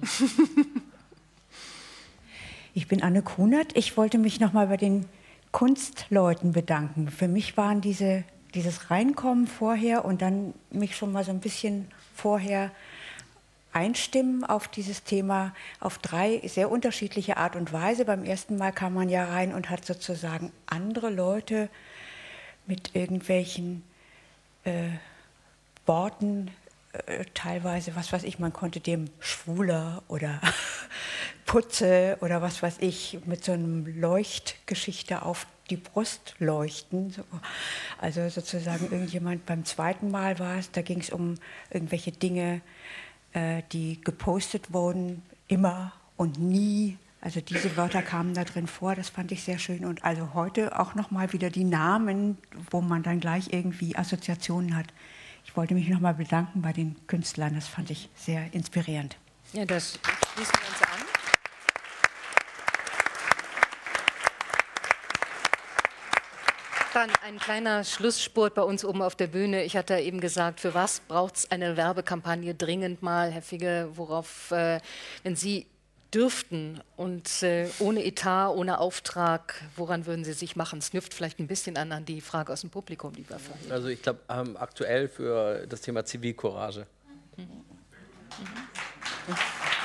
Speaker 12: Ich bin Anne Kunert. Ich wollte mich noch mal bei den Kunstleuten bedanken. Für mich waren diese, dieses Reinkommen vorher und dann mich schon mal so ein bisschen vorher einstimmen auf dieses Thema auf drei sehr unterschiedliche Art und Weise. Beim ersten Mal kam man ja rein und hat sozusagen andere Leute mit irgendwelchen äh, Worten, äh, teilweise, was weiß ich, man konnte dem Schwuler oder Putze oder was weiß ich, mit so einem Leuchtgeschichte auf die Brust leuchten. So. Also sozusagen irgendjemand, beim zweiten Mal war es, da ging es um irgendwelche Dinge, äh, die gepostet wurden, immer und nie. Also diese Wörter kamen da drin vor, das fand ich sehr schön. Und also heute auch nochmal wieder die Namen, wo man dann gleich irgendwie Assoziationen hat. Ich wollte mich nochmal bedanken bei den Künstlern, das fand ich sehr inspirierend.
Speaker 3: Ja, das schließen wir uns an. Dann ein kleiner Schlussspurt bei uns oben auf der Bühne. Ich hatte eben gesagt, für was braucht es eine Werbekampagne dringend mal, Herr Figge, worauf, äh, wenn Sie dürften und äh, ohne Etat, ohne Auftrag, woran würden Sie sich machen? Es knüpft vielleicht ein bisschen an an die Frage aus dem Publikum, die wir vorhin.
Speaker 8: Also ich glaube, ähm, aktuell für das Thema Zivilcourage. Mhm.
Speaker 3: Mhm.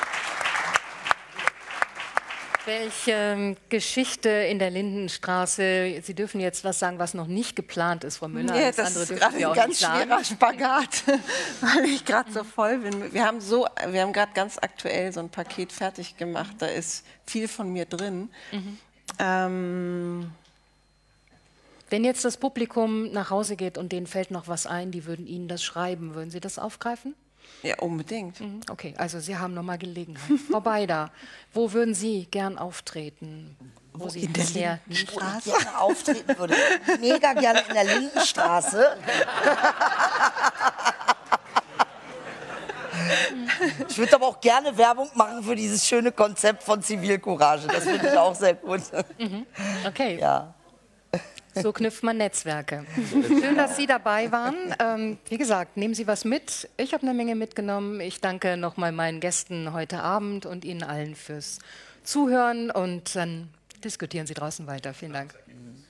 Speaker 3: Welche Geschichte in der Lindenstraße, Sie dürfen jetzt was sagen, was noch nicht geplant ist, Frau Müller.
Speaker 5: Ja, das ist gerade ein ganz schwerer Spagat, weil ich gerade so voll bin. Wir haben, so, wir haben gerade ganz aktuell so ein Paket fertig gemacht, da ist viel von mir drin. Mhm. Ähm
Speaker 3: Wenn jetzt das Publikum nach Hause geht und denen fällt noch was ein, die würden Ihnen das schreiben, würden Sie das aufgreifen?
Speaker 5: Ja, unbedingt.
Speaker 3: Okay, also Sie haben noch mal Gelegenheit. Frau Beider, wo würden Sie gern auftreten? Wo, wo Sie
Speaker 2: in der
Speaker 3: bisher
Speaker 2: Lindenstraße gerne auftreten würde. Mega gerne in der Lindenstraße. Ich würde aber auch gerne Werbung machen für dieses schöne Konzept von Zivilcourage. Das finde ich auch sehr gut.
Speaker 3: Mhm. Okay.
Speaker 2: Ja.
Speaker 3: So knüpft man Netzwerke. Schön, dass Sie dabei waren. Ähm, wie gesagt, nehmen Sie was mit. Ich habe eine Menge mitgenommen. Ich danke nochmal meinen Gästen heute Abend und Ihnen allen fürs Zuhören. Und dann diskutieren Sie draußen weiter. Vielen Dank.